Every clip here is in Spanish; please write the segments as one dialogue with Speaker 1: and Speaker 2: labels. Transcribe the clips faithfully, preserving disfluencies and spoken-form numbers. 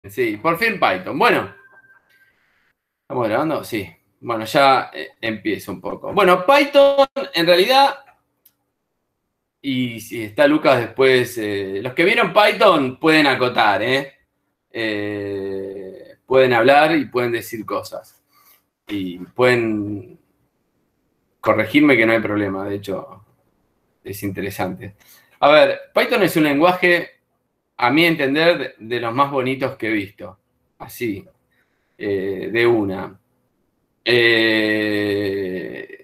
Speaker 1: Sí, por fin Python. Bueno, ¿estamos grabando? Sí. Bueno, ya eh, empiezo un poco. Bueno, Python en realidad, y si está Lucas después, eh, los que vieron Python pueden acotar, ¿eh? Eh, pueden hablar y pueden decir cosas. Y pueden corregirme que no hay problema, de hecho, es interesante. A ver, Python es un lenguaje, a mi entender, de, de los más bonitos que he visto. Así, eh, de una. Eh,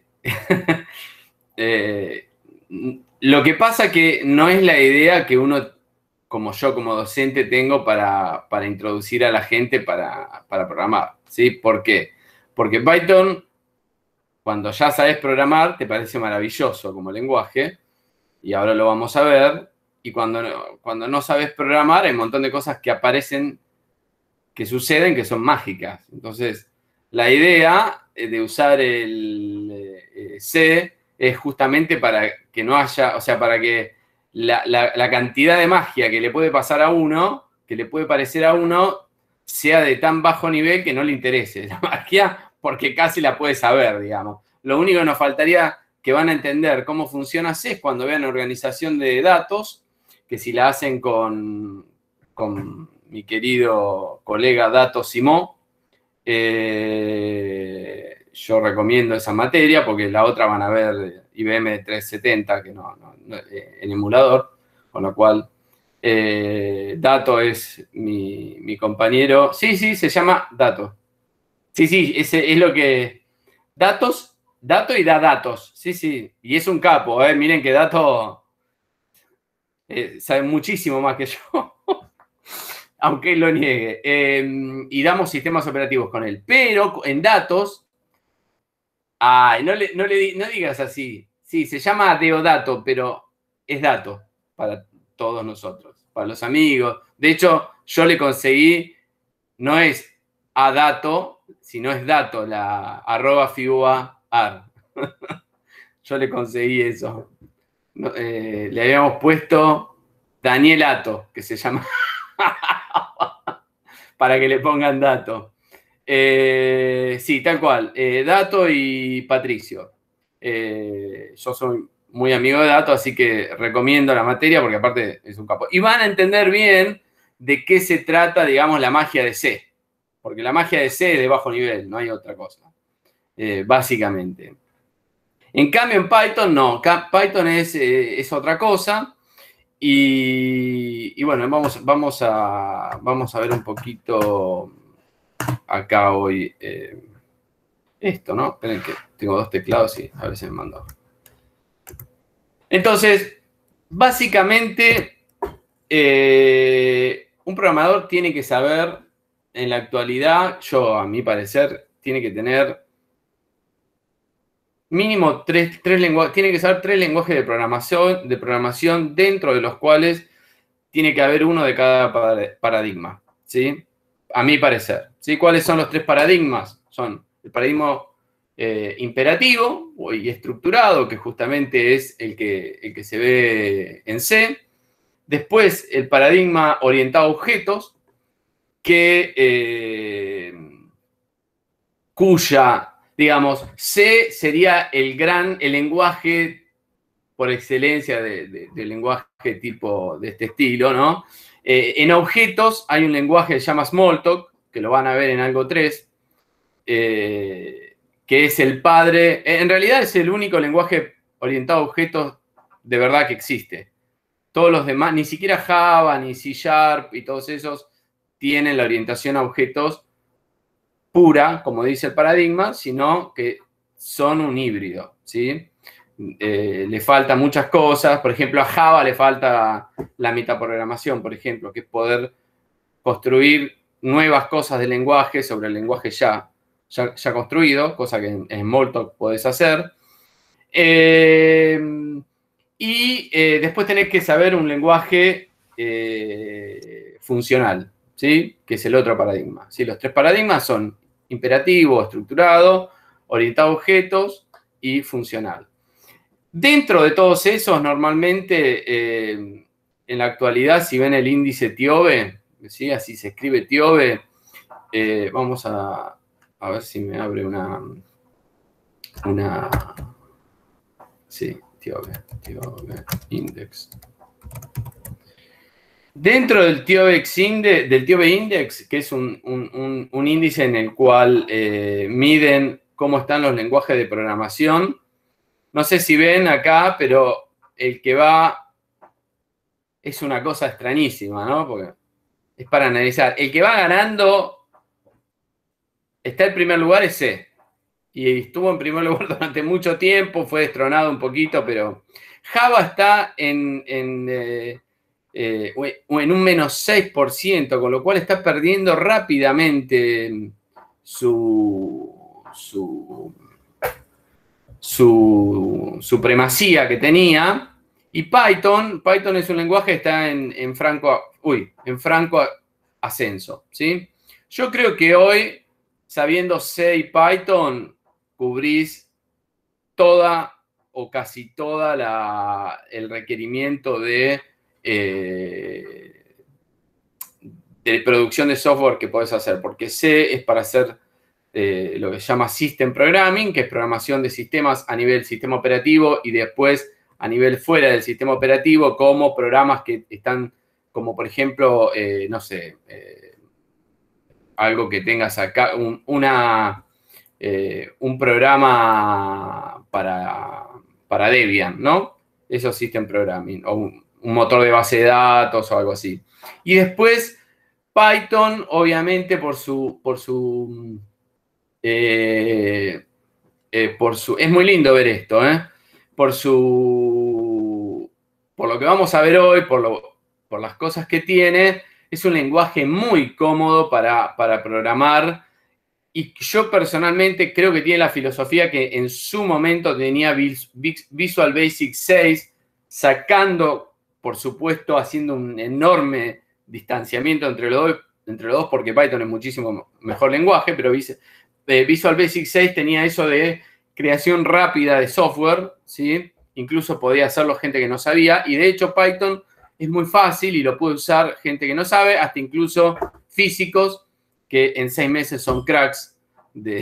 Speaker 1: eh, lo que pasa que no es la idea que uno, como yo, como docente, tengo para, para introducir a la gente para, para programar. ¿Sí? ¿Por qué? Porque Python, cuando ya sabes programar, te parece maravilloso como lenguaje, y ahora lo vamos a ver, y cuando, cuando no sabes programar, hay un montón de cosas que aparecen, que suceden, que son mágicas. Entonces, la idea de usar el eh, C es justamente para que no haya, o sea, para que la, la, la, cantidad de magia que le puede pasar a uno, que le puede parecer a uno, sea de tan bajo nivel que no le interese la magia, porque casi la puede saber, digamos. Lo único que nos faltaría que van a entender cómo funciona C es cuando vean organización de datos, que si la hacen con, con mi querido colega Dato Simó, eh, yo recomiendo esa materia porque la otra van a ver I B M trescientos setenta, que no, no, no eh, en emulador, con lo cual eh, Dato es mi, mi compañero. Sí, sí, se llama Dato. Sí, sí, ese es lo que... Datos, Dato y da datos. Sí, sí, y es un capo, ¿eh? Miren que Dato eh, sabe muchísimo más que yo. Aunque él lo niegue. Eh, y damos sistemas operativos con él. Pero en datos, ay, no, le, no, le, no digas así. Sí, se llama Deodato, pero es dato para todos nosotros, para los amigos. De hecho, yo le conseguí, no es a dato, sino es dato, la arroba figua ar. Yo le conseguí eso. No, eh, le habíamos puesto Daniel Ato, que se llama, para que le pongan dato. Eh, sí, tal cual. Eh, Dato y Patricio. Eh, yo soy muy amigo de Dato, así que recomiendo la materia porque aparte es un capo. Y van a entender bien de qué se trata, digamos, la magia de C. Porque la magia de C es de bajo nivel, no hay otra cosa. Eh, básicamente. En cambio, en Python no. Python es, eh, es otra cosa. Y, y bueno, vamos, vamos, a, vamos a ver un poquito acá hoy eh, esto, ¿no? Esperen que tengo dos teclados y a ver si me mandó. Entonces, básicamente, eh, un programador tiene que saber, en la actualidad, yo a mi parecer, tiene que tener mínimo tres, tres lenguajes, tiene que saber tres lenguajes de programación, de programación dentro de los cuales tiene que haber uno de cada paradigma, ¿sí? A mi parecer, ¿sí? ¿Cuáles son los tres paradigmas? Son el paradigma eh, imperativo y estructurado, que justamente es el que, el que se ve en C. Después, el paradigma orientado a objetos, que, eh, cuya, digamos, C sería el gran, el lenguaje por excelencia de, de, de lenguaje tipo de este estilo, ¿no? Eh, en objetos hay un lenguaje que se llama Smalltalk, que lo van a ver en algo tres, eh, que es el padre, en realidad es el único lenguaje orientado a objetos de verdad que existe. Todos los demás, ni siquiera Java, ni C Sharp y todos esos tienen la orientación a objetos pura, como dice el paradigma, sino que son un híbrido, ¿sí? Eh, le faltan muchas cosas. Por ejemplo, a Java le falta la metaprogramación, por ejemplo, que es poder construir nuevas cosas del lenguaje sobre el lenguaje ya, ya, ya construido, cosa que en, en Smalltalk podés hacer. Eh, y eh, después tenés que saber un lenguaje eh, funcional, ¿sí? Que es el otro paradigma, ¿sí? Los tres paradigmas son imperativo, estructurado, orientado a objetos y funcional. Dentro de todos esos, normalmente, eh, en la actualidad, si ven el índice TIOBE, ¿sí? Así se escribe TIOBE. Eh, vamos a, a ver si me abre una... una sí, TIOBE, TIOBE Index. Dentro del TIOBE Index, del TIOBE Index, que es un, un, un, un índice en el cual eh, miden cómo están los lenguajes de programación, no sé si ven acá, pero el que va es una cosa extrañísima, ¿no? Porque es para analizar. El que va ganando, está en primer lugar, es C. Y estuvo en primer lugar durante mucho tiempo, fue destronado un poquito, pero Java está en, en, eh, eh, en un menos seis por ciento, con lo cual está perdiendo rápidamente su, su, su supremacía que tenía. Y Python, Python es un lenguaje que está en, en franco, uy, en franco ascenso, ¿sí? Yo creo que hoy, sabiendo C y Python, cubrís toda o casi toda la, el requerimiento de, eh, de producción de software que podés hacer, porque C es para hacer eh, lo que se llama System Programming, que es programación de sistemas a nivel sistema operativo y después a nivel fuera del sistema operativo, como programas que están, como por ejemplo, eh, no sé, eh, algo que tengas acá, un, una... Eh, un programa para, para Debian, ¿no? Eso es System Programming, o un, un motor de base de datos o algo así. Y después Python, obviamente, por su... Por su, eh, eh, por su es muy lindo ver esto, ¿eh? Por su... Por lo que vamos a ver hoy, por, lo, por las cosas que tiene, es un lenguaje muy cómodo para, para programar. Y yo personalmente creo que tiene la filosofía que en su momento tenía Visual Basic seis, sacando, por supuesto, haciendo un enorme distanciamiento entre los dos, entre los dos porque Python es muchísimo mejor lenguaje, pero Visual Basic seis tenía eso de creación rápida de software, ¿sí? Incluso podía hacerlo gente que no sabía, y de hecho Python es muy fácil y lo puede usar gente que no sabe, hasta incluso físicos, que en seis meses son cracks de,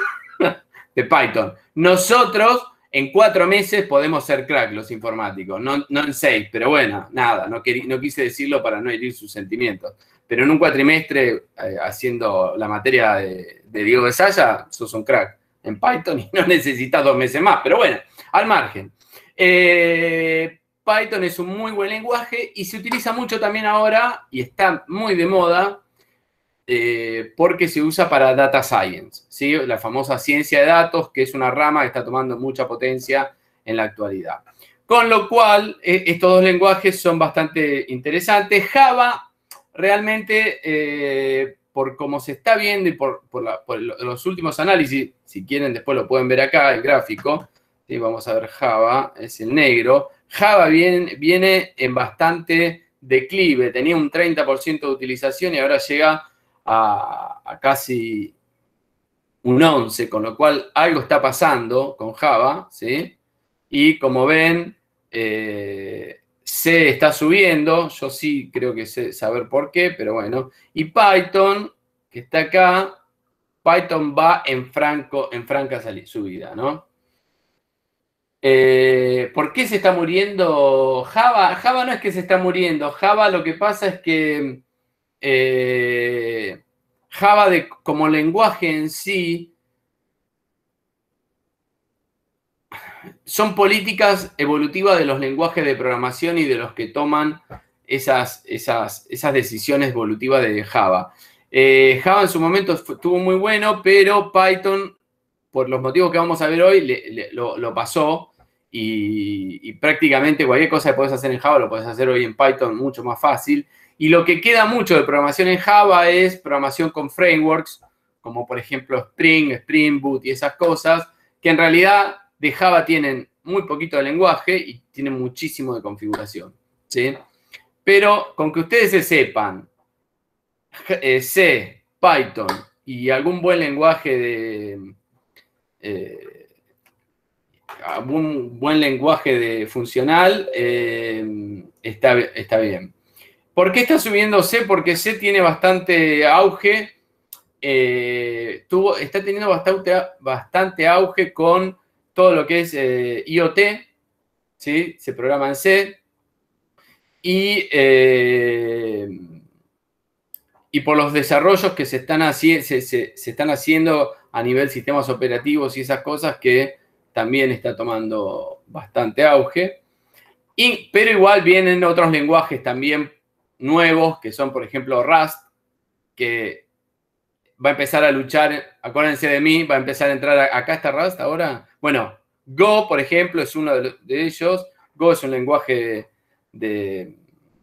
Speaker 1: de Python. Nosotros en cuatro meses podemos ser cracks los informáticos, no, no en seis, pero bueno, nada, no, querí, no quise decirlo para no herir sus sentimientos. Pero en un cuatrimestre, eh, haciendo la materia de, de Diego de Saya, sos un crack en Python y no necesitas dos meses más. Pero bueno, al margen. Eh, Python es un muy buen lenguaje y se utiliza mucho también ahora, y está muy de moda, Eh, porque se usa para data science, ¿sí? La famosa ciencia de datos, que es una rama que está tomando mucha potencia en la actualidad. Con lo cual, eh, estos dos lenguajes son bastante interesantes. Java, realmente, eh, por cómo se está viendo y por, por, la, por, los últimos análisis, si quieren después lo pueden ver acá, el gráfico, ¿sí? Vamos a ver Java, es el negro. Java viene, viene en bastante declive, tenía un treinta por ciento de utilización y ahora llega A, a casi un once, con lo cual algo está pasando con Java, ¿sí? Y como ven, eh, C está subiendo, yo sí creo que sé saber por qué, pero bueno. Y Python, que está acá, Python va en, franco, en franca subida, ¿no? Eh, ¿Por qué se está muriendo Java? Java no es que se está muriendo, Java lo que pasa es que Eh, Java de, como lenguaje en sí son políticas evolutivas de los lenguajes de programación y de los que toman esas, esas, esas decisiones evolutivas de Java. Eh, Java en su momento estuvo muy bueno, pero Python, por los motivos que vamos a ver hoy, le, le, lo, lo pasó y, y prácticamente cualquier cosa que puedes hacer en Java lo puedes hacer hoy en Python mucho más fácil. Y lo que queda mucho de programación en Java es programación con frameworks, como por ejemplo Spring, Spring Boot y esas cosas, que en realidad de Java tienen muy poquito de lenguaje y tienen muchísimo de configuración, ¿sí? Pero con que ustedes se sepan eh, C, Python y algún buen lenguaje de... Eh, algún buen lenguaje de funcional, eh, está, está bien. ¿Por qué está subiendo C? Porque C tiene bastante auge, eh, tuvo, está teniendo bastante, bastante auge con todo lo que es eh, I O T, ¿sí? Se programa en C. Y, eh, y por los desarrollos que se están, haci se, se, se están haciendo a nivel sistemas operativos y esas cosas que también está tomando bastante auge. Y, pero igual vienen otros lenguajes también nuevos, que son, por ejemplo, Rust, que va a empezar a luchar, acuérdense de mí, va a empezar a entrar, a, acá está Rust ahora. Bueno, Go, por ejemplo, es uno de, de ellos. Go es un lenguaje de,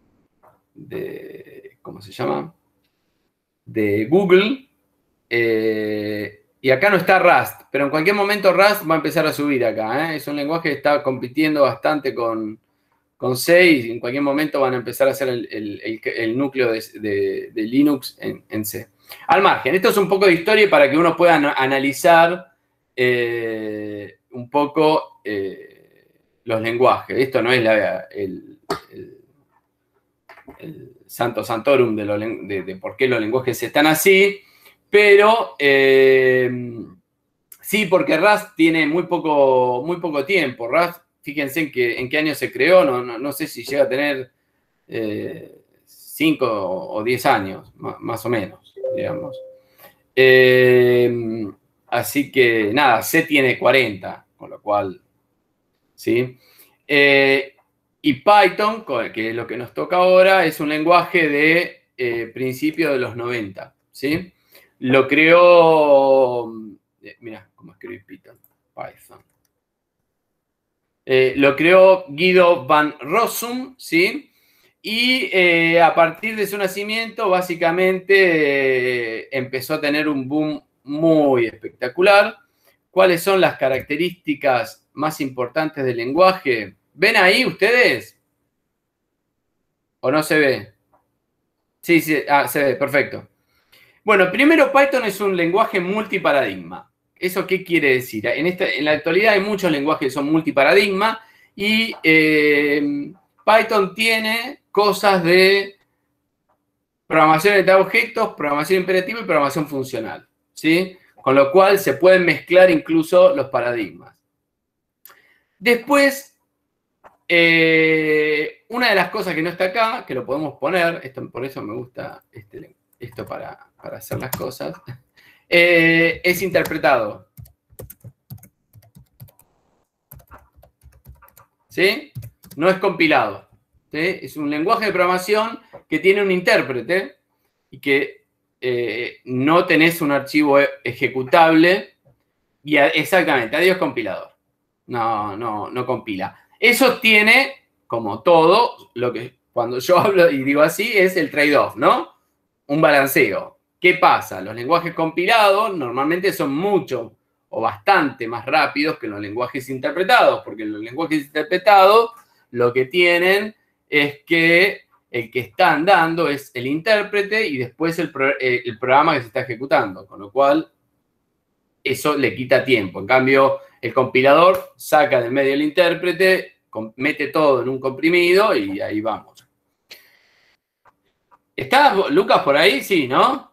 Speaker 1: de ¿cómo se llama? De Google. Eh, y acá no está Rust, pero en cualquier momento Rust va a empezar a subir acá. ¿eh? Es un lenguaje que está compitiendo bastante con, con C y en cualquier momento van a empezar a hacer el, el, el, el núcleo de, de, de Linux en, en C. Al margen, esto es un poco de historia para que uno pueda analizar eh, un poco eh, los lenguajes. Esto no es la, el, el, el santo santorum de, lo, de, de por qué los lenguajes están así, pero eh, sí, porque Rust tiene muy poco, muy poco tiempo. Rust, fíjense en, que, en qué año se creó, no, no, no sé si llega a tener cinco eh, o diez años, más, más o menos, digamos. Eh, así que, nada, C tiene cuarenta, con lo cual, ¿sí? Eh, y Python, que es lo que nos toca ahora, es un lenguaje de eh, principios de los noventa, ¿sí? Lo creó, eh, mira cómo escribí Python, Python. Eh, lo creó Guido van Rossum, ¿sí? Y eh, a partir de su nacimiento, básicamente, eh, empezó a tener un boom muy espectacular. ¿Cuáles son las características más importantes del lenguaje? ¿Ven ahí ustedes? ¿O no se ve? Sí, sí, ah, se ve, perfecto. Bueno, primero, Python es un lenguaje multiparadigma. ¿Eso qué quiere decir? En, esta, en la actualidad hay muchos lenguajes que son multiparadigma y eh, Python tiene cosas de programación de objetos, programación imperativa y programación funcional, ¿sí? Con lo cual se pueden mezclar incluso los paradigmas. Después, eh, una de las cosas que no está acá, que lo podemos poner, esto, por eso me gusta este, esto para, para hacer las cosas, eh, es interpretado. ¿Sí? No es compilado. ¿Sí? Es un lenguaje de programación que tiene un intérprete y que eh, no tenés un archivo ejecutable y a, exactamente, adiós compilador. No, no, no compila. Eso tiene, como todo, lo que cuando yo hablo y digo así, es el trade-off, ¿no? Un balanceo. ¿Qué pasa? Los lenguajes compilados normalmente son mucho o bastante más rápidos que los lenguajes interpretados, porque los lenguajes interpretados lo que tienen es que el que están dando es el intérprete y después el, pro, eh, el programa que se está ejecutando, con lo cual eso le quita tiempo. En cambio, el compilador saca del medio el intérprete, mete todo en un comprimido y ahí vamos. ¿Estás, Lucas, por ahí? Sí, ¿no?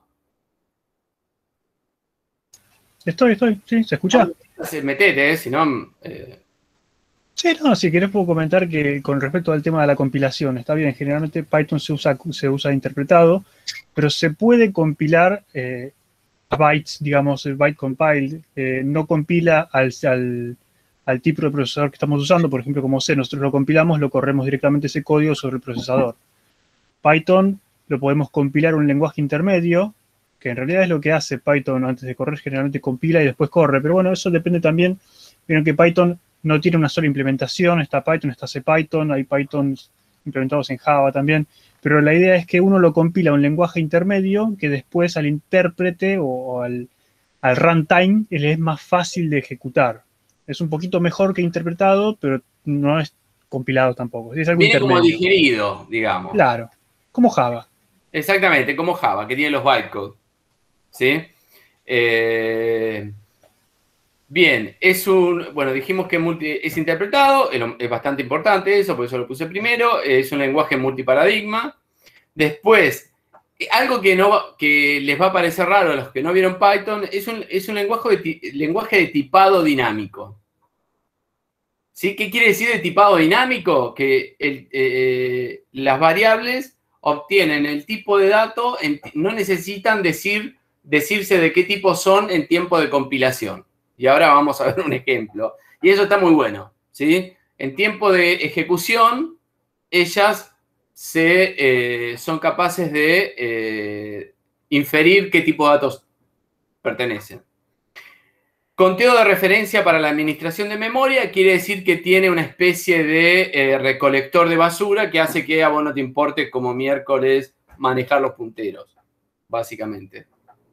Speaker 2: Estoy, estoy, sí, ¿se escucha?
Speaker 1: Metete, eh, si no... Eh...
Speaker 2: Sí, no, si querés puedo comentar que con respecto al tema de la compilación, está bien, generalmente Python se usa, se usa interpretado, pero se puede compilar eh, a bytes, digamos, el byte compiled, eh, no compila al, al, al tipo de procesador que estamos usando, por ejemplo, como C, nosotros lo compilamos, lo corremos directamente ese código sobre el procesador. Python lo podemos compilar a un lenguaje intermedio, que en realidad es lo que hace Python antes de correr, generalmente compila y después corre, pero bueno, eso depende también, vieron que Python no tiene una sola implementación, está Python, está CPython, hay Python implementados en Java también, pero la idea es que uno lo compila a un lenguaje intermedio que después al intérprete o al, al runtime le es más fácil de ejecutar. Es un poquito mejor que interpretado, pero no es compilado tampoco. Es algo
Speaker 1: Viene
Speaker 2: intermedio.
Speaker 1: Como digerido, digamos.
Speaker 2: Claro, como Java.
Speaker 1: Exactamente, como Java, que tiene los bytecode. ¿Sí? Eh, bien, es un, bueno, dijimos que multi, es interpretado, es bastante importante eso, por eso lo puse primero, es un lenguaje multiparadigma. Después, algo que, no, que les va a parecer raro a los que no vieron Python, es un, es un lenguaje, de, lenguaje de tipado dinámico. ¿Sí? ¿Qué quiere decir de tipado dinámico? Que el, eh, las variables obtienen el tipo de dato, en, no necesitan decir, decirse de qué tipo son en tiempo de compilación. Y ahora vamos a ver un ejemplo. Y eso está muy bueno, ¿sí? En tiempo de ejecución, ellas se, eh, son capaces de eh, inferir qué tipo de datos pertenecen. Conteo de referencia para la administración de memoria quiere decir que tiene una especie de eh, recolector de basura que hace que a vos no te importe como miércoles manejar los punteros, básicamente.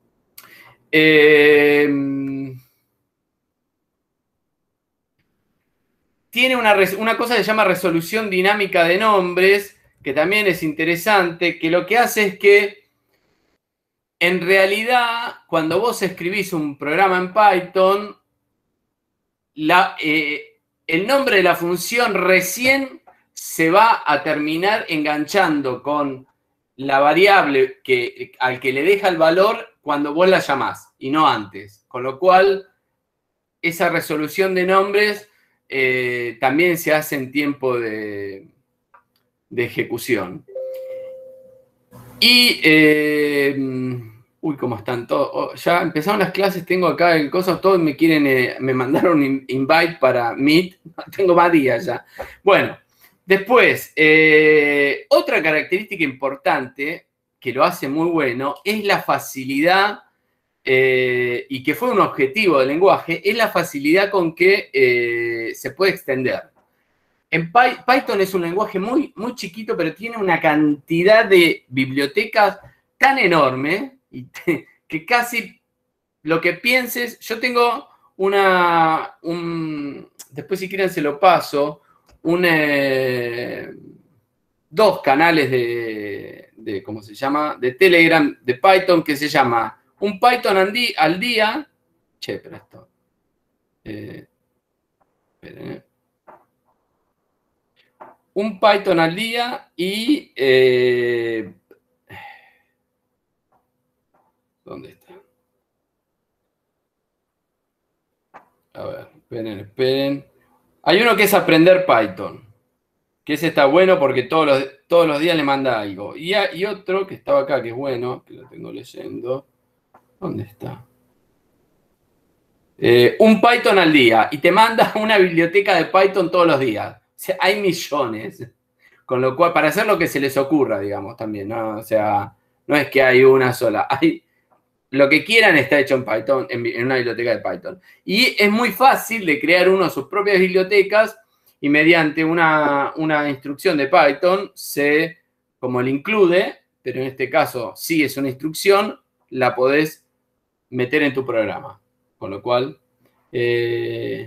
Speaker 1: Eh, tiene una, una cosa que se llama resolución dinámica de nombres, que también es interesante, que lo que hace es que en realidad, cuando vos escribís un programa en Python, La, eh, el nombre de la función recién se va a terminar enganchando con la variable que, al que le deja el valor cuando vos la llamás y no antes. Con lo cual, esa resolución de nombres eh, también se hace en tiempo de, de ejecución. Y... Eh, Uy, cómo están todos. Oh, ya empezaron las clases, tengo acá el coso, todos me quieren, eh, me mandaron un invite para Meet. Tengo más días ya. Bueno, después, eh, otra característica importante que lo hace muy bueno es la facilidad, eh, y que fue un objetivo del lenguaje, es la facilidad con que eh, se puede extender. En Py Python es un lenguaje muy, muy chiquito, pero tiene una cantidad de bibliotecas tan enorme y te, que casi lo que pienses, yo tengo una, un, después si quieren se lo paso, un, eh, dos canales de, de, ¿cómo se llama? De Telegram, de Python, que se llama Un Python al día, al día. Che, pero esto, eh, esperen, eh. Un Python al día y... Eh, ¿dónde está? A ver, esperen, esperen. Hay uno que es aprender Python, que ese está bueno porque todos los, todos los días le manda algo. Y, a, y otro que estaba acá, que es bueno, que lo tengo leyendo. ¿Dónde está? Eh, un Python al día. Y te manda una biblioteca de Python todos los días. O sea, hay millones. Con lo cual, para hacer lo que se les ocurra, digamos, también, ¿no? O sea, no es que hay una sola. Hay... Lo que quieran está hecho en Python, en, en una biblioteca de Python. Y es muy fácil de crear uno sus propias bibliotecas y mediante una, una instrucción de Python se, como el include, pero en este caso sí es una instrucción, la podés meter en tu programa. Con lo cual, eh,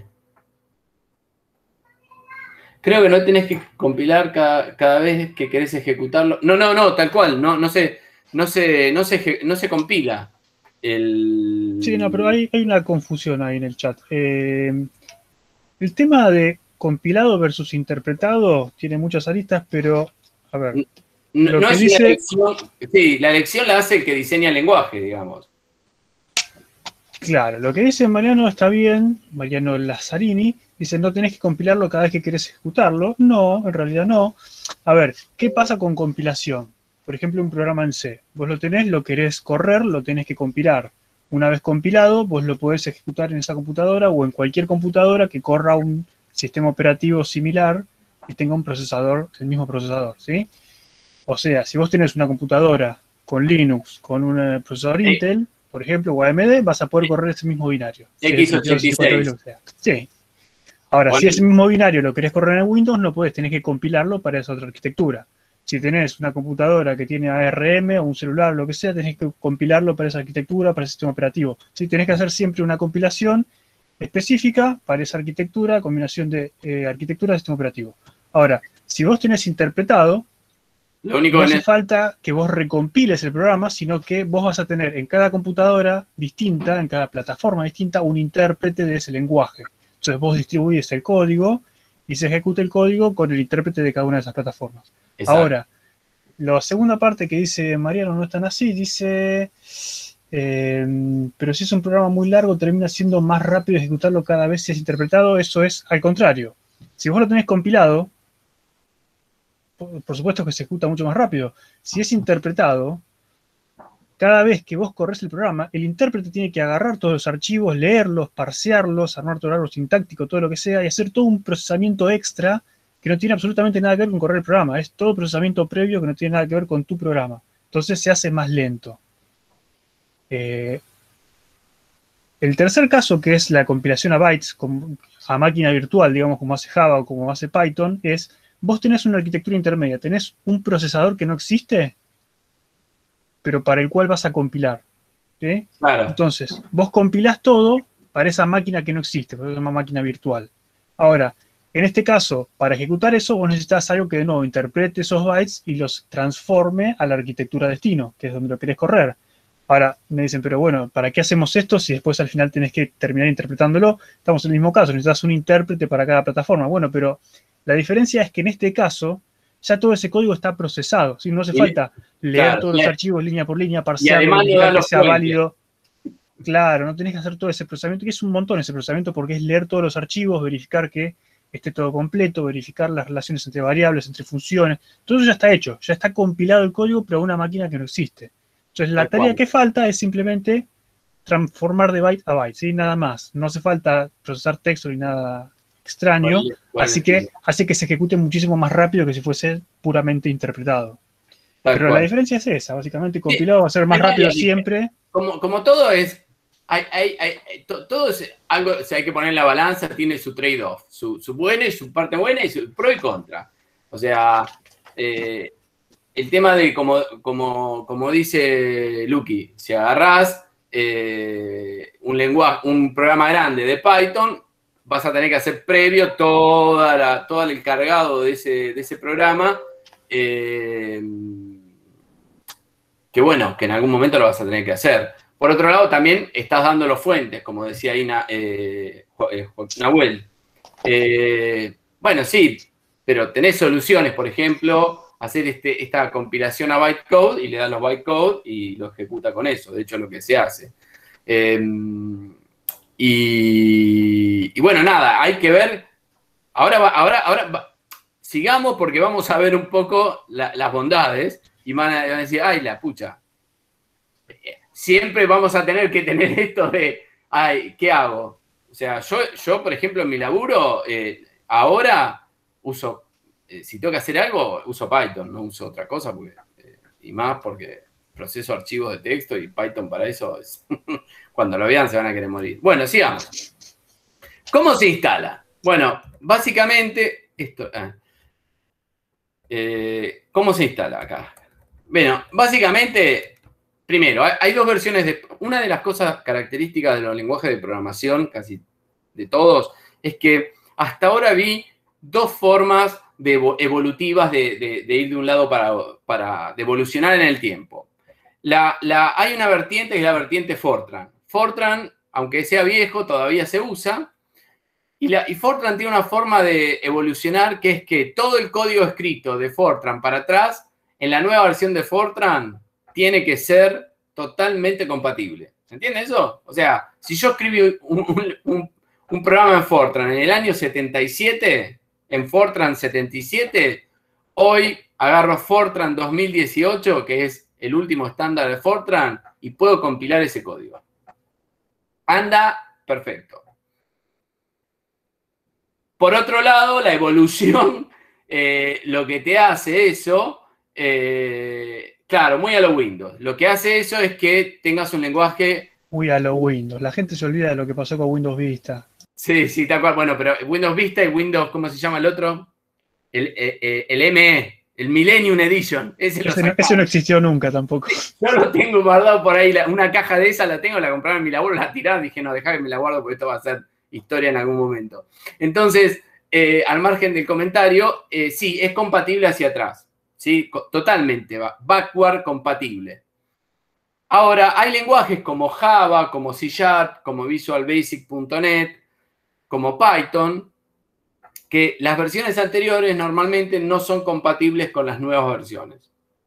Speaker 1: creo que no tenés que compilar cada, cada vez que querés ejecutarlo. No, no, no, tal cual, no, no se, no se, no se, no se compila. El...
Speaker 2: Sí, no, pero hay, hay una confusión ahí en el chat. Eh, el tema de compilado versus interpretado tiene muchas aristas, pero, a ver.
Speaker 1: No,
Speaker 2: lo
Speaker 1: no
Speaker 2: que
Speaker 1: es
Speaker 2: dice...
Speaker 1: una elección. Sí, la elección la hace el que diseña el lenguaje, digamos.
Speaker 2: Claro, lo que dice Mariano está bien, Mariano Lazzarini, dice no tenés que compilarlo cada vez que querés ejecutarlo. No, en realidad no. A ver, ¿qué pasa con compilación? Por ejemplo, un programa en C. Vos lo tenés, lo querés correr, lo tenés que compilar. Una vez compilado, vos lo podés ejecutar en esa computadora o en cualquier computadora que corra un sistema operativo similar y tenga un procesador, el mismo procesador, ¿sí? O sea, si vos tenés una computadora con Linux, con un procesador sí. Intel, por ejemplo, o A M D, vas a poder correr ese mismo binario.
Speaker 1: equis ochenta y seis.
Speaker 2: Sí. Ahora, bueno, si ese mismo binario lo querés correr en Windows, no podés, tenés que compilarlo para esa otra arquitectura. Si tenés una computadora que tiene A R M o un celular, lo que sea, tenés que compilarlo para esa arquitectura, para ese sistema operativo. ¿Sí? Tenés que hacer siempre una compilación específica para esa arquitectura, combinación de eh, arquitectura de sistema operativo. Ahora, si vos tenés interpretado,
Speaker 1: lo único
Speaker 2: no hace
Speaker 1: es...
Speaker 2: falta que vos recompiles el programa, sino que vos vas a tener en cada computadora distinta, en cada plataforma distinta, un intérprete de ese lenguaje. Entonces vos distribuyes el código y se ejecuta el código con el intérprete de cada una de esas plataformas. Exacto. Ahora, la segunda parte que dice Mariano no es tan así, dice, eh, pero si es un programa muy largo termina siendo más rápido ejecutarlo cada vez si es interpretado. Eso es al contrario. Si vos lo tenés compilado, por, por supuesto que se ejecuta mucho más rápido. Si es interpretado, cada vez que vos corres el programa, el intérprete tiene que agarrar todos los archivos, leerlos, parsearlos, armar todo el árbol sintáctico, todo lo que sea, y hacer todo un procesamiento extra que no tiene absolutamente nada que ver con correr el programa. Es todo procesamiento previo que no tiene nada que ver con tu programa. Entonces se hace más lento. Eh, el tercer caso, que es la compilación a bytes, a máquina virtual, digamos, como hace Java o como hace Python, es, vos tenés una arquitectura intermedia, tenés un procesador que no existe, pero para el cual vas a compilar. ¿Sí?
Speaker 1: Claro.
Speaker 2: Entonces, vos compilás todo para esa máquina que no existe, porque es una máquina virtual. Ahora, en este caso, para ejecutar eso, vos necesitas algo que de nuevo interprete esos bytes y los transforme a la arquitectura destino, que es donde lo querés correr. Ahora, me dicen, pero bueno, ¿para qué hacemos esto si después al final tenés que terminar interpretándolo? Estamos en el mismo caso, necesitas un intérprete para cada plataforma. Bueno, pero la diferencia es que en este caso, ya todo ese código está procesado, ¿sí? No hace
Speaker 1: Y,
Speaker 2: falta leer
Speaker 1: claro,
Speaker 2: todos
Speaker 1: y,
Speaker 2: los archivos línea por línea,
Speaker 1: y
Speaker 2: parsearlo,
Speaker 1: además le
Speaker 2: verificar
Speaker 1: dan
Speaker 2: que
Speaker 1: los
Speaker 2: sea
Speaker 1: puentes.
Speaker 2: válido. Claro, no tenés que hacer todo ese procesamiento, que es un montón ese procesamiento, porque es leer todos los archivos, verificar que esté todo completo, verificar las relaciones entre variables, entre funciones. Todo eso ya está hecho, ya está compilado el código, pero a una máquina que no existe. Entonces, la
Speaker 1: Tal
Speaker 2: tarea
Speaker 1: cual.
Speaker 2: que falta es simplemente transformar de byte a byte, ¿sí? Nada más. No hace falta procesar texto ni nada extraño,
Speaker 1: Por el- por el
Speaker 2: así que
Speaker 1: estilo.
Speaker 2: hace que se ejecute muchísimo más rápido que si fuese puramente interpretado.
Speaker 1: Tal
Speaker 2: Pero la
Speaker 1: cual.
Speaker 2: diferencia es esa, básicamente
Speaker 1: Sí,
Speaker 2: compilado va a ser más
Speaker 1: hay
Speaker 2: rápido
Speaker 1: varias diferencias.
Speaker 2: siempre.
Speaker 1: Como, como todo es, hay, hay, hay- to- todo es algo, o sea, hay que poner en la balanza, tiene su trade-off, su, su buena y su parte buena y su pro y contra. O sea, eh, el tema de, como, como, como dice Lucky, si agarrás eh, un lenguaje, un programa grande de Python, vas a tener que hacer previo toda la, todo el cargado de ese, de ese programa. Eh, que bueno, que en algún momento lo vas a tener que hacer. Por otro lado, también estás dando los fuentes, como decía ahí eh, Nahuel. Eh, bueno, sí, pero tenés soluciones, por ejemplo, hacer este, esta compilación a bytecode y le das los bytecode y lo ejecuta con eso. De hecho, es lo que se hace. Eh, y, y, bueno, nada, hay que ver. Ahora, va, ahora, ahora va, sigamos porque vamos a ver un poco la, las bondades y van a, van a decir, ay, la pucha. Siempre vamos a tener que tener esto de, ay, ¿qué hago? O sea, yo, yo por ejemplo, en mi laburo, eh, ahora uso, eh, si tengo que hacer algo, uso Python, no uso otra cosa, porque, eh, y más porque proceso archivos de texto y Python para eso, es, cuando lo vean se van a querer morir. Bueno, sigamos. ¿Cómo se instala? Bueno, básicamente, esto, eh, eh, ¿cómo se instala acá? Bueno, básicamente... Primero, hay dos versiones de... Una de las cosas características de los lenguajes de programación, casi de todos, es que hasta ahora vi dos formas de evolutivas de, de, de ir de un lado para, para de evolucionar en el tiempo. La, la, hay una vertiente que es la vertiente Fortran. Fortran, aunque sea viejo, todavía se usa. Y, la, y Fortran tiene una forma de evolucionar que es que todo el código escrito de Fortran para atrás, en la nueva versión de Fortran, tiene que ser totalmente compatible. ¿Se entiende eso? O sea, si yo escribí un, un, un, un programa en Fortran en el año setenta y siete, en Fortran setenta y siete, hoy agarro Fortran dos mil dieciocho, que es el último estándar de Fortran, y puedo compilar ese código. Anda perfecto. Por otro lado, la evolución, eh, lo que te hace eso... Eh, Claro, muy a lo Windows. Lo que hace eso es que tengas un lenguaje...
Speaker 2: Muy a lo Windows. La gente se olvida de lo que pasó con Windows Vista.
Speaker 1: Sí, sí, tal cual. Bueno, pero Windows Vista y Windows, ¿cómo se llama el otro? El, el, el M E, el Millennium Edition. Ese,
Speaker 2: ese, no, ese no existió nunca tampoco.
Speaker 1: Yo lo tengo guardado por ahí. Una caja de esa la tengo, la compraron en mi laburo, la tiraron. Dije, no, dejá que me la guardo porque esto va a ser historia en algún momento. Entonces, eh, al margen del comentario, eh, sí, es compatible hacia atrás. ¿Sí? Totalmente, backward compatible. Ahora, hay lenguajes como Java, como C Sharp, como Visual Basic punto net, como Python, que las versiones anteriores normalmente no son compatibles con las nuevas versiones.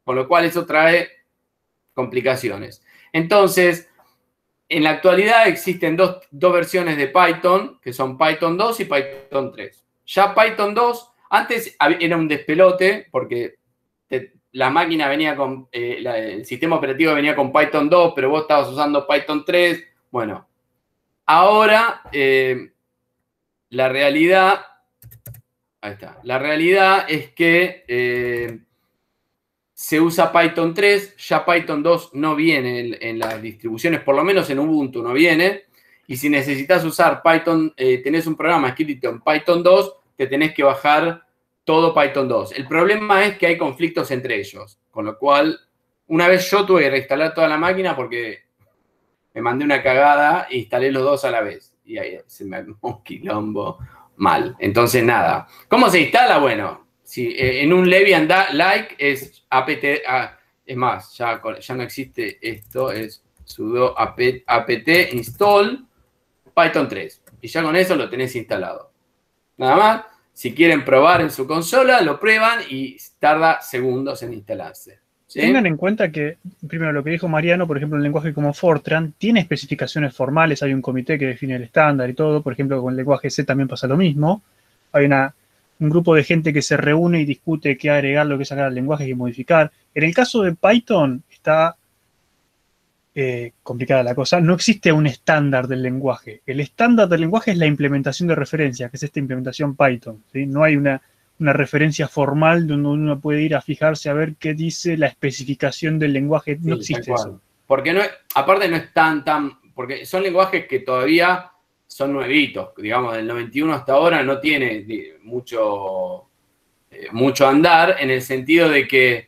Speaker 1: Con lo cual eso trae complicaciones. Entonces, en la actualidad existen dos, dos versiones de Python, que son Python dos y Python tres. Ya Python dos, antes era un despelote, porque te, la máquina venía con, eh, la, el sistema operativo venía con Python dos, pero vos estabas usando Python tres. Bueno, ahora eh, la realidad, ahí está, la realidad es que eh, se usa Python tres, ya Python dos no viene en, en las distribuciones, por lo menos en Ubuntu no viene, y si necesitas usar Python, eh, tenés un programa escrito en Python dos, te tenés que bajar todo Python dos. El problema es que hay conflictos entre ellos, con lo cual, una vez yo tuve que reinstalar toda la máquina porque me mandé una cagada e instalé los dos a la vez, y ahí se me armó un quilombo mal. Entonces, nada. ¿Cómo se instala? Bueno, si eh, en un Levy and like es apt, ah, es más, ya, ya no existe esto, es sudo apt, apt install Python tres. Y ya con eso lo tenés instalado. Nada más, si quieren probar en su consola, lo prueban y tarda segundos en instalarse. ¿Sí?
Speaker 2: Tengan en cuenta que, primero, lo que dijo Mariano, por ejemplo, un lenguaje como Fortran tiene especificaciones formales, hay un comité que define el estándar y todo. Por ejemplo, con el lenguaje C también pasa lo mismo. Hay una, un grupo de gente que se reúne y discute qué agregar, lo que sacar al lenguaje y modificar. En el caso de Python está eh, complicada la cosa. No existe un estándar del lenguaje. El estándar del lenguaje es la implementación de referencia, que es esta implementación Python, ¿sí? No hay una... una referencia formal donde uno puede ir a fijarse a ver qué dice la especificación del lenguaje. No sí, existe eso.
Speaker 1: Porque no, aparte no es tan, tan, porque son lenguajes que todavía son nuevitos, digamos, del noventa y uno hasta ahora no tiene mucho, eh, mucho andar, en el sentido de que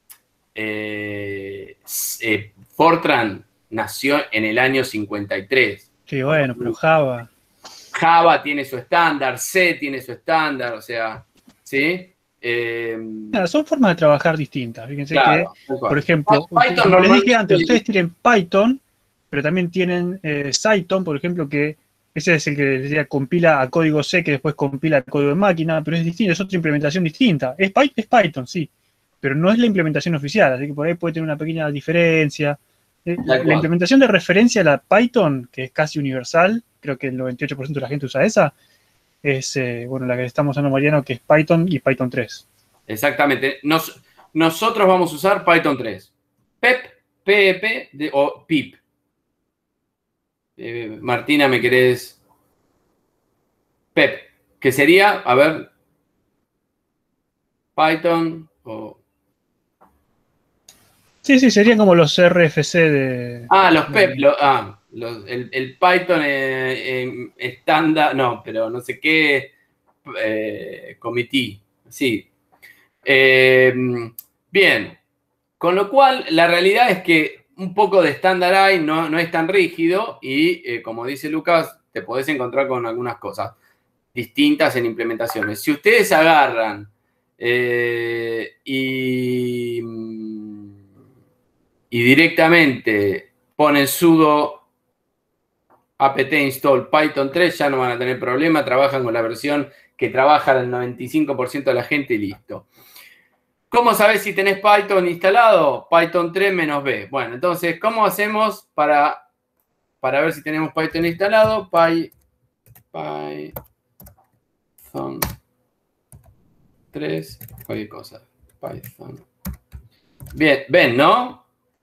Speaker 1: eh, eh, Fortran nació en el año cincuenta y tres.
Speaker 2: Sí, bueno, pero Java.
Speaker 1: Java tiene su estándar, C tiene su estándar, o sea... ¿Sí? Eh,
Speaker 2: Nada, son formas de trabajar distintas. Fíjense
Speaker 1: claro,
Speaker 2: que, por ejemplo, Python, como les dije antes, ustedes tienen Python, pero también tienen eh, Cython, por ejemplo, que ese es el que les decía, compila a código C, que después compila a código de máquina, pero es distinto, es otra implementación distinta. Es, es Python, sí, pero no es la implementación oficial, así que por ahí puede tener una pequeña diferencia. Eh, la, la implementación de referencia a la Python, que es casi universal, creo que el noventa y ocho por ciento de la gente usa esa, es, eh, bueno, la que estamos usando, Mariano, que es Python y Python tres.
Speaker 1: Exactamente. Nos, nosotros vamos a usar Python tres. Pep, P E P de, o pip. Eh, Martina, ¿me querés? Pep, que sería, a ver, Python o...
Speaker 2: Sí, sí, serían como los R F C de...
Speaker 1: Ah, los Pep, lo, ah, los, el, el Python eh, estándar, eh, no, pero no sé qué, eh, committee, sí. Eh, bien, con lo cual la realidad es que un poco de estándar hay, no, no es tan rígido y eh, como dice Lucas, te podés encontrar con algunas cosas distintas en implementaciones. Si ustedes agarran eh, y, y directamente ponen sudo apt install Python tres, ya no van a tener problema, trabajan con la versión que trabaja el noventa y cinco por ciento de la gente y listo. ¿Cómo sabés si tenés Python instalado? Python tres menos B. Bueno, entonces, ¿cómo hacemos para, para ver si tenemos Python instalado? Py, Python tres, cualquier cosa. Python. Bien, ven, ¿no?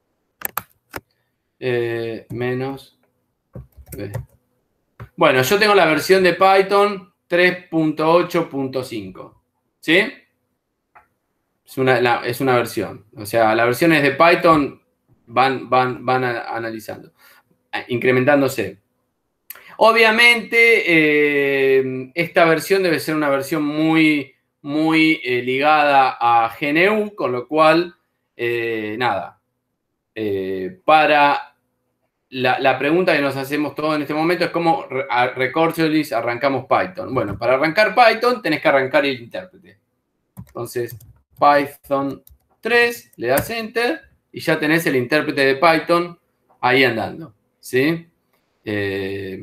Speaker 1: Eh, menos B. Bueno, yo tengo la versión de Python tres punto ocho punto cinco. ¿Sí? Es una, la, es una versión. O sea, las versiones de Python van, van, van a, analizando, incrementándose. Obviamente, eh, esta versión debe ser una versión muy, muy eh, ligada a G N U, con lo cual, eh, nada. Eh, para la, la pregunta que nos hacemos todos en este momento es cómo recorcholis arrancamos Python. Bueno, para arrancar Python tenés que arrancar el intérprete. Entonces, Python tres, le das Enter y ya tenés el intérprete de Python ahí andando, ¿sí? Eh,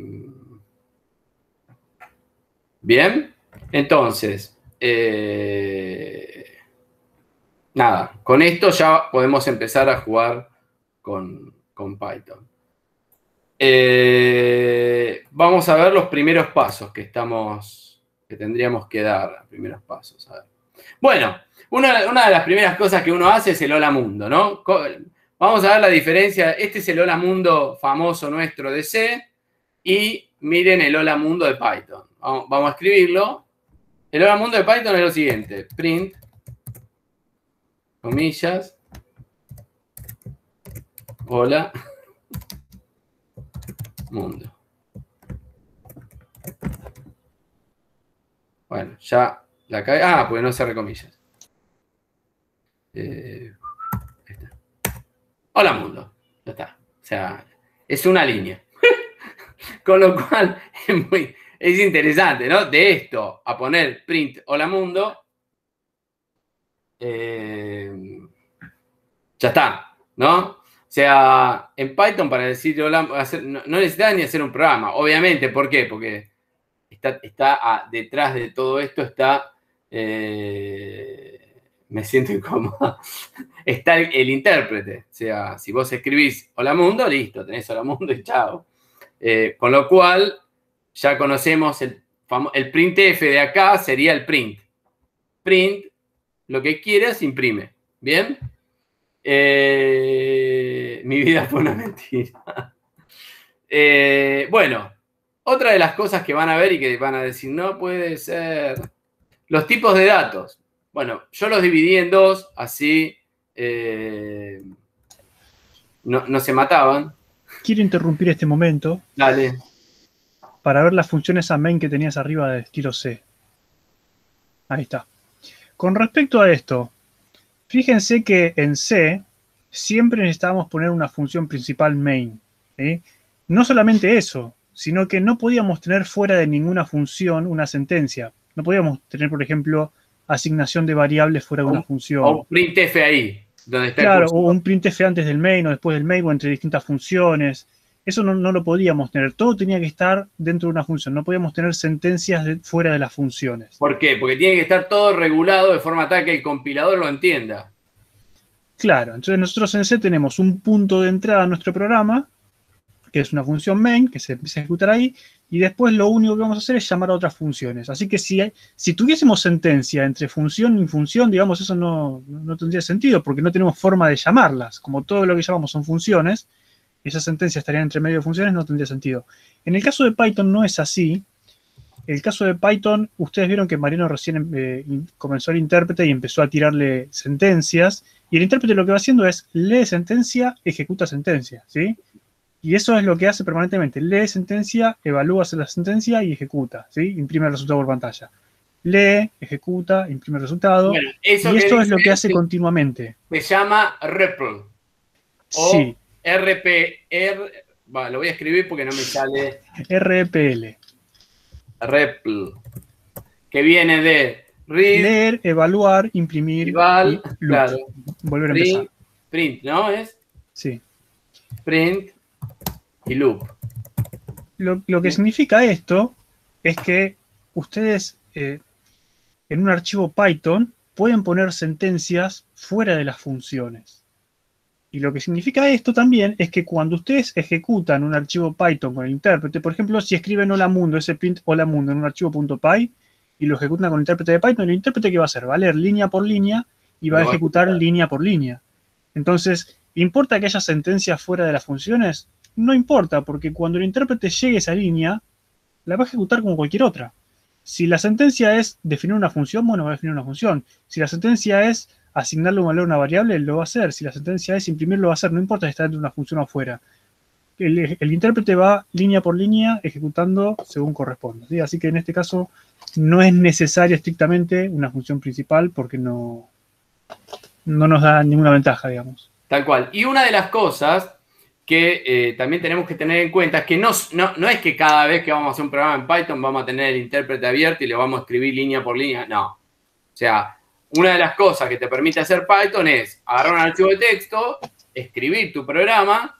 Speaker 1: bien, entonces, eh, nada, con esto ya podemos empezar a jugar con, con Python. Eh, vamos a ver los primeros pasos que estamos, que tendríamos que dar, primeros pasos. A ver. Bueno, una, una de las primeras cosas que uno hace es el Hola Mundo, ¿no? Vamos a ver la diferencia. Este es el Hola Mundo famoso nuestro de C y miren el Hola Mundo de Python. Vamos, vamos a escribirlo. El Hola Mundo de Python es lo siguiente. Print, comillas, hola mundo. Bueno, ya la cae. Ah, pues no cerré comillas. Eh, está. Hola mundo. Ya está. O sea, es una línea. Con lo cual es, muy, es interesante, ¿no? De esto a poner print hola mundo. Eh, ya está, ¿no? O sea, en Python para decir hola, hacer, no, no necesitas ni hacer un programa, obviamente. ¿Por qué? Porque está, está a, detrás de todo esto está, eh, me siento incómodo, está el, el intérprete. O sea, si vos escribís hola mundo, listo, tenés hola mundo y chao. Eh, con lo cual, ya conocemos el, el printf de acá, sería el print. Print, lo que quieras, imprime. ¿Bien? Eh, mi vida fue una mentira. Eh, bueno, otra de las cosas que van a ver y que van a decir, no puede ser. Los tipos de datos. Bueno, yo los dividí en dos, así eh, no, no se mataban.
Speaker 2: Quiero interrumpir este momento.
Speaker 1: Dale.
Speaker 2: Para ver las funciones a main que tenías arriba de estilo C. Ahí está. Con respecto a esto, fíjense que en C siempre necesitábamos poner una función principal main. ¿Sí? No solamente eso, sino que no podíamos tener fuera de ninguna función una sentencia. No podíamos tener, por ejemplo, asignación de variables fuera de una función.
Speaker 1: O un printf ahí. Donde está
Speaker 2: claro, o un printf antes del main o después del main o entre distintas funciones. Eso no, no lo podíamos tener. Todo tenía que estar dentro de una función. No podíamos tener sentencias de, fuera de las funciones.
Speaker 1: ¿Por qué? Porque tiene que estar todo regulado de forma tal que el compilador lo entienda.
Speaker 2: Claro. Entonces nosotros en C tenemos un punto de entrada a nuestro programa, que es una función main, que se empieza a ejecutar ahí, y después lo único que vamos a hacer es llamar a otras funciones. Así que si, si tuviésemos sentencia entre función y función, digamos, eso no, no tendría sentido, porque no tenemos forma de llamarlas. Como todo lo que llamamos son funciones, esa sentencia estaría entre medio de funciones, no tendría sentido. En el caso de Python no es así. El caso de Python, ustedes vieron que Mariano recién eh, comenzó el intérprete y empezó a tirarle sentencias, y el intérprete lo que va haciendo es lee sentencia, ejecuta sentencia, ¿sí? Y eso es lo que hace permanentemente. Lee sentencia, evalúa la sentencia y ejecuta, ¿sí? Imprime el resultado por pantalla. Lee, ejecuta, imprime el resultado. Bueno, y esto es lo que hace continuamente.
Speaker 1: Se llama R P L. O
Speaker 2: sí.
Speaker 1: R P R. Bueno, lo voy a escribir porque no me sale.
Speaker 2: R P L.
Speaker 1: R P L. Que viene de read,
Speaker 2: leer, evaluar, imprimir,
Speaker 1: eval,
Speaker 2: y
Speaker 1: claro.
Speaker 2: volver a
Speaker 1: print,
Speaker 2: empezar.
Speaker 1: Print, ¿no? ¿Es?
Speaker 2: Sí.
Speaker 1: Print y loop.
Speaker 2: Lo, lo que significa esto es que ustedes eh, en un archivo Python pueden poner sentencias fuera de las funciones. Y lo que significa esto también es que cuando ustedes ejecutan un archivo Python con el intérprete, por ejemplo, si escriben hola mundo, ese print hola mundo en un archivo .py y lo ejecutan con el intérprete de Python, el intérprete ¿qué va a hacer? Va a leer línea por línea y va a ejecutar línea por línea. Entonces, ¿importa que haya sentencias fuera de las funciones? No importa, porque cuando el intérprete llegue a esa línea, la va a ejecutar como cualquier otra. Si la sentencia es definir una función, bueno, va a definir una función. Si la sentencia es asignarle un valor a una variable, lo va a hacer. Si la sentencia es imprimir, lo va a hacer. No importa si está dentro de una función o afuera. El, el intérprete va línea por línea ejecutando según corresponde, ¿sí? Así que en este caso no es necesaria estrictamente una función principal porque no, no nos da ninguna ventaja, digamos.
Speaker 1: Tal cual. Y una de las cosas que eh, también tenemos que tener en cuenta es que no, no, no es que cada vez que vamos a hacer un programa en Python vamos a tener el intérprete abierto y le vamos a escribir línea por línea. No. O sea, una de las cosas que te permite hacer Python es agarrar un archivo de texto, escribir tu programa,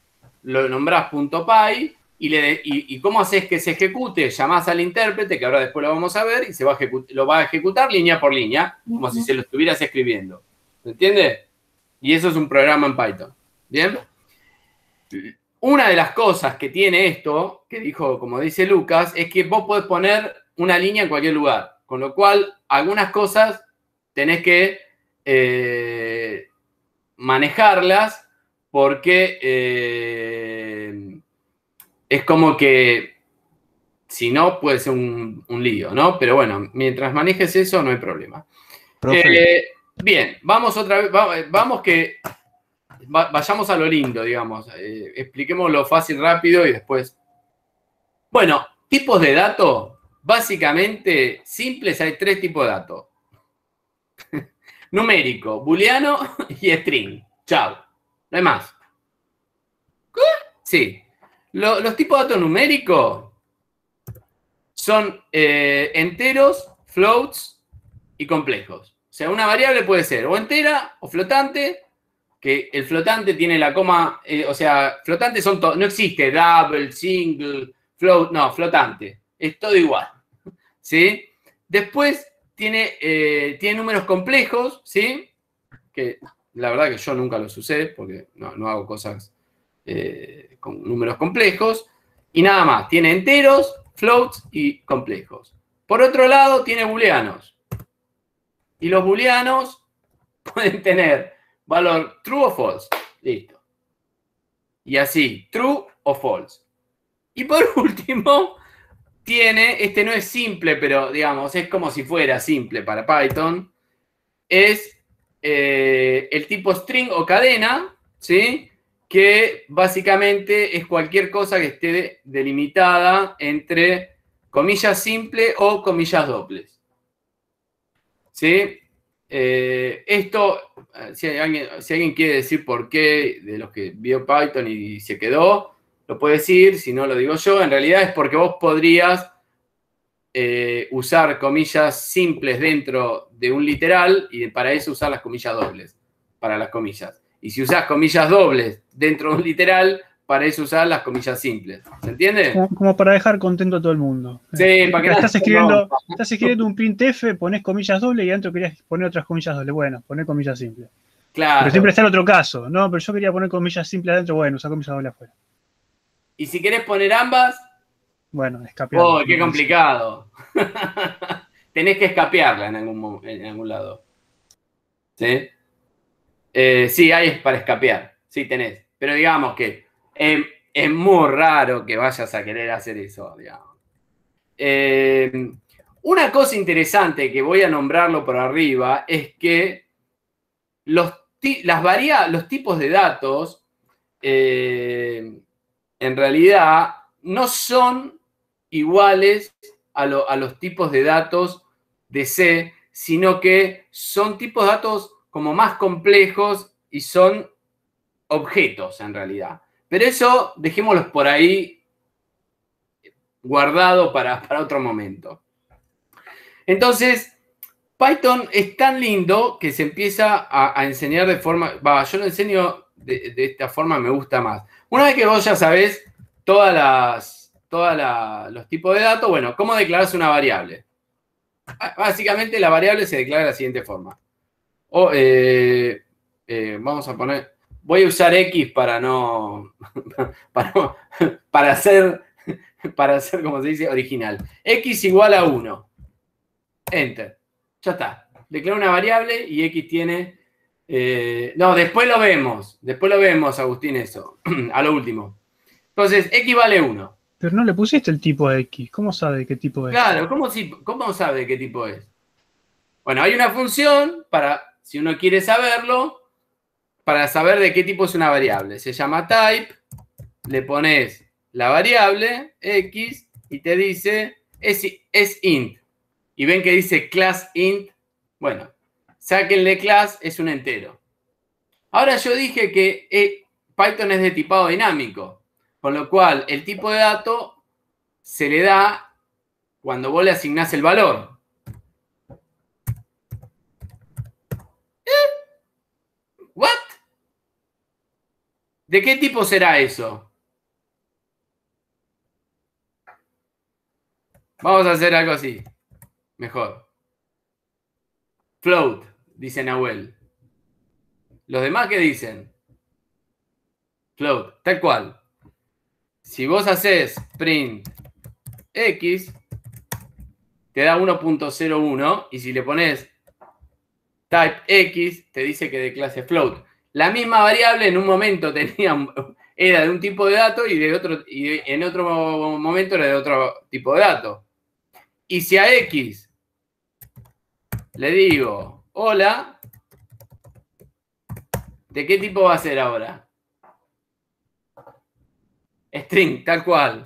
Speaker 1: lo nombrás .py y, le, y, y ¿cómo haces que se ejecute? Llamás al intérprete, que ahora después lo vamos a ver, y se va a lo va a ejecutar línea por línea, como si se lo estuvieras escribiendo. ¿Se entiende? Y eso es un programa en Python. ¿Bien? Una de las cosas que tiene esto, que dijo, como dice Lucas, es que vos podés poner una línea en cualquier lugar. Con lo cual, algunas cosas tenés que eh, manejarlas porque eh, es como que si no puede ser un, un lío, ¿no? Pero bueno, mientras manejes eso no hay problema.
Speaker 3: Profe.
Speaker 1: Eh, bien, vamos otra vez, vamos, vamos que vayamos a lo lindo, digamos. Eh, expliquémoslo fácil, rápido y después. Bueno, tipos de datos, básicamente simples, hay tres tipos de datos. Numérico, booleano y string. Chao. No hay más. ¿Qué? Sí. Lo, los tipos de datos numéricos son eh, enteros, floats y complejos. O sea, una variable puede ser o entera o flotante, que el flotante tiene la coma, eh, o sea, flotantes son todo, no existe double, single, float, no, flotante. Es todo igual. ¿Sí? Después tiene, eh, tiene números complejos, ¿sí? Que la verdad que yo nunca los usé porque no, no hago cosas eh, con números complejos. Y nada más, tiene enteros, floats y complejos. Por otro lado, tiene booleanos. Y los booleanos pueden tener valor true o false. Listo. Y así, true o false. Y por último, tiene, este no es simple, pero digamos, es como si fuera simple para Python. Es eh, el tipo string o cadena, ¿sí? Que básicamente es cualquier cosa que esté delimitada entre comillas simples o comillas dobles. ¿Sí? Eh, esto, si alguien, si alguien quiere decir por qué, de los que vio Python y se quedó, lo puede decir, si no lo digo yo. En realidad es porque vos podrías eh, usar comillas simples dentro de un literal y para eso usar las comillas dobles, para las comillas. Y si usás comillas dobles dentro de un literal, para eso usar las comillas simples. ¿Se entiende?
Speaker 2: Como, como para dejar contento a todo el mundo.
Speaker 1: Sí, para que
Speaker 2: estás
Speaker 1: no,
Speaker 2: escribiendo,
Speaker 1: no.
Speaker 2: estás escribiendo un printf, pones comillas dobles y adentro querías poner otras comillas dobles. Bueno, poner comillas simples.
Speaker 1: Claro.
Speaker 2: Pero siempre está el otro caso, ¿no? Pero yo quería poner comillas simples adentro, bueno, usa comillas dobles afuera.
Speaker 1: Y si querés poner ambas,
Speaker 2: bueno, escapear.
Speaker 1: Oh, qué complicado. Tenés que escapearla en algún, en algún lado. ¿Sí? Eh, sí, hay para escapear. Sí, tenés. Pero digamos que eh, es muy raro que vayas a querer hacer eso, digamos. Eh, una cosa interesante que voy a nombrarlo por arriba es que los, las varia los tipos de datos eh, en realidad no son iguales a, lo, a los tipos de datos de C, sino que son tipos de datos como más complejos y son objetos en realidad. Pero eso dejémoslos por ahí guardado para, para otro momento. Entonces, Python es tan lindo que se empieza a, a enseñar de forma... Va, yo lo enseño de, de esta forma, me gusta más. Una vez que vos ya sabés todas las, todas la, los tipos de datos, bueno, ¿cómo declarás una variable? Básicamente la variable se declara de la siguiente forma. O, eh, eh, vamos a poner... Voy a usar X para no... Para, para hacer... Para hacer, como se dice, original. X igual a uno. Enter. Ya está. Declaro una variable y X tiene... Eh, no, después lo vemos. Después lo vemos, Agustín, eso. A lo último. Entonces, X vale uno.
Speaker 2: Pero no le pusiste el tipo de X. ¿Cómo sabe qué tipo es?
Speaker 1: Claro, ¿cómo, si, ¿cómo sabe qué tipo es? Bueno, hay una función para, si uno quiere saberlo, para saber de qué tipo es una variable. Se llama type, le pones la variable X y te dice es, es int. Y ven que dice class int. Bueno, sáquenle class, es un entero. Ahora yo dije que eh, Python es de tipado dinámico, con lo cual el tipo de dato se le da cuando vos le asignás el valor. ¿Eh? ¿What? ¿De qué tipo será eso? Vamos a hacer algo así. Mejor. Float, dice Nahuel. ¿Los demás qué dicen? Float, tal cual. Si vos haces print X, te da uno punto cero uno, y si le pones type X, te dice que de clase float. La misma variable en un momento tenía, era de un tipo de dato y, de otro, y en otro momento era de otro tipo de dato. Y si a X le digo, hola, ¿de qué tipo va a ser ahora? String, tal cual.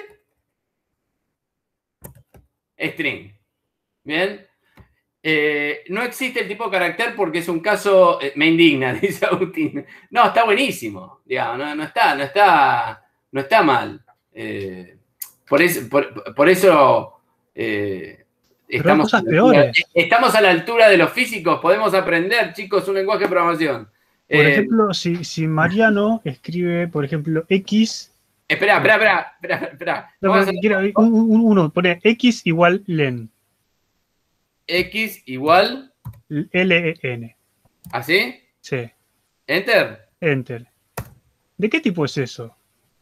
Speaker 1: String. Bien. Eh, no existe el tipo de carácter porque es un caso, eh, me indigna, dice Agustín. No, está buenísimo, digamos, no, no está, no está, no está mal. Eh, por, es, por, por eso eh,
Speaker 2: Pero hay
Speaker 1: estamos,
Speaker 2: cosas
Speaker 1: a la altura,
Speaker 2: peores.
Speaker 1: estamos a la altura de los físicos, podemos aprender, chicos, un lenguaje de programación.
Speaker 2: Por
Speaker 1: Eh,
Speaker 2: ejemplo, si, si Mariano escribe, por ejemplo, X.
Speaker 1: espera, espera, espera, espera, espera.
Speaker 2: No,
Speaker 1: Vamos
Speaker 2: pero
Speaker 1: a
Speaker 2: quiero, un- un- uno pone X igual len.
Speaker 1: X igual,
Speaker 2: L-E-N.
Speaker 1: ¿así?
Speaker 2: Sí.
Speaker 1: Enter.
Speaker 2: Enter. ¿De qué tipo es eso?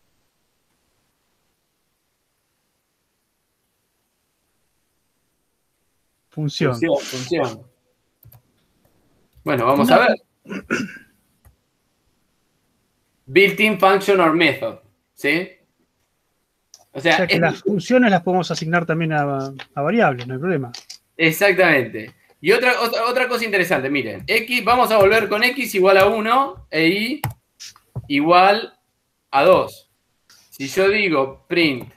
Speaker 2: Función.
Speaker 1: Función, función. Bueno, vamos
Speaker 2: No.
Speaker 1: a ver. Built-in function or method, ¿sí? O sea,
Speaker 2: O sea que
Speaker 1: es,
Speaker 2: las funciones las podemos asignar también a, a variables, no hay problema.
Speaker 1: exactamente. Y otra, otra, otra cosa interesante, miren, X, vamos a volver con X igual a uno e Y igual a dos. Si yo digo print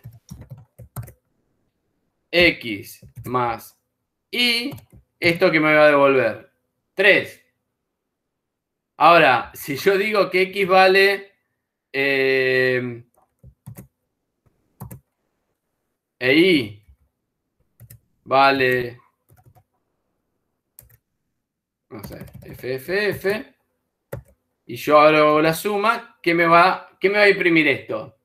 Speaker 1: X más Y, ¿esto que me va a devolver? tres. Ahora, si yo digo que X vale eh, e Y vale, no sé, F F F, y yo hago la suma, ¿qué me va, qué me va a imprimir esto?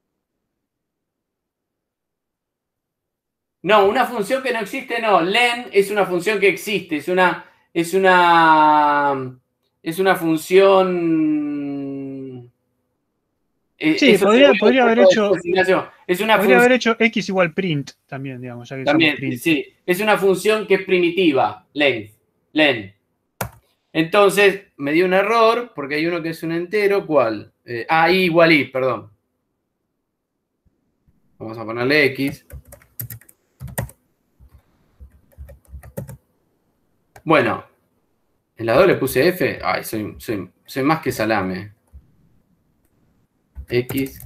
Speaker 1: No, una función que no existe, no. Len es una función que existe, es una, es una, es una función. eh,
Speaker 2: Sí,
Speaker 1: Eso se
Speaker 2: podría,
Speaker 1: ve
Speaker 2: podría haber hecho,
Speaker 1: después, Ignacio. Es una
Speaker 2: podría haber
Speaker 1: función,
Speaker 2: hecho X igual print también, digamos, ya que usamos
Speaker 1: también,
Speaker 2: print.
Speaker 1: sí, es una función que es primitiva, length, len. Entonces, me dio un error, porque hay uno que es un entero, ¿cuál? Eh, ah, I igual I, perdón. Vamos a ponerle X. Bueno, en la dos le puse F. Ay, soy, soy, soy más que salame. X.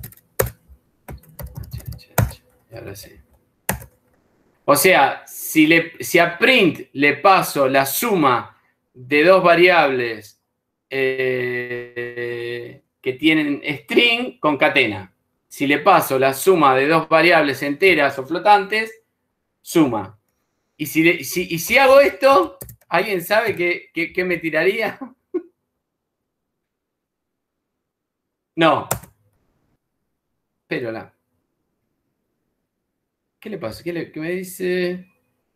Speaker 1: Y ahora sí. O sea, si, le, si a print le paso la suma de dos variables eh, que tienen string, concatena. Si le paso la suma de dos variables enteras o flotantes, suma. Y si, le, si, y si hago esto, ¿alguien sabe qué, qué, qué me tiraría? No. Pero la. ¿Qué le pasa? ¿Qué, le, qué me dice?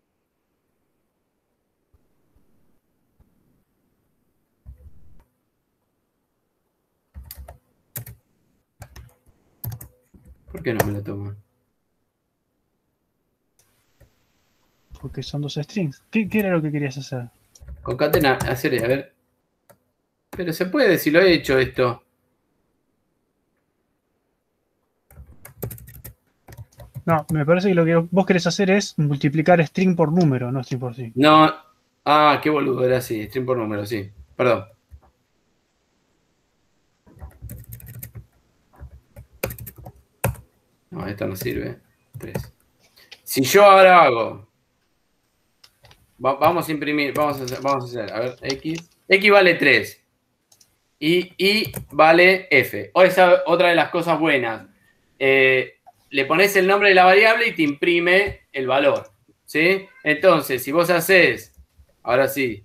Speaker 1: ¿Por qué no me lo toma?
Speaker 2: Porque son dos strings. ¿Qué, qué era lo que querías hacer?
Speaker 1: Concatena, hacer, a ver. Pero se puede si lo he hecho esto.
Speaker 2: No, me parece que lo que vos querés hacer es multiplicar string por número, no string por string.
Speaker 1: No. Ah, qué boludo, era así. String por número, sí. Perdón. No, esto no sirve. tres. Si yo ahora hago. Va, vamos a imprimir. Vamos a, hacer, vamos a hacer. A ver, X. X vale tres. Y Y vale F. O esa otra de las cosas buenas. Eh, le pones el nombre de la variable y te imprime el valor. ¿Sí? Entonces, si vos haces. Ahora sí.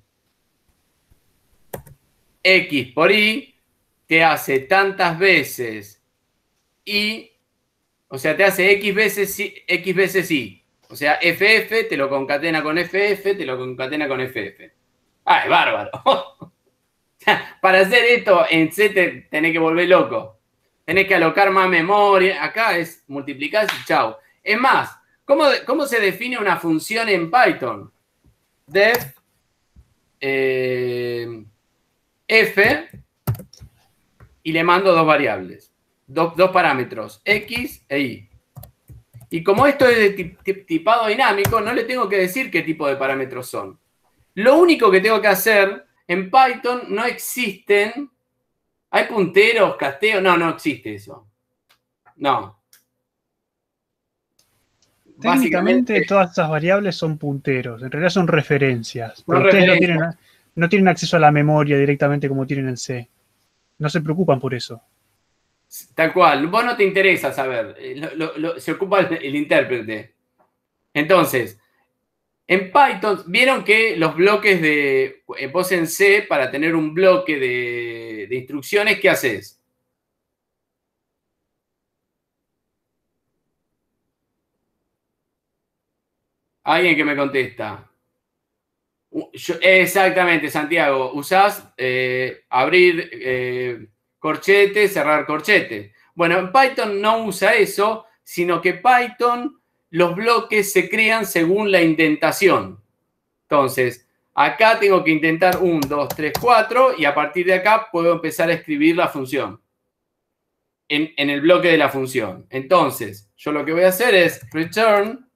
Speaker 1: X por Y, te hace tantas veces Y, o sea, te hace X veces Y, X veces Y. O sea, F F te lo concatena con F F, te lo concatena con F F. Ah, es bárbaro. Para hacer esto en C te tenés que volver loco. Tenés que alocar más memoria. Acá es multiplicar y chau. Es más, ¿cómo, cómo se define una función en Python? Def eh, f y le mando dos variables, dos, dos parámetros, x e y. Y como esto es de tipado dinámico, no le tengo que decir qué tipo de parámetros son. Lo único que tengo que hacer, en Python no existen, hay punteros, casteos, no, no existe eso. No.
Speaker 2: Técnicamente todas estas variables son punteros, en realidad son referencias. Pero
Speaker 1: Son
Speaker 2: ustedes no
Speaker 1: referencias.
Speaker 2: tienen, no tienen acceso a la memoria directamente como tienen en C. No se preocupan por eso.
Speaker 1: Tal cual. Vos no te interesa saber. Lo, lo, lo, se ocupa el, el intérprete. Entonces, en Python, vieron que los bloques de... Vos en C, para tener un bloque de, de instrucciones, ¿qué haces? Alguien que me contesta. Yo, exactamente, Santiago. Usás eh, abrir eh, corchete, cerrar corchete. Bueno, en Python no usa eso, sino que Python, los bloques se crean según la indentación. Entonces, acá tengo que intentar uno, dos, tres, cuatro y a partir de acá puedo empezar a escribir la función en, en el bloque de la función. Entonces, yo lo que voy a hacer es return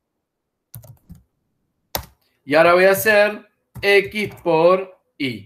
Speaker 1: y ahora voy a hacer x por y.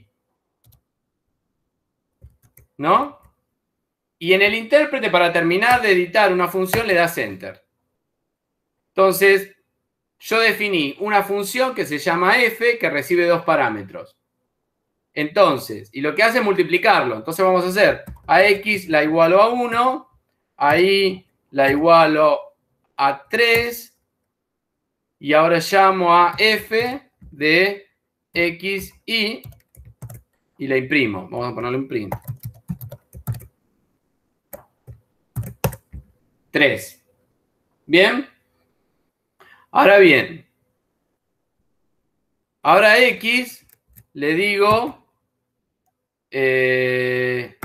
Speaker 1: ¿No? Y en el intérprete, para terminar de editar una función, le das enter. Entonces, yo definí una función que se llama f, que recibe dos parámetros. Entonces, y lo que hace es multiplicarlo. Entonces vamos a hacer a x la igualo a uno, a y la igualo a tres, y ahora llamo a f de x, y, y la imprimo. Vamos a ponerle un print. tres. ¿Bien? Ahora bien, ahora a x le digo eh,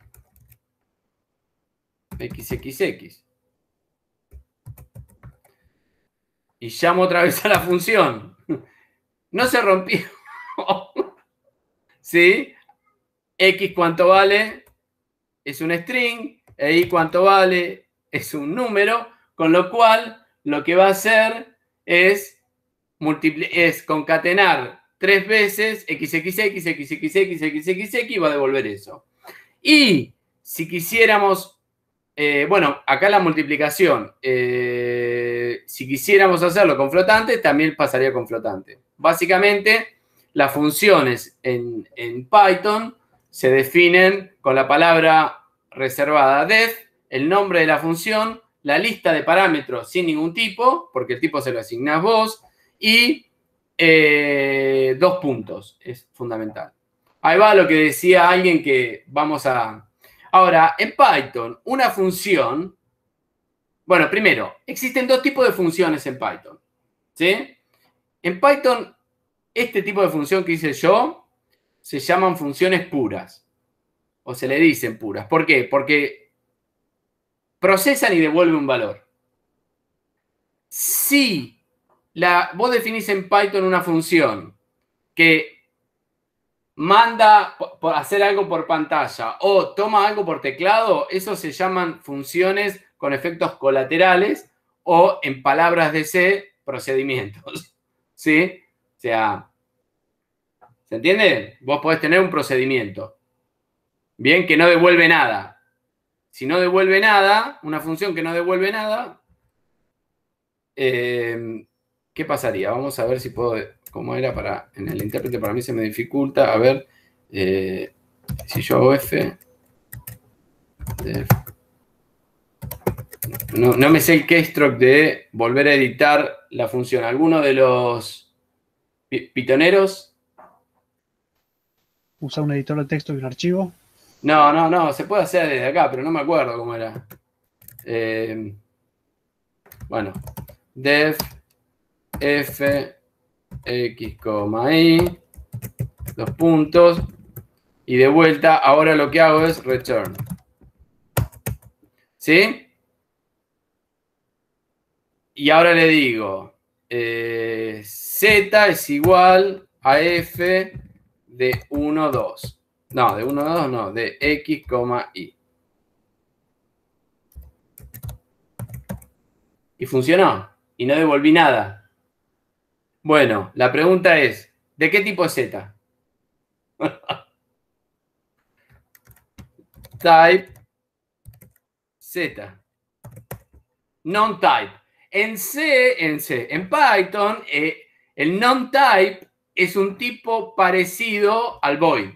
Speaker 1: xxx. Y llamo otra vez a la función. No se rompió. ¿Sí? X cuánto vale es un string, e y cuánto vale es un número, con lo cual lo que va a hacer es, es concatenar tres veces xxx, xxx, xxx y va a devolver eso. Y si quisiéramos, eh, bueno, acá la multiplicación, eh, si quisiéramos hacerlo con flotante, también pasaría con flotante. Básicamente, las funciones en, en Python se definen con la palabra reservada def, el nombre de la función, la lista de parámetros sin ningún tipo, porque el tipo se lo asignás vos, y eh, dos puntos, es fundamental. Ahí va lo que decía alguien que vamos a... Ahora, en Python, una función... Bueno, primero, existen dos tipos de funciones en Python, ¿sí? En Python, este tipo de función que hice yo se llaman funciones puras, o se le dicen puras. ¿Por qué? Porque procesan y devuelven un valor. Si la, vos definís en Python una función que manda por hacer algo por pantalla o toma algo por teclado, eso se llaman funciones con efectos colaterales o, en palabras de C, procedimientos. ¿Sí? O sea, ¿se entiende? Vos podés tener un procedimiento. Bien, que no devuelve nada. Si no devuelve nada, una función que no devuelve nada, eh, ¿qué pasaría? Vamos a ver si puedo... ¿Cómo era para... En el intérprete para mí se me dificulta. A ver, eh, si yo hago F... De, no, no me sé el keystroke de volver a editar la función. ¿Alguno de los pitoneros?
Speaker 2: ¿Usa un editor de texto y un archivo?
Speaker 1: No, no, no. Se puede hacer desde acá, pero no me acuerdo cómo era. Eh, bueno. Def f x, y, dos puntos. Y de vuelta, ahora lo que hago es return. ¿Sí? Y ahora le digo, eh, Z es igual a F de uno, dos. No, de uno, dos, no, de X, Y. Y funcionó. Y no devolví nada. Bueno, la pregunta es, ¿de qué tipo es Z? Type Z. Non-type. En C, en C, en Python, eh, el non-type es un tipo parecido al void.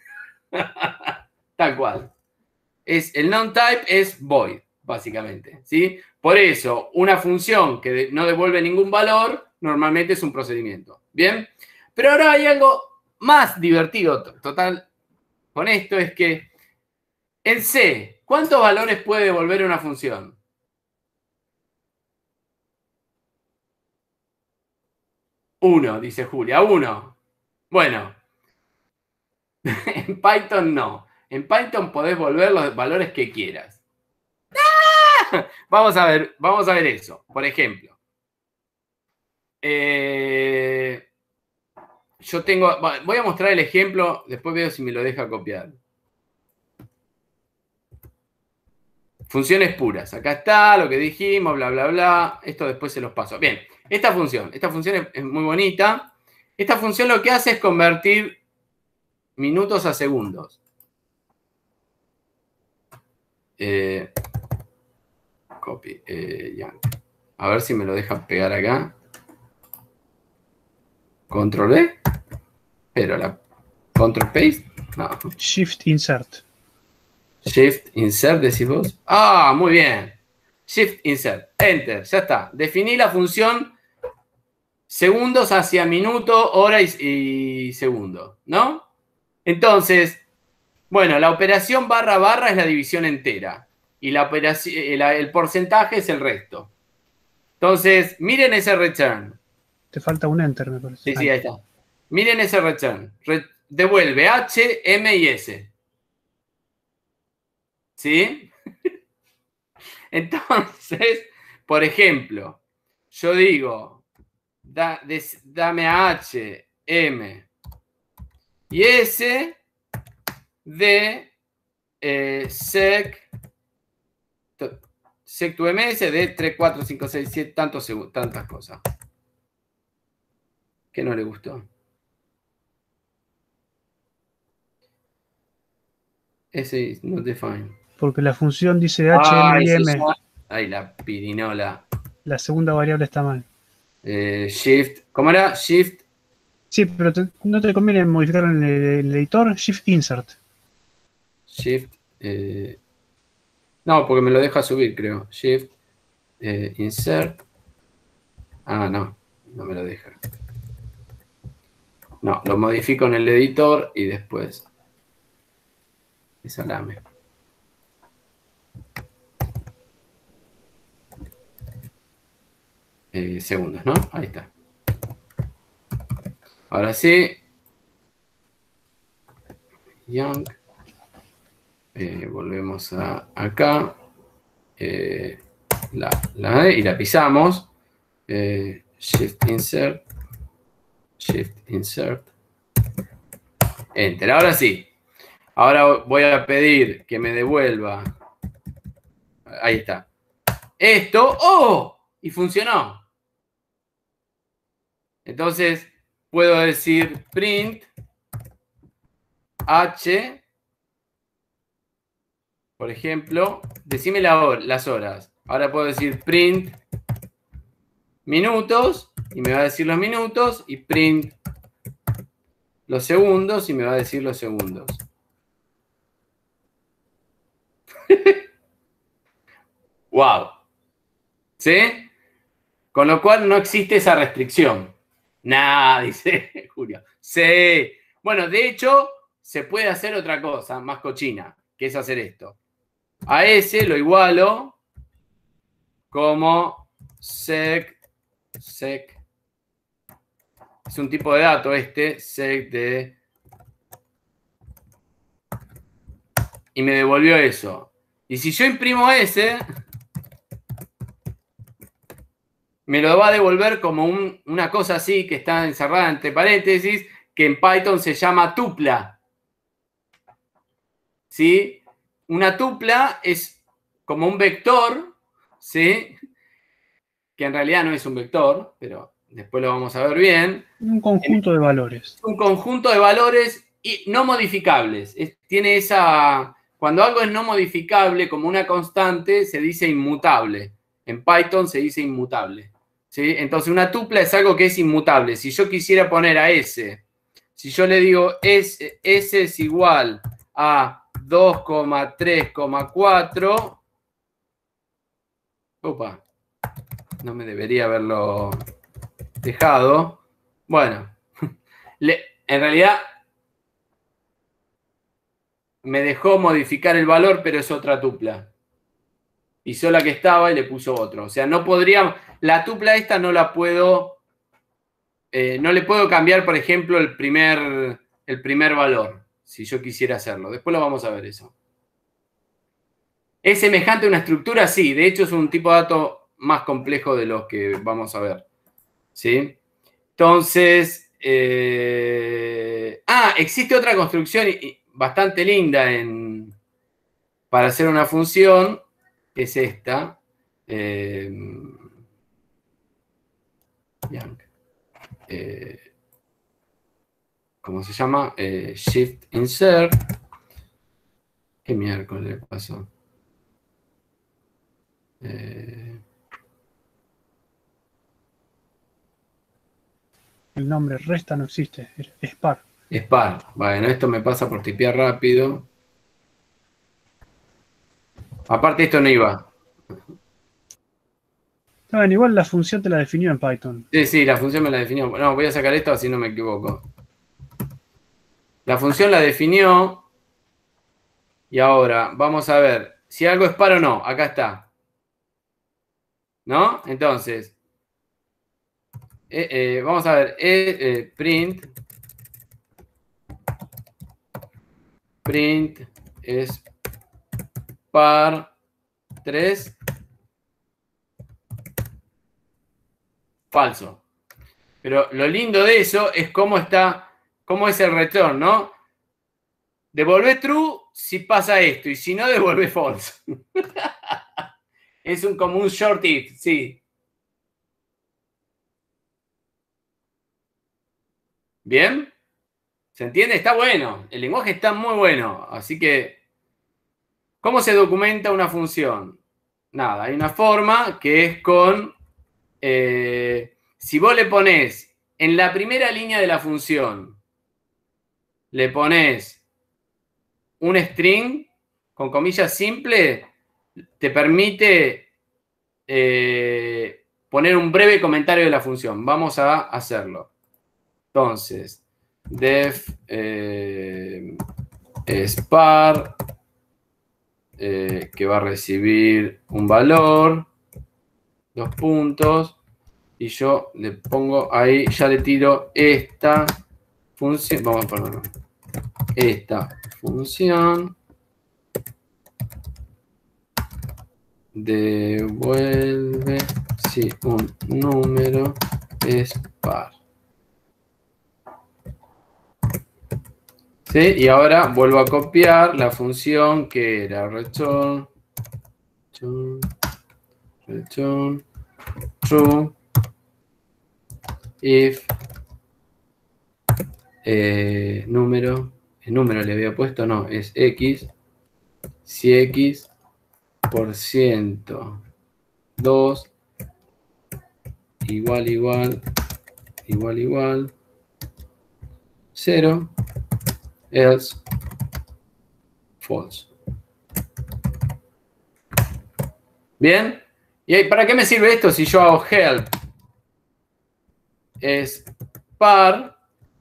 Speaker 1: Tal cual. Es, el non-type es void, básicamente. ¿Sí? Por eso, una función que de, no devuelve ningún valor, normalmente es un procedimiento. ¿Bien? Pero ahora hay algo más divertido, total, con esto, es que en C, ¿cuántos valores puede devolver una función? Uno, dice Julia, uno. Bueno, en Python no. En Python podés volver los valores que quieras. ¡Ah! Vamos a ver, vamos a ver eso. Por ejemplo, eh, yo tengo, voy a mostrar el ejemplo, después veo si me lo deja copiar. Funciones puras. Acá está lo que dijimos, bla, bla, bla. Esto después se los paso. Bien, esta función, esta función es, es muy bonita. Esta función lo que hace es convertir minutos a segundos. Eh, copy. Eh, ya. A ver si me lo dejan pegar acá. Control V. Pero la control paste. No.
Speaker 2: Shift insert.
Speaker 1: Shift insert, decís vos. Ah, muy bien. Shift insert. Enter. Ya está. Definí la función segundos hacia minuto, hora y, y segundo. ¿No? Entonces, bueno, la operación barra barra es la división entera. Y la operación, el, el porcentaje es el resto. Entonces, miren ese return.
Speaker 2: Te falta un enter, me parece.
Speaker 1: Sí, sí, ahí está. Miren ese return. Re, devuelve H, M y S. ¿Sí? Entonces, por ejemplo, yo digo, da, des, dame H, M y S de eh, sec, sec to M S de tres, cuatro, cinco, seis, siete, tantos, tantas cosas. ¿Qué no le gustó? Ese is not defined.
Speaker 2: Porque la función dice H, M y M.
Speaker 1: Ay, la pirinola.
Speaker 2: La segunda variable está mal.
Speaker 1: Eh, shift, ¿cómo era? Shift.
Speaker 2: Sí, pero te, no te conviene modificar en el, el editor. Shift insert.
Speaker 1: Shift. Eh, no, porque me lo deja subir, creo. Shift. Eh, insert. Ah, no. No me lo deja. No, lo modifico en el editor y después. Salame. Eh, segundos, ¿no? Ahí está. Ahora sí. Young. Eh, volvemos a acá. Eh, la, la D y la pisamos. Eh, shift insert. Shift insert. Enter. Ahora sí. Ahora voy a pedir que me devuelva. Ahí está. Esto. ¡Oh! Y funcionó. Entonces, puedo decir print H, por ejemplo, decime la hora, las horas. Ahora puedo decir print minutos y me va a decir los minutos y print los segundos y me va a decir los segundos. ¡Wow! ¿Sí? Con lo cual no existe esa restricción. Nah, dice Julio. Sí. Bueno, de hecho, se puede hacer otra cosa más cochina, que es hacer esto. A ese lo igualo como sec, sec. Es un tipo de dato este, sec de y me devolvió eso. Y si yo imprimo ese, me lo va a devolver como un, una cosa así que está encerrada entre paréntesis, que en Python se llama tupla. ¿Sí? Una tupla es como un vector, ¿sí? Que en realidad no es un vector, pero después lo vamos a ver bien.
Speaker 2: Un conjunto de valores.
Speaker 1: Un conjunto de valores y no modificables. Es, tiene esa... Cuando algo es no modificable, como una constante, se dice inmutable. En Python se dice inmutable. ¿Sí? Entonces, una tupla es algo que es inmutable. Si yo quisiera poner a S, si yo le digo S, S es igual a dos coma tres coma cuatro, opa, no me debería haberlo dejado. Bueno, le, en realidad me dejó modificar el valor, pero es otra tupla. Pisó la que estaba y le puso otro. O sea, no podría, la tupla esta no la puedo, eh, no le puedo cambiar, por ejemplo, el primer, el primer valor, si yo quisiera hacerlo. Después lo vamos a ver eso. ¿Es semejante a una estructura? Sí, de hecho es un tipo de dato más complejo de los que vamos a ver. ¿Sí? Entonces, eh... ah, existe otra construcción bastante linda en, para hacer una función, que es esta. Eh, eh, ¿Cómo se llama? Eh, Shift Insert. ¿Qué miércoles pasó? Eh,
Speaker 2: El nombre resta no existe, es par.
Speaker 1: es par. Bueno, esto me pasa por tipear rápido. Aparte esto no iba.
Speaker 2: No, igual la función te la definió en Python.
Speaker 1: Sí, sí, la función me la definió. No, voy a sacar esto así no me equivoco. La función la definió. Y ahora vamos a ver si algo es par o no. Acá está. ¿No? Entonces, eh, eh, vamos a ver. Eh, eh, print. Print es par tres. Falso. Pero lo lindo de eso es cómo está, cómo es el return, ¿no? Devolvé true si pasa esto, y si no, devolvé false. Es un, como un short if, sí. ¿Bien? ¿Se entiende? Está bueno. El lenguaje está muy bueno. Así que, ¿cómo se documenta una función? Nada, hay una forma que es con... Eh, si vos le ponés en la primera línea de la función, le ponés un string con comillas simple, te permite eh, poner un breve comentario de la función. Vamos a hacerlo. Entonces, def eh, spar, eh, que va a recibir un valor, dos puntos, y yo le pongo ahí, ya le tiro esta función, vamos a ponerlo, esta función devuelve si un número es par. ¿Sí? Y ahora vuelvo a copiar la función que era return, return, return true if eh, número, el número le había puesto, no, es x, si x por ciento dos igual igual igual igual cero, else false. ¿Bien? ¿Y para qué me sirve esto si yo hago help? Es par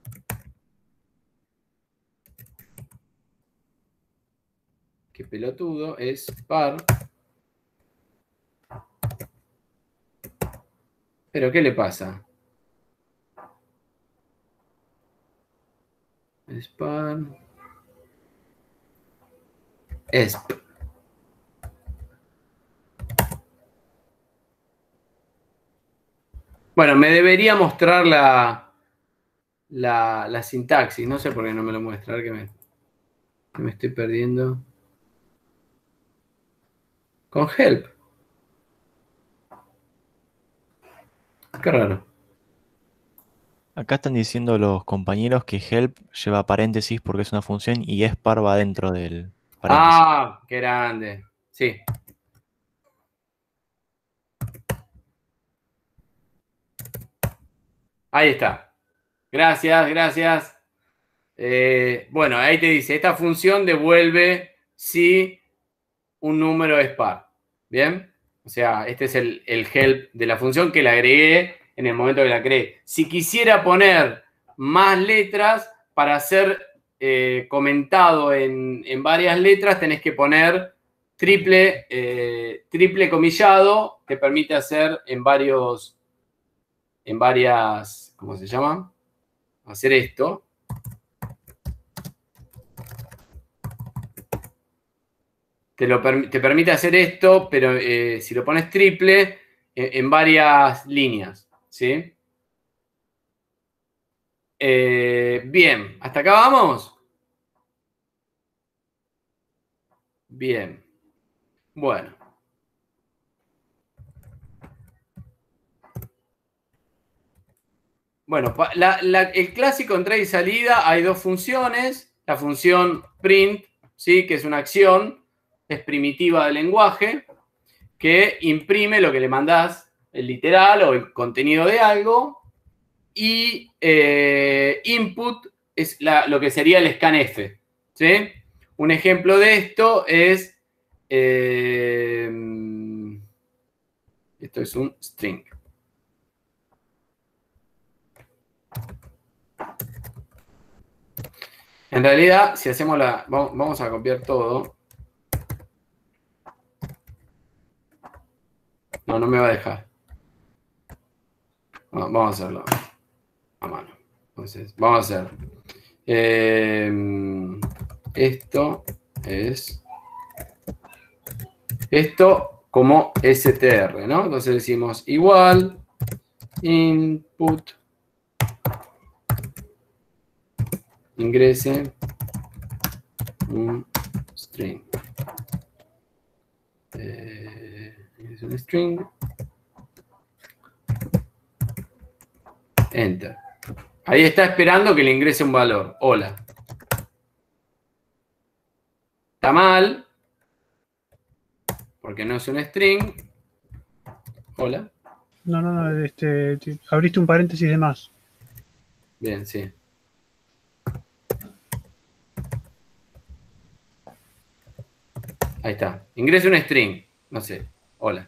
Speaker 1: qué pelotudo, es par. ¿Pero qué le pasa? Es par. esp. Bueno, me debería mostrar la, la, la sintaxis. No sé por qué no me lo muestra. A ver que me, que me estoy perdiendo. Con help. Qué raro.
Speaker 3: Acá están diciendo los compañeros que help lleva paréntesis porque es una función y espar va dentro del paréntesis.
Speaker 1: Ah, qué grande. Sí. Ahí está. Gracias, gracias. Eh, bueno, ahí te dice, esta función devuelve si un número es par. ¿Bien? O sea, este es el, el help de la función que le agregué en el momento que la creé. Si quisiera poner más letras para ser eh, comentado en, en varias letras, tenés que poner triple, eh, triple comillado, que permite hacer en varios, en varias, ¿cómo se llama? Hacer esto. Te, lo, te permite hacer esto, pero eh, si lo pones triple, eh, en varias líneas, ¿sí? Eh, bien, ¿hasta acá vamos? Bien. Bueno. Bueno, la, la, el clásico entrada y salida, hay dos funciones. La función print, ¿sí? Que es una acción, es primitiva del lenguaje, que imprime lo que le mandás, el literal o el contenido de algo. Y eh, input es la, lo que sería el scanf, ¿sí? Un ejemplo de esto es, eh, esto es un string. En realidad, si hacemos la, vamos, vamos a copiar todo. No, no me va a dejar. No, vamos a hacerlo a mano. Entonces, vamos a hacer. Eh, esto es. Esto como str, ¿no? Entonces decimos igual input ingrese un string. Eh, es un string. Enter. Ahí está esperando que le ingrese un valor. Hola. Está mal. Porque no es un string. Hola.
Speaker 2: No, no, no, este, abriste un paréntesis de más.
Speaker 1: Bien, sí. Ahí está. Ingrese un string. No sé. Hola.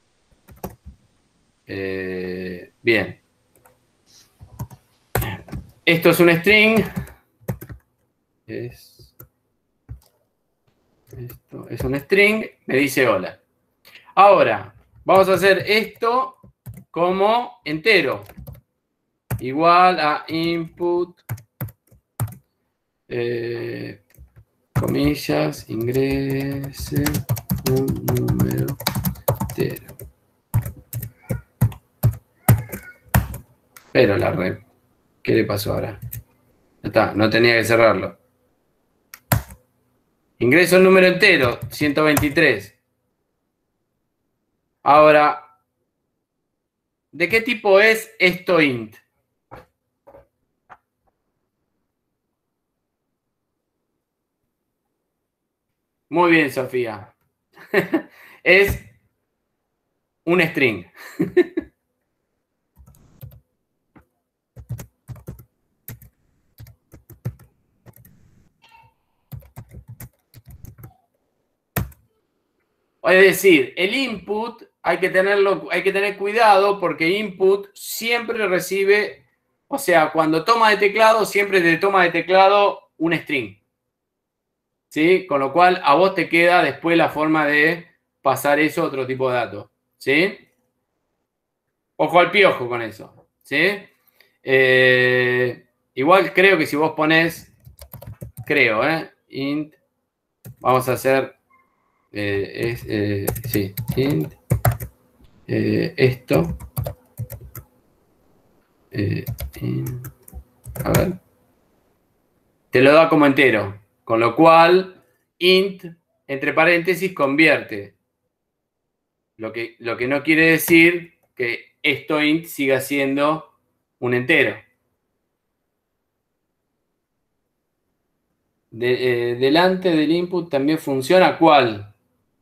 Speaker 1: Eh, bien. Esto es un string. Es, esto es un string. Me dice hola. Ahora, vamos a hacer esto como entero. Igual a input. Eh, comillas, ingrese un número entero. Pero la red, ¿qué le pasó ahora? Ya está, no tenía que cerrarlo. Ingreso un número entero, ciento veintitrés. Ahora, ¿de qué tipo es esto int? Muy bien, Sofía. Es un string. Es decir, el input hay que tenerlo, hay que tener cuidado porque input siempre recibe, o sea, cuando toma de teclado, siempre te toma de teclado un string. ¿Sí? Con lo cual a vos te queda después la forma de pasar eso a otro tipo de datos. ¿Sí? Ojo al piojo con eso. ¿Sí? Eh, igual creo que si vos ponés, creo, ¿eh? Int Vamos a hacer, eh, es, eh, sí, int, eh, esto. Eh, int, a ver. Te lo da como entero. Con lo cual, int, entre paréntesis, convierte. Lo que, lo que no quiere decir que esto int siga siendo un entero. De, eh, delante del input también funciona ¿cuál?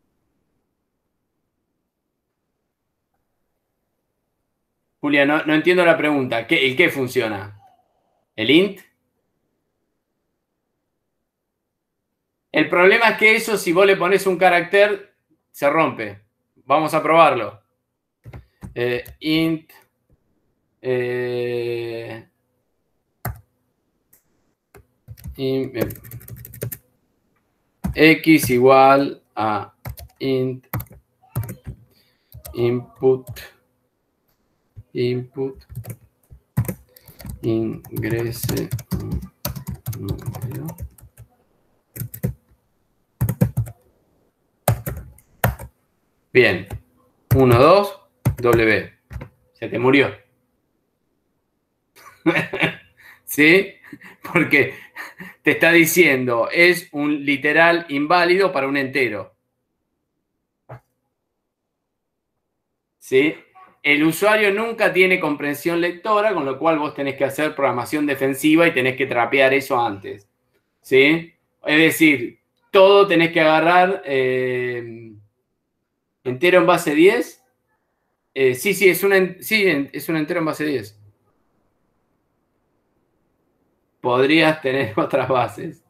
Speaker 1: Julia, no, no entiendo la pregunta. ¿Qué, ¿El qué funciona? ¿El int? El problema es que eso, si vos le pones un carácter, se rompe. Vamos a probarlo. Eh, int eh, in, eh, x igual a int input input ingrese un número. Bien. uno, dos, W. Se te murió. ¿Sí? Porque te está diciendo, es un literal inválido para un entero. ¿Sí? El usuario nunca tiene comprensión lectora, con lo cual vos tenés que hacer programación defensiva y tenés que trapear eso antes. ¿Sí? Es decir, todo tenés que agarrar eh, entero en base diez. Eh, sí, sí, es, una, sí, es un entero en base diez. Podrías tener otras bases.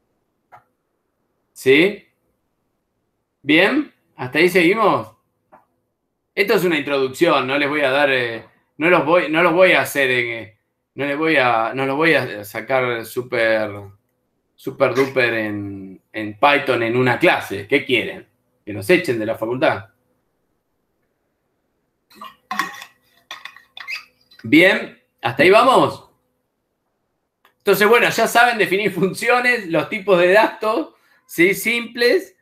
Speaker 1: ¿Sí? ¿Bien? ¿Hasta ahí seguimos? Esto es una introducción, no les voy a dar, eh, no, los voy, no los voy a hacer, en, no les voy a, no los voy a sacar súper, súper duper en, en Python en una clase. ¿Qué quieren? ¿Que nos echen de la facultad? Bien, ¿hasta ahí vamos? Entonces, bueno, ya saben definir funciones, los tipos de datos, ¿sí? Simples,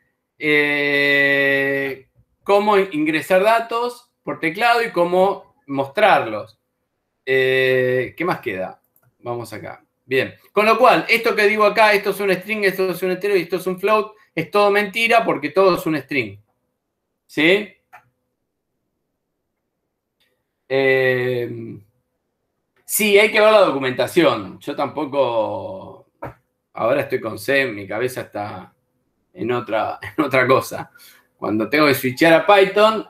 Speaker 1: eh, cómo ingresar datos por teclado y cómo mostrarlos. Eh, ¿Qué más queda? Vamos acá. Bien, con lo cual, esto que digo acá, esto es un string, esto es un entero y esto es un float, es todo mentira porque todo es un string. ¿Sí? Eh, sí, hay que ver la documentación. Yo tampoco... Ahora estoy con C, mi cabeza está en otra, en otra cosa. Cuando tengo que switchear a Python,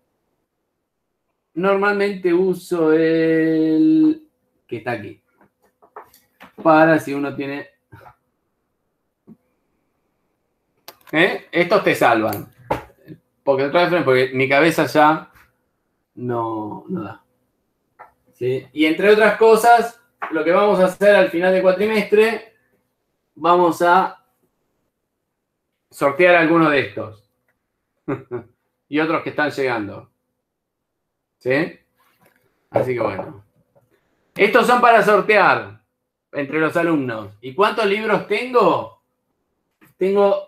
Speaker 1: normalmente uso el que está aquí. Para si uno tiene... ¿Eh? Estos te salvan. Porque, porque mi cabeza ya no, no da. ¿Sí? Y entre otras cosas, lo que vamos a hacer al final del cuatrimestre, vamos a sortear alguno de estos. Y otros que están llegando. ¿Sí? Así que bueno. Estos son para sortear entre los alumnos. ¿Y cuántos libros tengo? Tengo...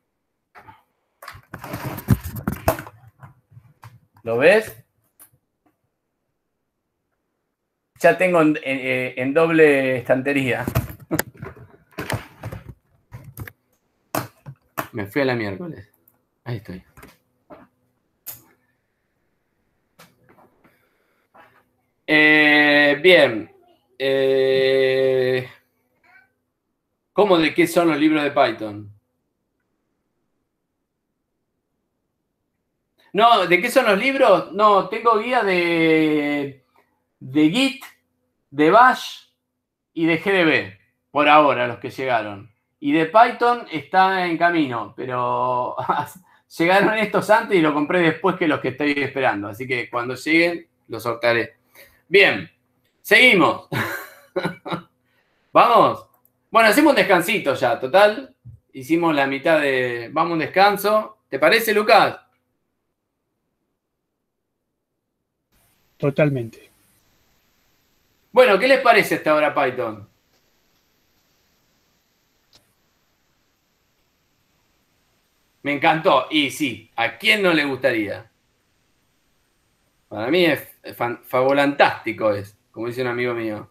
Speaker 1: ¿Lo ves? Ya tengo en, en, en doble estantería. Me fui a la miércoles. Ahí estoy. Eh, bien. Eh, ¿Cómo de qué son los libros de Python? No, ¿de qué son los libros? No, tengo guía de, de Git, de Bash y de G D B, por ahora, los que llegaron. Y de Python está en camino, pero llegaron estos antes y lo compré después que los que estoy esperando. Así que cuando lleguen, los sortearé. Bien, seguimos. ¿Vamos? Bueno, hacemos un descansito ya, total. Hicimos la mitad de... Vamos a un descanso. ¿Te parece, Lucas?
Speaker 2: Totalmente.
Speaker 1: Bueno, ¿qué les parece hasta ahora Python? Me encantó. Y sí, ¿a quién no le gustaría? Para mí es fan, fabulantástico, es, como dice un amigo mío.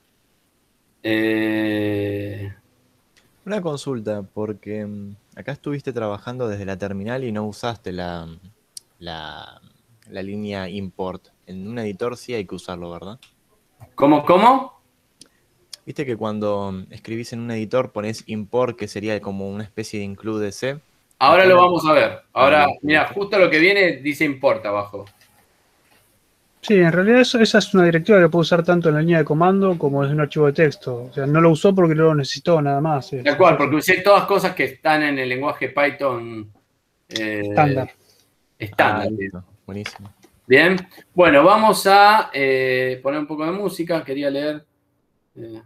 Speaker 1: Eh...
Speaker 3: Una consulta, porque mm, acá estuviste trabajando desde la terminal y no usaste la, la, la línea import. En un editor sí hay que usarlo, ¿verdad?
Speaker 1: ¿Cómo, cómo?
Speaker 3: Viste que cuando mm, escribís en un editor pones import, que sería como una especie de include C.
Speaker 1: Ahora
Speaker 3: Acá
Speaker 1: lo
Speaker 3: la...
Speaker 1: vamos a ver.
Speaker 3: Ah,
Speaker 1: Ahora,
Speaker 3: listo,
Speaker 1: mira,
Speaker 3: listo.
Speaker 1: justo lo que viene dice importa abajo.
Speaker 2: Sí, en realidad eso- esa es una directiva que puedo usar tanto en la línea de comando como desde un archivo de texto. O sea, no lo usó porque no lo necesitó nada más. Es,
Speaker 1: Tal
Speaker 2: es
Speaker 1: cual,
Speaker 2: eso,
Speaker 1: porque usé todas cosas que están en el lenguaje Python eh,
Speaker 2: estándar.
Speaker 3: Ah,
Speaker 1: estándar.
Speaker 3: listo. Buenísimo.
Speaker 1: Bien, bueno, vamos a eh, poner un poco de música. Quería leer. eh.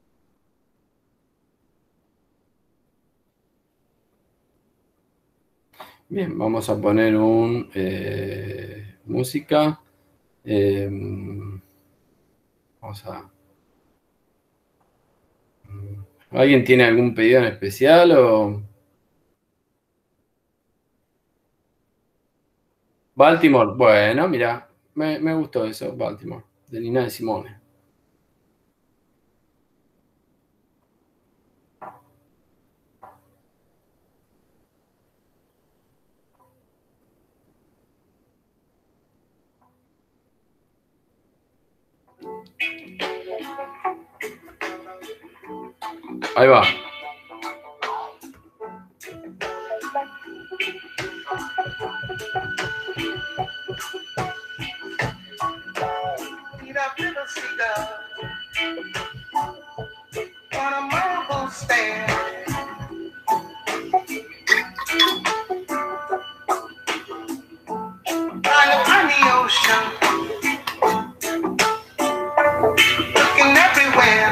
Speaker 1: Bien, vamos a poner un eh, música. Eh, vamos a. ¿Alguien tiene algún pedido en especial o Baltimore? Bueno, mira, me, me gustó eso, Baltimore, de Nina de Simone. Ahí va.
Speaker 4: Need a little cigar on a marble stand. Kind of on the ocean, looking everywhere.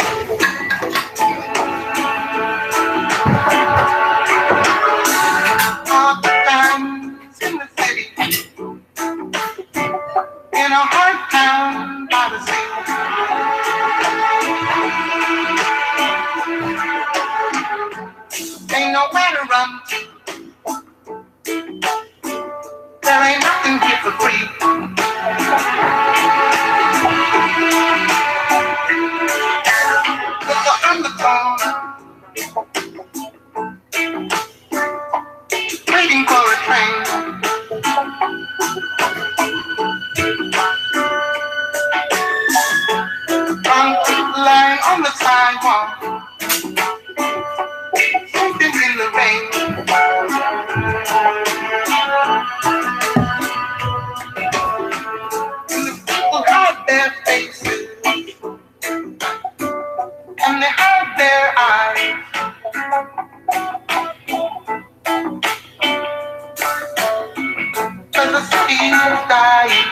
Speaker 4: All the times in the city, in a hard town by the sea. Ain't nowhere to run to. There ain't nothing here for free. Look on the corner, waiting for a train. Drunk lying on the sidewalk, sleeping in the rain. And the people hide their faces, and they hide their eyes. Cause the city is dying,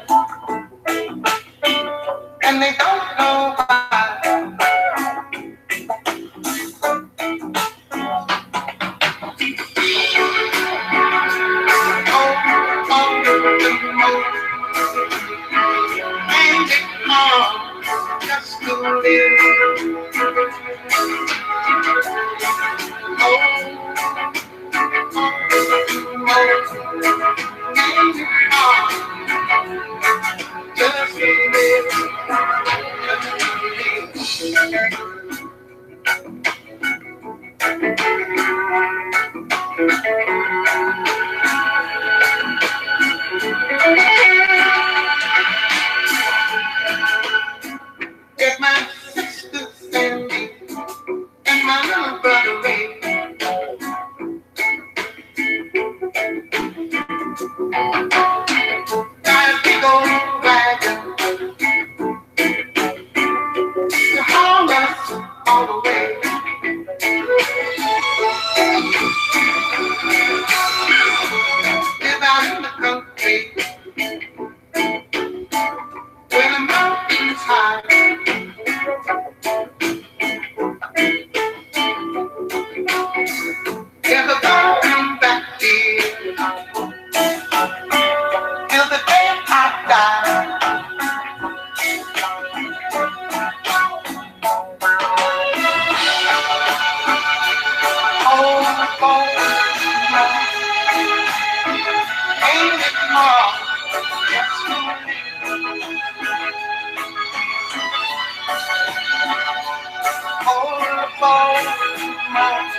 Speaker 4: and they don't know why. Oh, oh, oh, make it hard just to live. Oh, oh, oh, make it hard just to live. Just to live. Get my sister Sandy and my little brother Ray. Got a big old wagon to haul us all the way. Live out in the country where the mountains high. Never gonna come back here till the day I die. Oh, oh, more.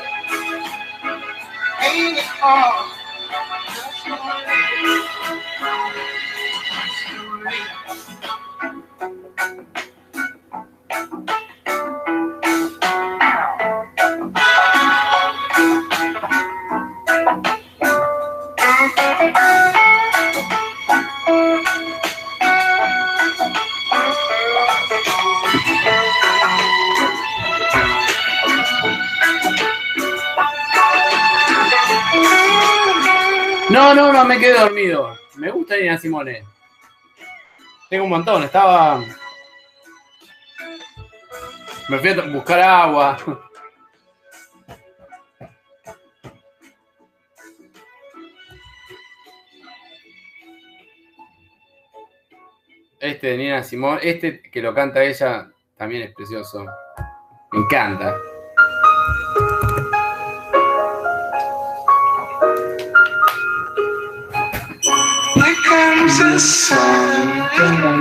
Speaker 4: Ain't it all just
Speaker 1: No, no, no, me quedé dormido. Me gusta Nina Simone. Tengo un montón, estaba... Me fui a buscar agua. Este de Nina Simone, este que lo canta ella, también es precioso. Me encanta.
Speaker 4: comes the sun,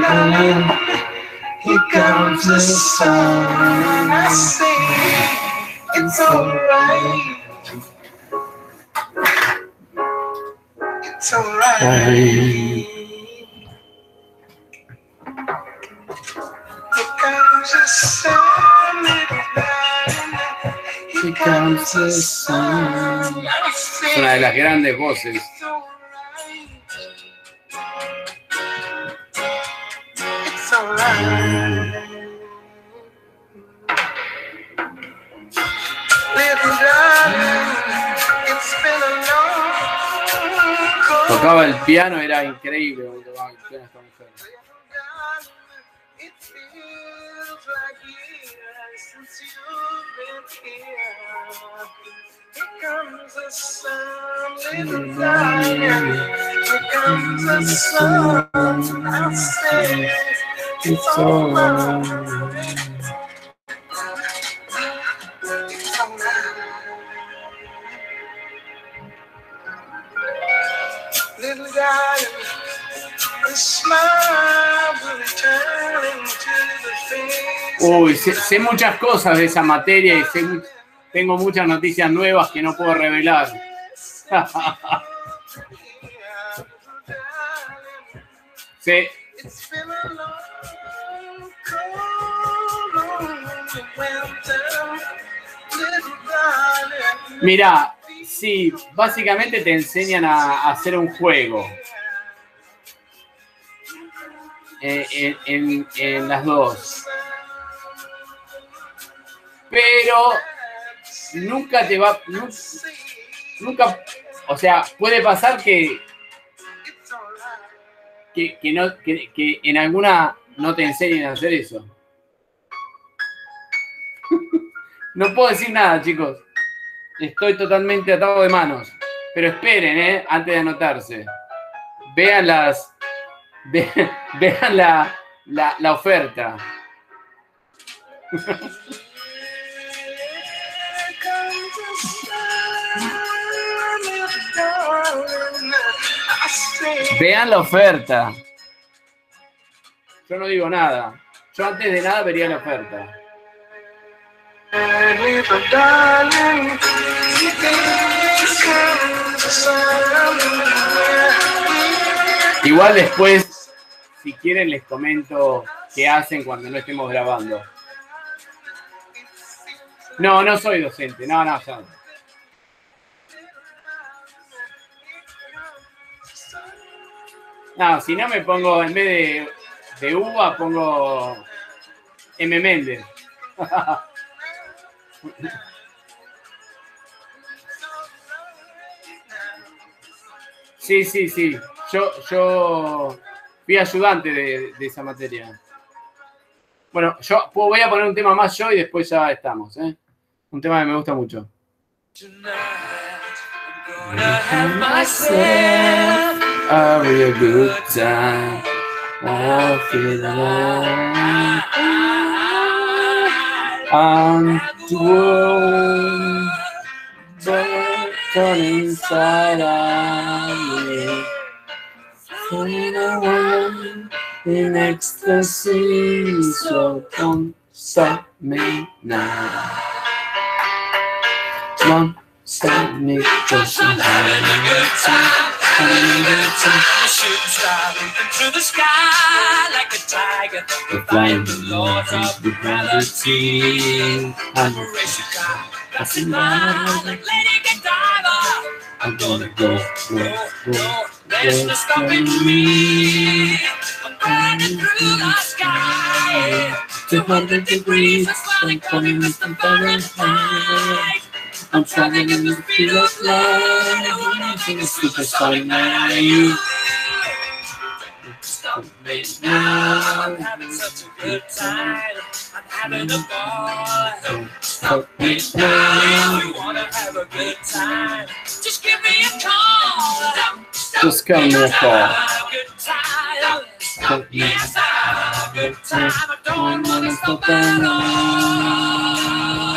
Speaker 4: here comes the sun. I say it's alright, it's alright. Here comes the sun, here comes the sun.
Speaker 1: Es una de las grandes voces. Tocaba el piano, era increíble. Tocaba el piano esta mujer.
Speaker 4: It's alright. Little darling, the smile will turn into the face.
Speaker 1: Uy, sé, sé muchas cosas de esa materia y sé, tengo muchas noticias nuevas que no puedo revelar. Sí. Mira, sí, básicamente te enseñan a, a hacer un juego. Eh, en, en, en las dos. Pero nunca te va... Nunca, nunca o sea, puede pasar que... Que, que, no, que, que en alguna no te enseñen a hacer eso. No puedo decir nada, chicos. Estoy totalmente atado de manos. Pero esperen, ¿eh? Antes de anotarse. Vean las... Ve, vean la, la, la oferta. Vean la oferta. Yo no digo nada. Yo antes de nada vería la oferta. Igual después, si quieren, les comento qué hacen cuando no estemos grabando. No, no soy docente. No, no, ya. No, si no me pongo, en vez de, de uva, pongo M. Méndez. Sí, sí, sí. Yo, yo fui ayudante de, de esa materia. Bueno, yo voy a poner un tema más yo y después ya estamos, ¿eh? Un tema que me gusta mucho. A real good time. I feel alive. I'm the world, but turning inside out. When I want in ecstasy, so don't stop me now. Don't stop me, cause I'm having a good time. Having a good time.
Speaker 5: A shooting star leaping through the sky like a tiger, defying the laws of gravity. I'm a racing car, passing by like Lady Godiva. I'm gonna go, go, go. There's no stopping me. I'm burning through the sky. two hundred degrees, that's why they call me Mister Fahrenheit. I'm traveling in the speed of light. I wanna be a supersonic man. Are you? Stop me now. I'm having such a good time. I'm having a ball. Stop me now. You wanna have a good time? Just give me a call.
Speaker 1: Just give me a call.
Speaker 5: Good time. Yes, I have a good time. I don't wanna stop at all.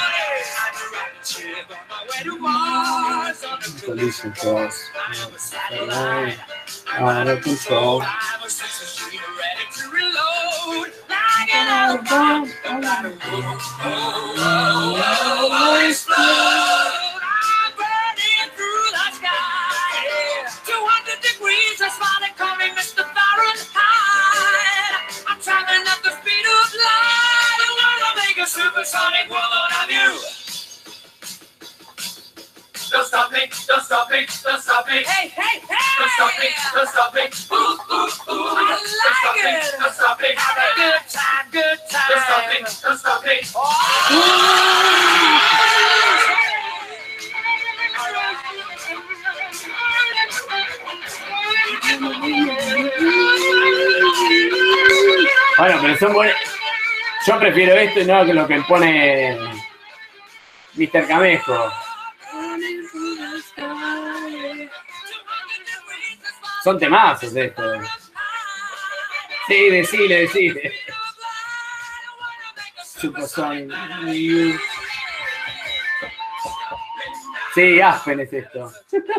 Speaker 1: Collision course. Out of control.
Speaker 5: two hundred degrees, that's why they call me Mister Fahrenheit. I'm traveling at the speed of light. I wanna make a supersonic world of you. Don't stop me, don't stop me, don't stop me. Hey, hey, hey! Don't stop me, don't stop me. Ooh, ooh, ooh. I like it. Don't stop me, don't stop me. Have a good time, good time. Don't stop me, don't stop me.
Speaker 1: Bueno, pero son buenos. Yo prefiero esto y no que lo que pone mister Camejo. Son temazos estos. Sí, decile, decile. Supersonic. Sí, Aspen es esto.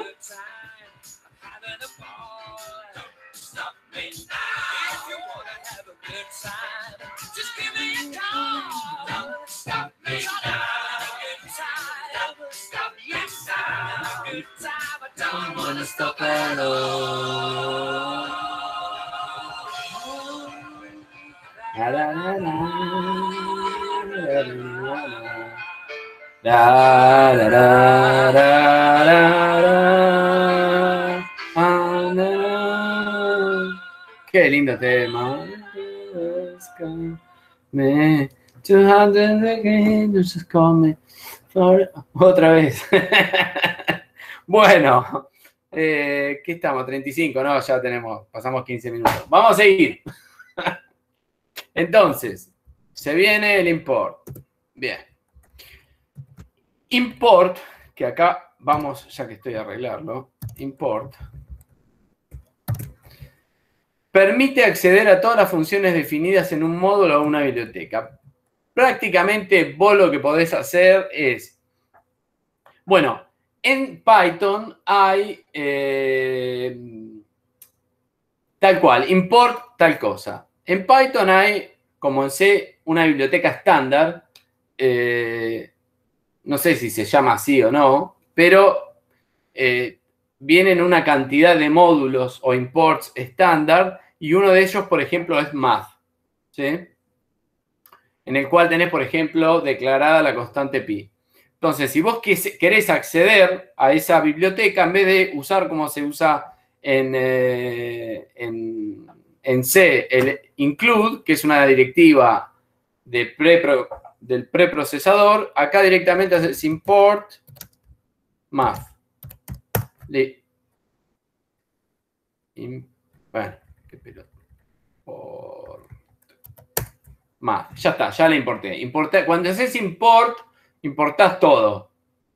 Speaker 5: Don't wanna stop at all.
Speaker 1: La, la, la, la, la, la, la, la, la, la, la. Qué lindo tema. Me two hundred again, just call me for... Otra vez. Bueno, eh, ¿qué estamos? treinta y cinco, ¿no? Ya tenemos, pasamos quince minutos. Vamos a seguir. Entonces, se viene el import. Bien. Import, que acá vamos, ya que estoy a arreglarlo. Import. Permite acceder a todas las funciones definidas en un módulo o una biblioteca. Prácticamente vos lo que podés hacer es, bueno, en Python hay eh, tal cual, import tal cosa. En Python hay, como en C, una biblioteca estándar. Eh, no sé si se llama así o no, pero eh, vienen una cantidad de módulos o imports estándar y uno de ellos, por ejemplo, es math, ¿sí? En el cual tenés, por ejemplo, declarada la constante pi. Entonces, si vos querés acceder a esa biblioteca, en vez de usar como se usa en, eh, en, en C, el include, que es una directiva de pre, del preprocesador, acá directamente haces import math. In, bueno, qué pelota. Por math. Ya está, ya la importé. Importé. Cuando haces import, importás todo.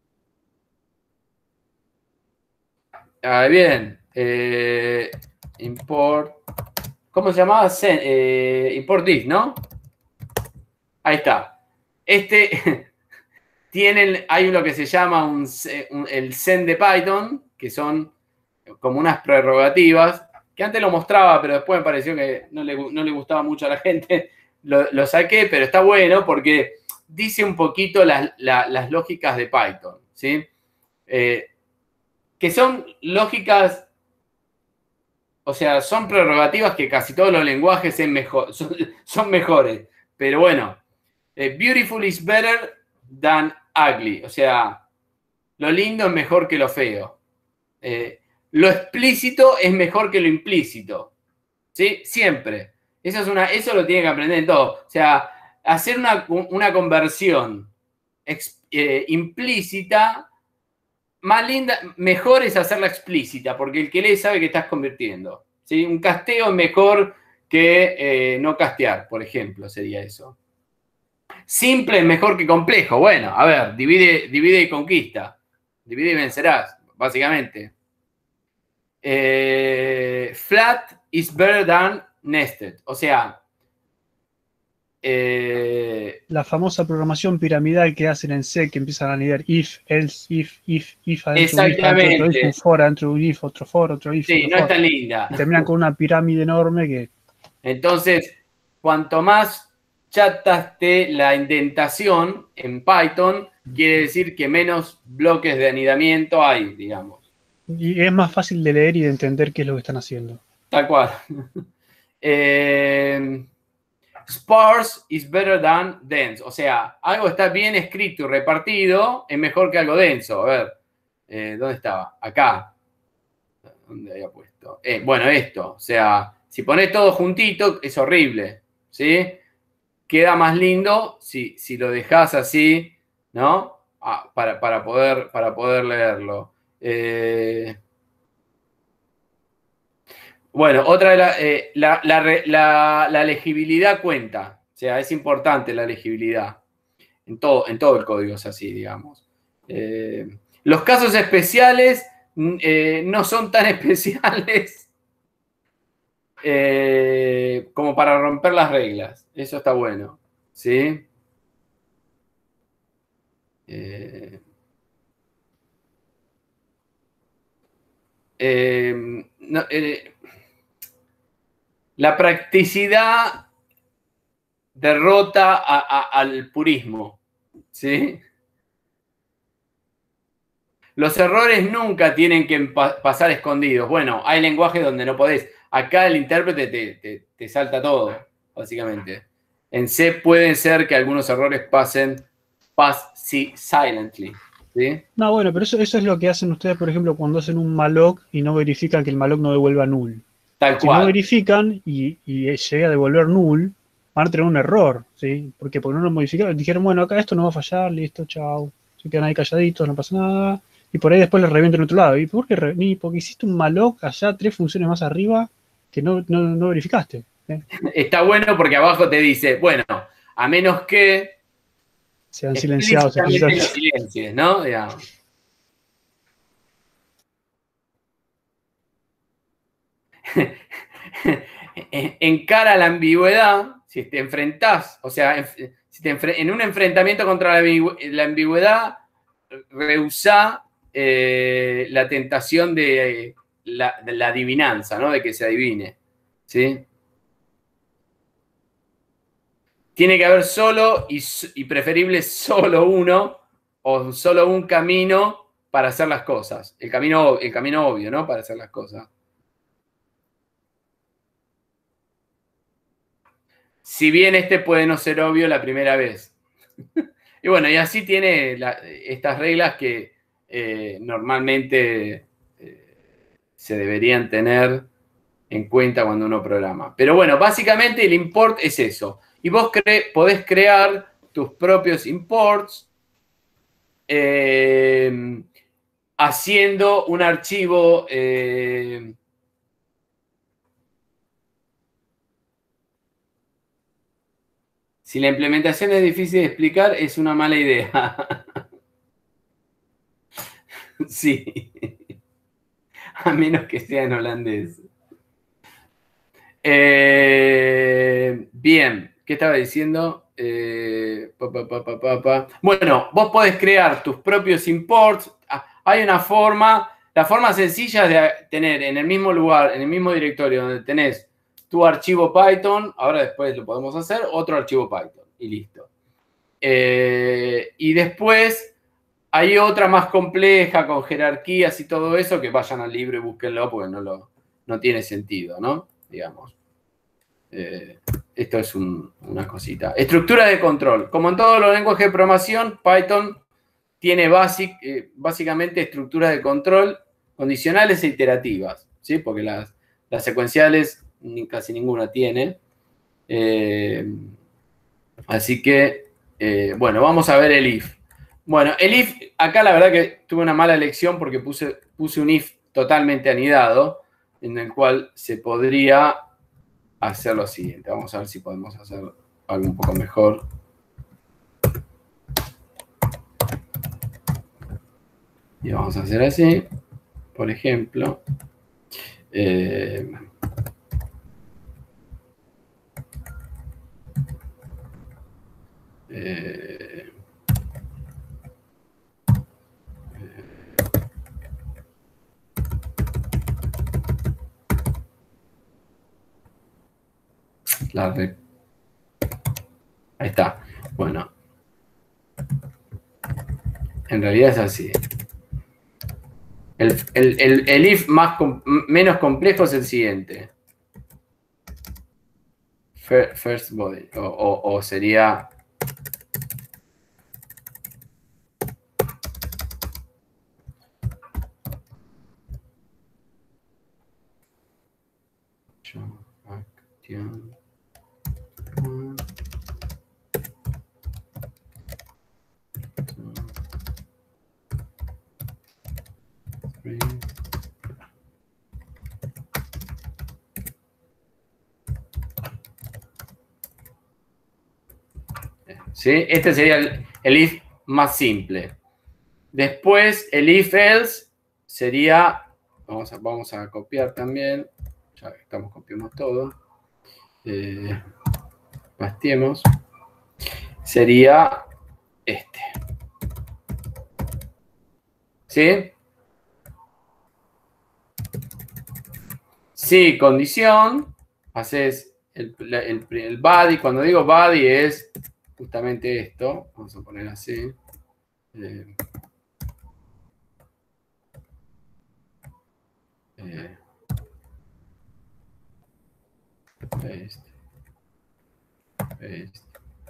Speaker 1: Ah, bien. Eh, import. ¿Cómo se llamaba? Sen, eh, import this, ¿no? Ahí está. Este tienen, hay lo que se llama un, un, el send de Python, que son como unas prerrogativas, que antes lo mostraba, pero después me pareció que no le, no le gustaba mucho a la gente. Lo, lo saqué, pero está bueno porque dice un poquito las, la, las lógicas de Python, ¿sí? Eh, que son lógicas, o sea, son prerrogativas que casi todos los lenguajes es mejor, son, son mejores. Pero bueno, eh, beautiful is better than ugly. O sea, lo lindo es mejor que lo feo. Eh, lo explícito es mejor que lo implícito. ¿Sí? Siempre. Eso, es una, eso lo tiene que aprender en todo. O sea, hacer una, una conversión ex, eh, implícita, más linda, mejor es hacerla explícita, porque el que lee sabe que estás convirtiendo. ¿Sí? Un casteo es mejor que eh, no castear, por ejemplo, sería eso. Simple es mejor que complejo. Bueno, a ver, divide, divide y conquista. Divide y vencerás, básicamente. Eh, flat is better than nested. O sea, eh,
Speaker 2: la famosa programación piramidal que hacen en C, que empiezan a anidar if, else, if, if, if, adentro un if, adentro otro if, un for, adentro un if, otro for, otro if.
Speaker 1: Sí,
Speaker 2: otro
Speaker 1: no
Speaker 2: for.
Speaker 1: Es tan linda.
Speaker 2: Y terminan con una pirámide enorme que...
Speaker 1: Entonces, cuanto más chata esté la indentación en Python, quiere decir que menos bloques de anidamiento hay, digamos.
Speaker 2: Y es más fácil de leer y de entender qué es lo que están haciendo.
Speaker 1: Tal cual. eh, sparse is better than dense. O sea, algo está bien escrito y repartido es mejor que algo denso. A ver, eh, ¿dónde estaba? Acá. ¿Dónde había puesto? Eh, bueno, esto. O sea, si pones todo juntito, es horrible. ¿Sí? Queda más lindo si, si lo dejas así, ¿no? Ah, para, para, poder, para poder leerlo. Eh, bueno, otra de la, eh, la, la, la, la legibilidad cuenta. O sea, es importante la legibilidad. En todo, en todo el código es así, digamos. Eh, los casos especiales eh, no son tan especiales eh, como para romper las reglas. Eso está bueno. ¿Sí? Eh, eh, no, eh, la practicidad derrota a, a, al purismo, ¿sí? Los errores nunca tienen que pa pasar escondidos. Bueno, hay lenguajes donde no podés. Acá el intérprete te, te, te salta todo, básicamente. En C pueden ser que algunos errores pasen pass silently. ¿Sí?
Speaker 2: No, bueno, pero eso, eso es lo que hacen ustedes, por ejemplo, cuando hacen un malloc y no verifican que el malloc no devuelva null.
Speaker 1: Tal
Speaker 2: si
Speaker 1: cual.
Speaker 2: no verifican y, y llega a devolver null, van a tener un error, ¿sí? Porque porque no lo modificaron, dijeron, bueno, acá esto no va a fallar, listo, chao. Se quedan ahí calladitos, no pasa nada. Y por ahí después les revientan en otro lado. ¿Y por qué? Re Ni porque hiciste un malloc allá, tres funciones más arriba, que no, no, no verificaste. ¿eh?
Speaker 1: Está bueno porque abajo te dice, bueno, a menos que
Speaker 2: sean silenciados.
Speaker 1: Silencies, ¿no? Digamos. Encara la ambigüedad, si te enfrentás, o sea, en, si te enfre en un enfrentamiento contra la, ambigu la ambigüedad, rehusá eh, la tentación de la, de la adivinanza, ¿no? De que se adivine, ¿sí? Tiene que haber solo y, y preferible solo uno o solo un camino para hacer las cosas. El camino, el camino obvio, ¿no? Para hacer las cosas. Si bien este puede no ser obvio la primera vez. Y bueno, y así tiene la, estas reglas que eh, normalmente eh, se deberían tener en cuenta cuando uno programa. Pero bueno, básicamente el import es eso. Y vos cre podés crear tus propios imports eh, haciendo un archivo eh, si la implementación es difícil de explicar, es una mala idea. Sí. A menos que sea en holandés. Eh, bien. ¿Qué estaba diciendo? Eh, pa, pa, pa, pa, pa, pa. Bueno, vos podés crear tus propios imports. Hay una forma, la forma sencilla de tener en el mismo lugar, en el mismo directorio donde tenés tu archivo Python, ahora después lo podemos hacer, otro archivo Python y listo. Eh, y después hay otra más compleja, con jerarquías y todo eso, que vayan al libro y búsquenlo, porque no, lo, no tiene sentido, ¿no? Digamos. Eh, esto es un, una cosita. Estructura de control. Como en todos los lenguajes de programación, Python tiene basic, eh, básicamente estructuras de control condicionales e iterativas, ¿sí? Porque las, las secuenciales ni, casi ninguna tiene. Eh, así que, eh, bueno, vamos a ver el if. Bueno, el if, acá la verdad que tuve una mala elección porque puse, puse un if totalmente anidado, en el cual se podría hacer lo siguiente. Vamos a ver si podemos hacer algo un poco mejor. Y vamos a hacer así, por ejemplo. Eh, eh, la re... Ahí está. Bueno. En realidad es así. El, el, el, el if más com, menos complejo es el siguiente. First body. O, o, o sería... Acción. ¿Sí? Este sería el, el if más simple. Después, el if else sería, vamos a, vamos a copiar también, ya estamos copiando todo, eh, pasteemos, sería este. ¿Sí? Sí, condición, haces el, el, el body, cuando digo body es justamente esto, vamos a poner así. Eh, eh, paste, paste.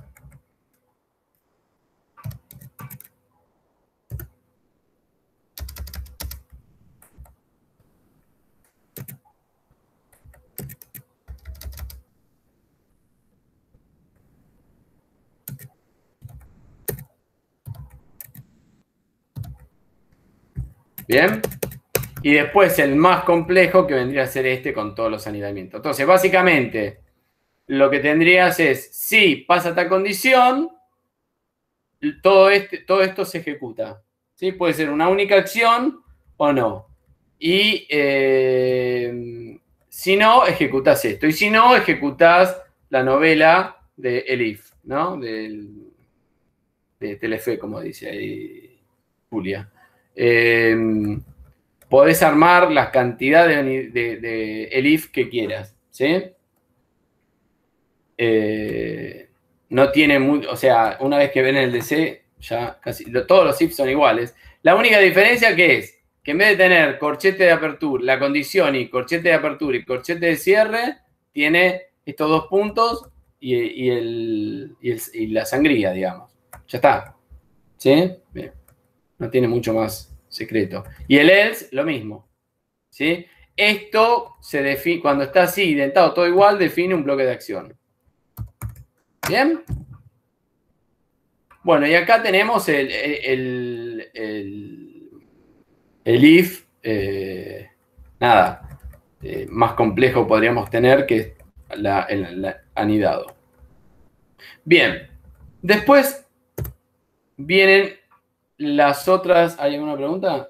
Speaker 1: Bien. Y después el más complejo que vendría a ser este con todos los anidamientos. Entonces, básicamente, lo que tendrías es, si pasa tal condición, todo, este, todo esto se ejecuta. ¿Sí? Puede ser una única acción o no. Y eh, si no, ejecutas esto. Y si no, ejecutas la novela de el if, ¿no? Del, de Telefe, como dice ahí Julia. Eh, podés armar la cantidad de, de, de el if que quieras, ¿sí? Eh, no tiene mucho, o sea, una vez que ven el D C, ya casi todos los ifs son iguales. La única diferencia que es que en vez de tener corchete de apertura, la condición y corchete de apertura y corchete de cierre, tiene estos dos puntos y, y, el, y, el, y la sangría, digamos. Ya está. ¿Sí? Bien. No tiene mucho más secreto. Y el else, lo mismo. ¿Sí? Esto se define, cuando está así, identado todo igual, define un bloque de acción. ¿Bien? Bueno, y acá tenemos el, el, el, el if, eh, nada, eh, más complejo podríamos tener que la, el, la anidado. Bien, después vienen las otras. ¿Hay alguna pregunta?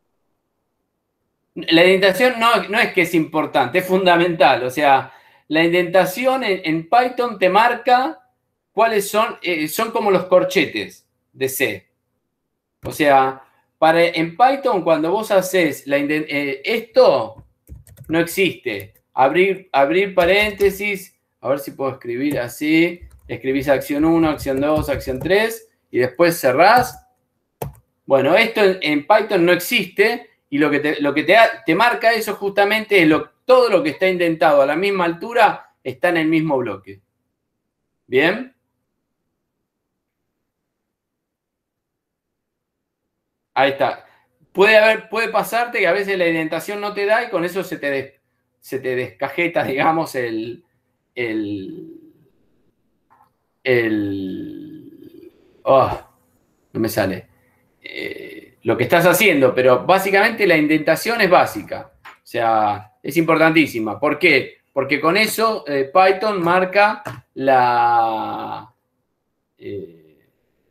Speaker 1: La indentación no, no es que es importante, es fundamental. O sea, la indentación en, en Python te marca cuáles son, eh, son como los corchetes de C. O sea, para, en Python cuando vos haces la indent, eh, esto no existe. Abrir, abrir paréntesis, a ver si puedo escribir así. Escribís acción uno, acción dos, acción tres y después cerrás. Bueno, esto en, en Python no existe y lo que te, lo que te, te marca eso justamente es lo, todo lo que está indentado a la misma altura está en el mismo bloque. ¿Bien? Ahí está. Puede haber, puede pasarte que a veces la indentación no te da y con eso se te, des, se te descajeta, digamos, el, el, el, oh, no me sale, eh, lo que estás haciendo, pero básicamente la indentación es básica, o sea, es importantísima. ¿Por qué? Porque con eso eh, Python marca la, eh,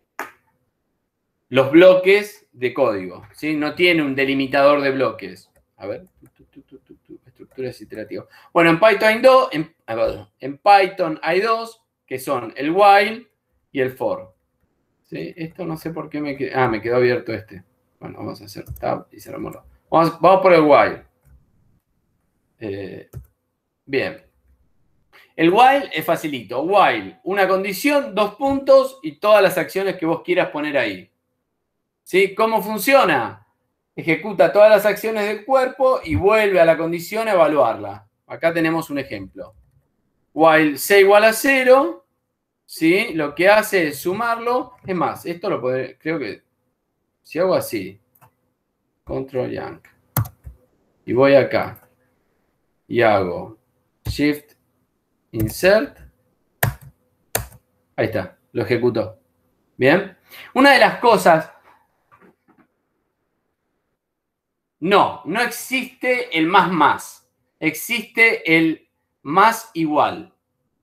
Speaker 1: los bloques de código, ¿sí? No tiene un delimitador de bloques. A ver, estructuras iterativas. Bueno, en Python hay dos, en, en Python hay dos, que son el while y el for. ¿Sí? Esto no sé por qué me quedó. Ah, me quedó abierto este. Bueno, vamos a hacer tab y cerramos. Vamos, vamos por el while. Eh, bien. El while es facilito. While, una condición, dos puntos y todas las acciones que vos quieras poner ahí. ¿Sí? ¿Cómo funciona? Ejecuta todas las acciones del cuerpo y vuelve a la condición a evaluarla. Acá tenemos un ejemplo. While c igual a cero, ¿sí? Lo que hace es sumarlo. Es más, esto lo podré, creo que, si hago así, control yank, y voy acá, y hago shift insert, ahí está, lo ejecutó. ¿Bien? Una de las cosas, no, no existe el más más, existe el más igual.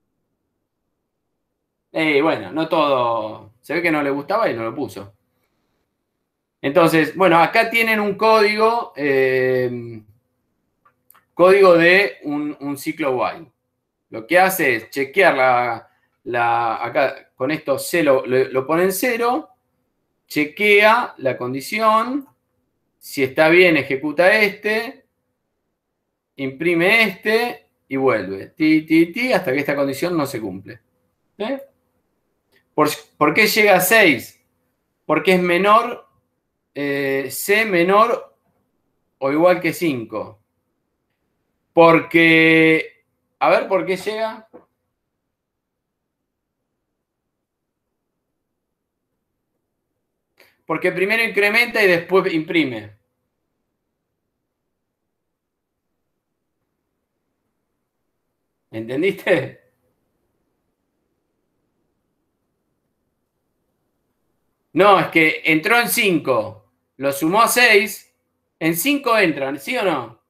Speaker 1: Eh, bueno, no todo, se ve que no le gustaba y no lo puso. Entonces, bueno, acá tienen un código, eh, código de un, un ciclo while. Lo que hace es chequear la, la acá con esto C lo, lo, lo pone en cero, chequea la condición, si está bien ejecuta este, imprime este y vuelve. Ti, ti, ti, hasta que esta condición no se cumple. ¿Eh? ¿Por, ¿Por qué llega a seis? Porque es menor, eh, C menor o igual que cinco. Porque, a ver, ¿por qué llega? Porque primero incrementa y después imprime. ¿Entendiste? No, es que entró en cinco, lo sumó a seis, en cinco entran, ¿sí o no?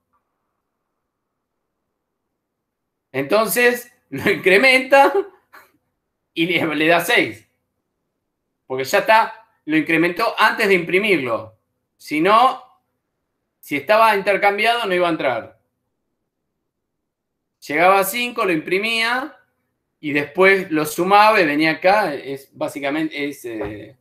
Speaker 1: Entonces lo incrementa y le, le da seis. Porque ya está, lo incrementó antes de imprimirlo. Si no, si estaba intercambiado no iba a entrar. Llegaba a cinco, lo imprimía y después lo sumaba y venía acá. Es básicamente, es, eh,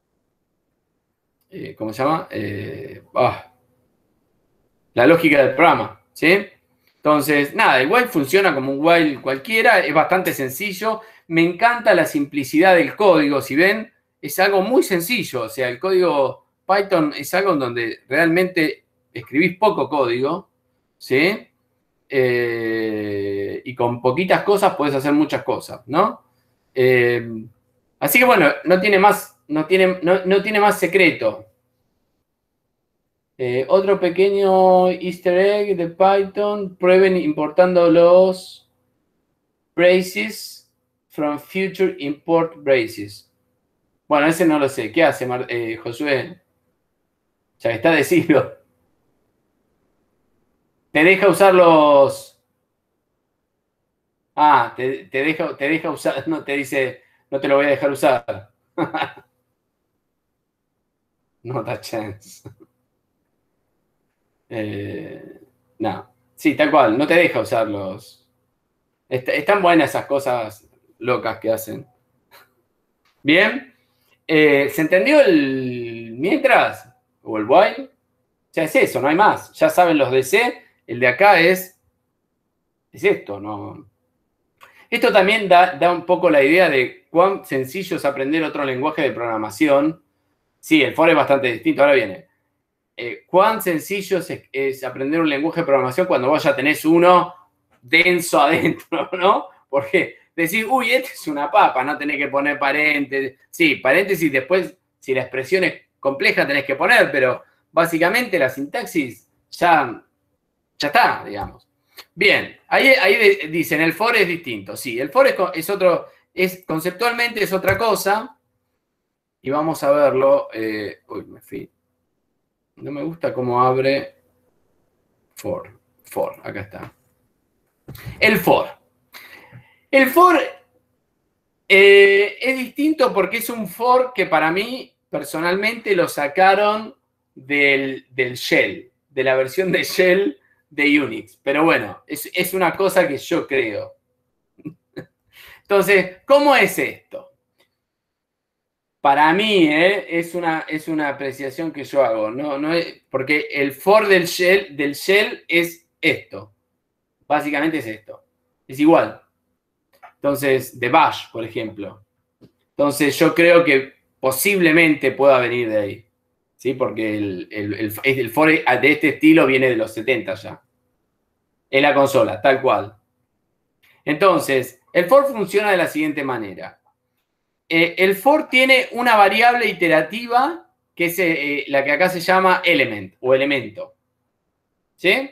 Speaker 1: eh, ¿cómo se llama? Eh, ah, la lógica del programa, ¿sí? Entonces, nada, el while funciona como un while cualquiera, es bastante sencillo. Me encanta la simplicidad del código, si ven, es algo muy sencillo. O sea, el código Python es algo en donde realmente escribís poco código, ¿sí? Eh, y con poquitas cosas puedes hacer muchas cosas, ¿no? Eh, así que bueno, no tiene más, no tiene, no, no tiene más secreto. Eh, otro pequeño easter egg de Python, prueben importando los braces from future import braces. Bueno, ese no lo sé. ¿Qué hace, eh, Josué? Ya está, decirlo. Te deja usar los... Ah, te, te, deja, te deja usar... No, te dice, no te lo voy a dejar usar. Not a chance. Eh, no. Sí, tal cual. No te deja usar los... Est están buenas esas cosas locas que hacen. Bien. Eh, ¿Se entendió el mientras? ¿O el while? Ya es eso, no hay más. Ya saben los de C. El de acá es... Es esto, ¿no? Esto también da, da un poco la idea de cuán sencillo es aprender otro lenguaje de programación. Sí, el for es bastante distinto. Ahora viene. Eh, ¿Cuán sencillo es, es aprender un lenguaje de programación cuando vos ya tenés uno denso adentro, ¿no? Porque decís, uy, este es una papa, no tenés que poner paréntesis. Sí, paréntesis después, si la expresión es compleja, tenés que poner, pero básicamente la sintaxis ya, ya está, digamos. Bien, ahí, ahí dicen, el for es distinto. Sí, el for es, es otro, es, conceptualmente es otra cosa. Y vamos a verlo. Eh, uy, me fui. No me gusta cómo abre for. For, acá está. El for. El for eh, es distinto porque es un for que para mí, personalmente, lo sacaron del, del shell, de la versión de shell de Unix. Pero bueno, es, es una cosa que yo creo. Entonces, ¿cómo es esto? Para mí, ¿eh? es, una, es una apreciación que yo hago. No, no es, porque el for del shell, del shell es esto. Básicamente es esto. Es igual. Entonces, de bash, por ejemplo. Entonces, yo creo que posiblemente pueda venir de ahí. ¿Sí? Porque el, el, el, el for de este estilo viene de los setenta ya. En la consola, tal cual. Entonces, el for funciona de la siguiente manera. Eh, el for tiene una variable iterativa que es eh, la que acá se llama element o elemento. ¿Sí?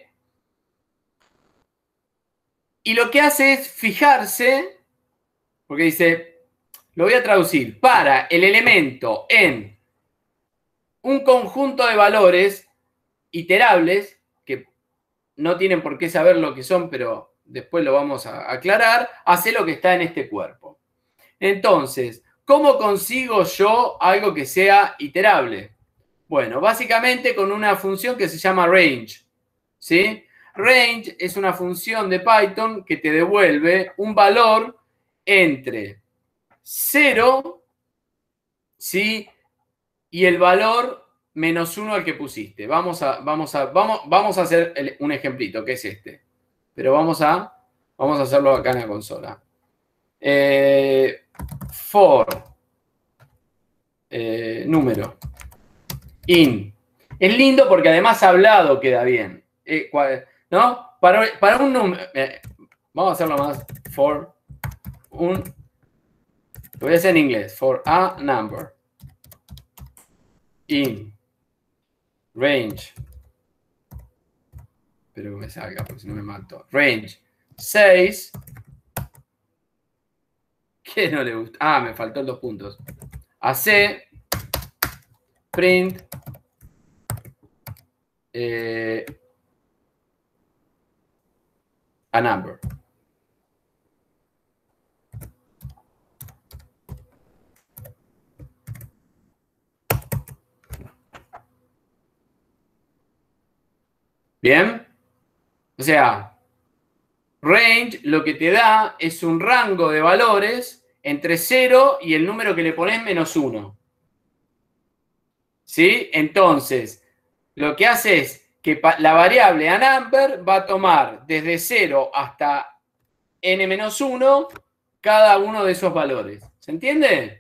Speaker 1: Y lo que hace es fijarse, porque dice, lo voy a traducir, para el elemento en un conjunto de valores iterables, que no tienen por qué saber lo que son, pero después lo vamos a aclarar, hace lo que está en este cuerpo. Entonces, ¿cómo consigo yo algo que sea iterable? Bueno, básicamente con una función que se llama range. ¿Sí? Range es una función de Python que te devuelve un valor entre cero, ¿sí? Y el valor menos uno al que pusiste. Vamos a, vamos a, vamos, vamos a hacer el, un ejemplito, que es este. Pero vamos a, vamos a hacerlo acá en la consola. Eh, for eh, número in. Es lindo porque además hablado queda bien. Eh, ¿No? Para, para un número. Eh, vamos a hacerlo más. For un. Lo voy a hacer en inglés. For a number. In. Range. Espero que me salga porque si no me mato. Range seis. ¿Qué no le gusta? Ah, me faltó el dos puntos. A C. Print. Eh, a number. ¿Bien? O sea, range lo que te da es un rango de valores entre cero y el número que le pones menos uno. ¿Sí? Entonces, lo que hace es que la variable aNumber va a tomar desde cero hasta n menos uno cada uno de esos valores. ¿Se entiende?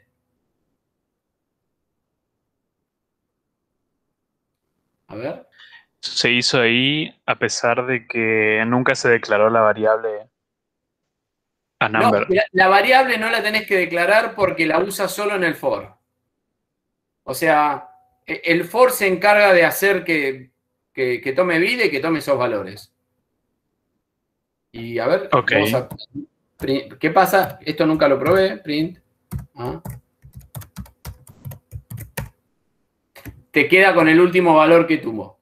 Speaker 1: A ver.
Speaker 6: Se hizo ahí a pesar de que nunca se declaró la variable aNumber.
Speaker 1: No, la, la variable no la tenés que declarar porque la usas solo en el for. O sea, el for se encarga de hacer que, que, que tome vida y que tome esos valores. Y a ver,
Speaker 6: Okay.
Speaker 1: vamos a, ¿qué pasa? Esto nunca lo probé. Print. ¿Ah? Te queda con el último valor que tuvo.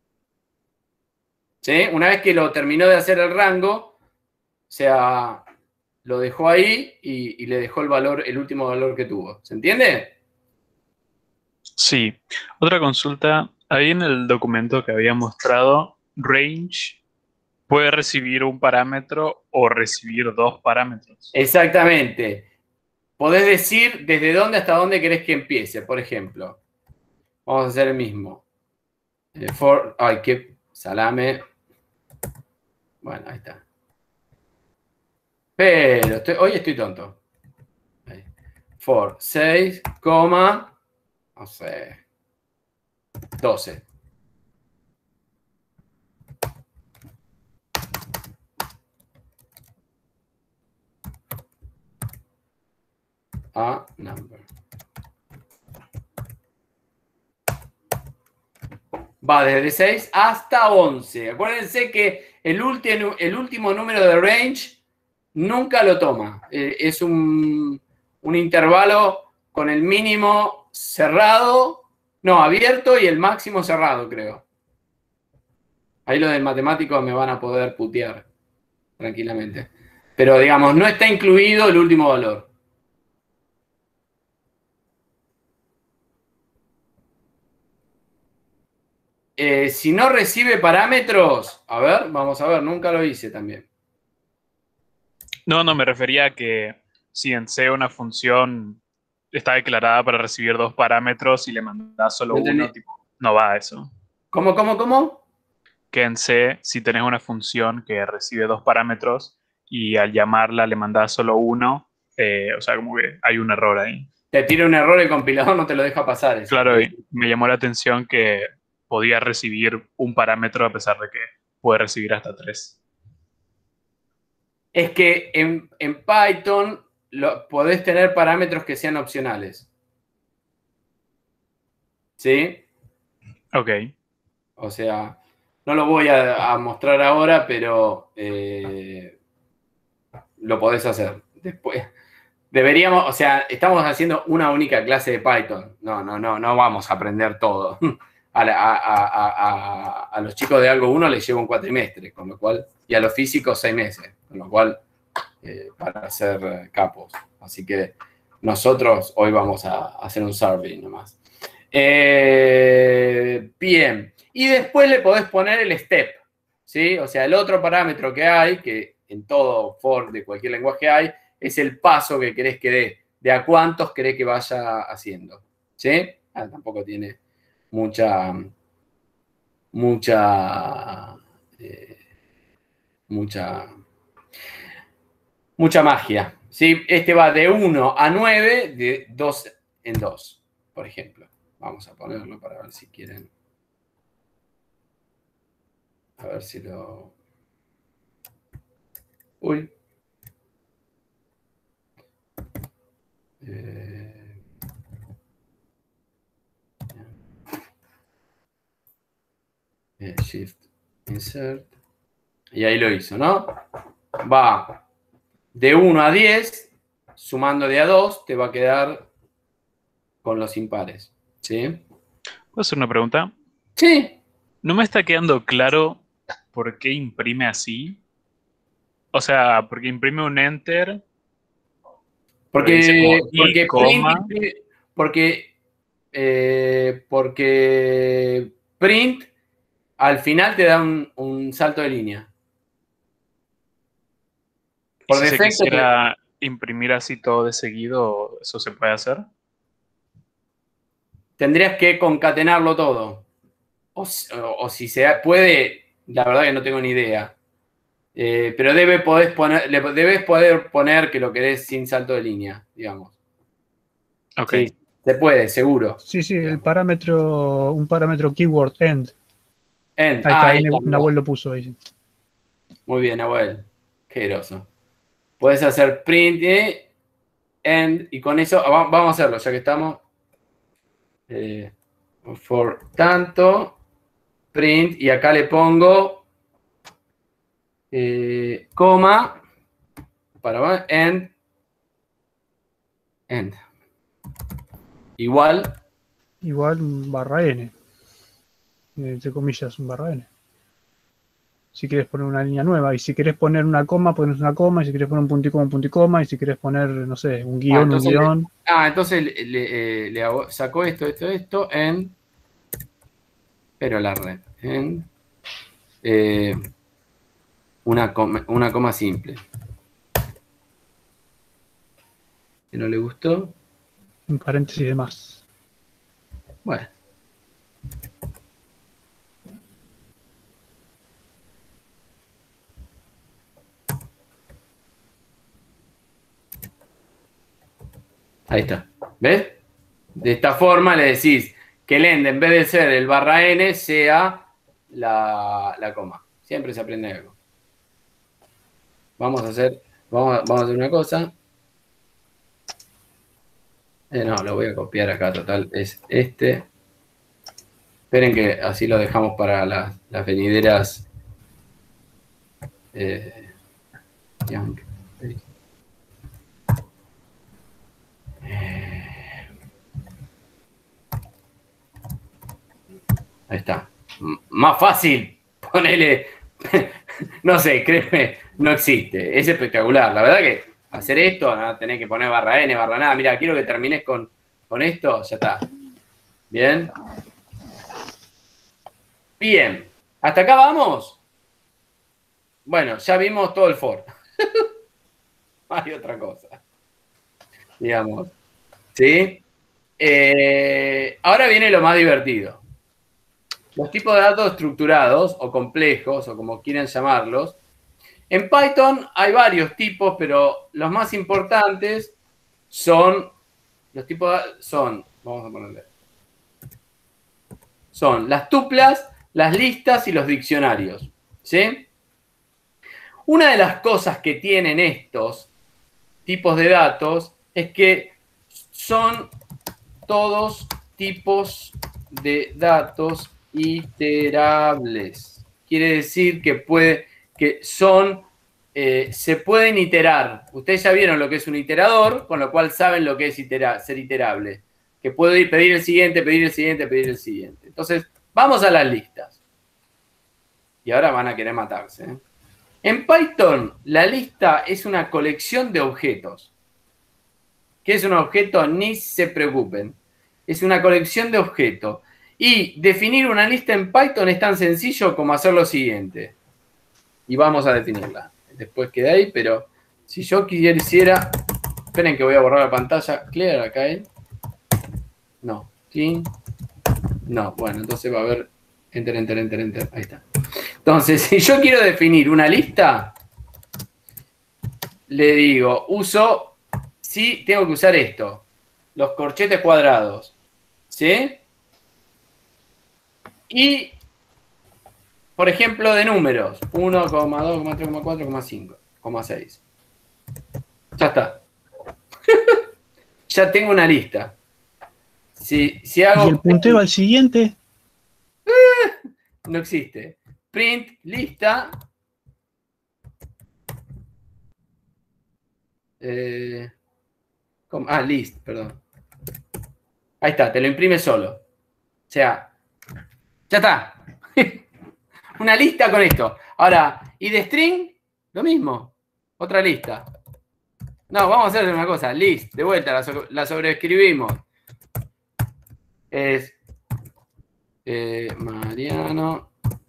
Speaker 1: ¿Sí? Una vez que lo terminó de hacer el rango, o sea, lo dejó ahí y, y le dejó el valor, el último valor que tuvo. ¿Se entiende?
Speaker 6: Sí. Otra consulta. Ahí en el documento que había mostrado, range puede recibir un parámetro o recibir dos parámetros.
Speaker 1: Exactamente. Podés decir desde dónde hasta dónde querés que empiece, por ejemplo. Vamos a hacer el mismo. Eh, for, ay, qué salame. Bueno, ahí está. Pero estoy, hoy estoy tonto. Ahí. For seis, coma. no sé, doce. A number. Va desde seis hasta once. Acuérdense que el último, el último número de range nunca lo toma. Eh, es un, un intervalo con el mínimo cerrado, no, abierto y el máximo cerrado, creo. Ahí los del matemático me van a poder putear tranquilamente. Pero, digamos, no está incluido el último valor. Eh, si no recibe parámetros, a ver, vamos a ver, nunca lo hice también.
Speaker 6: No, no, me refería a que si en C una función está declarada para recibir dos parámetros y le mandas solo
Speaker 1: No
Speaker 6: uno,
Speaker 1: entendí.
Speaker 6: tipo, no va a eso.
Speaker 1: ¿Cómo, cómo, cómo?
Speaker 6: Que en C, si tenés una función que recibe dos parámetros y al llamarla le mandas solo uno, eh, o sea, como que hay un error ahí.
Speaker 1: Te tira un error, el compilador no te lo deja pasar. Eso.
Speaker 6: Claro, y me llamó la atención que podía recibir un parámetro a pesar de que puede recibir hasta tres.
Speaker 1: Es que en, en Python lo, podés tener parámetros que sean opcionales. ¿Sí?
Speaker 6: Ok.
Speaker 1: O sea, no lo voy a, a mostrar ahora, pero eh, lo podés hacer. Después, deberíamos, o sea, estamos haciendo una única clase de Python. No, no, no, no vamos a aprender todo. A, la, a, a, a, a los chicos de Algo uno les lleva un cuatrimestre, con lo cual, y a los físicos seis meses, con lo cual, eh, para ser capos. Así que nosotros hoy vamos a hacer un survey nomás. Eh, bien. Y después le podés poner el step, ¿sí? O sea, el otro parámetro que hay, que en todo for de cualquier lenguaje hay, es el paso que querés que dé, de a cuántos querés que vaya haciendo, ¿sí? Ah, tampoco tiene mucha, mucha, eh, mucha, mucha magia, ¿sí? Este va de uno a nueve, de dos en dos, por ejemplo. Vamos a ponerlo para ver si quieren. A ver si lo... Uy. Eh... Shift, Insert. Y ahí lo hizo, ¿no? Va de uno a diez, sumando de a dos, te va a quedar con los impares. ¿Sí?
Speaker 6: ¿Puedo hacer una pregunta?
Speaker 1: Sí.
Speaker 6: No me está quedando claro por qué imprime así. O sea, porque imprime un enter.
Speaker 1: Porque,
Speaker 6: dice como y
Speaker 1: porque,
Speaker 6: coma.
Speaker 1: print, porque, eh, porque print al final te da un, un salto de línea.
Speaker 6: ¿Y
Speaker 1: Por
Speaker 6: si se
Speaker 1: defecto,
Speaker 6: quisiera imprimir así todo de seguido, eso se puede hacer?
Speaker 1: tendrías que concatenarlo todo. O, o, o si se puede, la verdad que no tengo ni idea. Eh, pero debe poder poner, le, debes poder poner que lo querés sin salto de línea, digamos.
Speaker 6: Ok.
Speaker 1: Sí, se puede, seguro.
Speaker 2: Sí, sí, el parámetro, un parámetro keyword end.
Speaker 1: End.
Speaker 2: Ahí
Speaker 1: Ah,
Speaker 2: está,
Speaker 1: ahí
Speaker 2: ahí
Speaker 1: está.
Speaker 2: Nahuel lo puso ahí.
Speaker 1: Muy bien, Nahuel. Qué groso. Puedes hacer print y end y con eso vamos a hacerlo, ya que estamos. Eh, for tanto, print y acá le pongo eh, coma para end end igual
Speaker 2: Igual barra n. Entre comillas, un barra n. Si quieres poner una línea nueva. Y si quieres poner una coma, pones una coma. Y si quieres poner un punto y coma, un punto y coma. Y si quieres poner, no sé, un guión,
Speaker 1: ah,
Speaker 2: un
Speaker 1: entonces
Speaker 2: guión.
Speaker 1: Le, ah, entonces le, le, eh, le hago, sacó esto, esto, esto en pero la red en eh, una, coma, una coma simple. ¿Que no le gustó?
Speaker 2: Un paréntesis de más.
Speaker 1: Bueno. Ahí está. ¿Ves? De esta forma le decís que el end, en vez de ser el barra n, sea la, la coma. Siempre se aprende algo. Vamos a hacer, vamos, vamos a hacer una cosa. Eh, no, lo voy a copiar acá, total, es este. Esperen que así lo dejamos para las, las venideras. Eh, young. Eh, ahí está. M- más fácil, ponele, no sé, créeme, no existe. Es espectacular. La verdad que hacer esto, no tenés que poner barra n, barra nada. Mira, quiero que termines con, con esto, ya está. Bien. Bien. ¿Hasta acá vamos? Bueno, ya vimos todo el for. Hay otra cosa. Digamos. ¿Sí? Eh, ahora viene lo más divertido. Los tipos de datos estructurados o complejos, o como quieran llamarlos. En Python hay varios tipos, pero los más importantes son, los tipos de, son, vamos a ponerle, son las tuplas, las listas y los diccionarios. ¿Sí? Una de las cosas que tienen estos tipos de datos es que son todos tipos de datos iterables. Quiere decir que, puede, que son, eh, se pueden iterar. Ustedes ya vieron lo que es un iterador, con lo cual saben lo que es itera, ser iterable. Que puedo ir, pedir el siguiente, pedir el siguiente, pedir el siguiente. Entonces, vamos a las listas. Y ahora van a querer matarse, ¿eh? En Python, la lista es una colección de objetos. ¿Qué es un objeto? Ni se preocupen. Es una colección de objetos. Y definir una lista en Python es tan sencillo como hacer lo siguiente. Y vamos a definirla. Después queda ahí, pero si yo quisiera... Esperen que voy a borrar la pantalla. Clear acá, ¿eh? No. Clean. No. Bueno, entonces va a haber... Enter, enter, enter, enter. Ahí está. Entonces, si yo quiero definir una lista, le digo, uso, sí, tengo que usar esto, los corchetes cuadrados, ¿sí? Y, por ejemplo, de números, uno, dos, tres, cuatro, cinco, seis. Ya está. Ya tengo una lista. Si, si hago...
Speaker 2: ¿Y el puntero al siguiente?
Speaker 1: No existe. Print, lista. Eh, ¿cómo? Ah, list, perdón. Ahí está, te lo imprime solo. O sea, ya está. Una lista con esto. Ahora, y de string, lo mismo. Otra lista. No, vamos a hacer una cosa. List, de vuelta, la, so la sobreescribimos. Es eh, Mariano.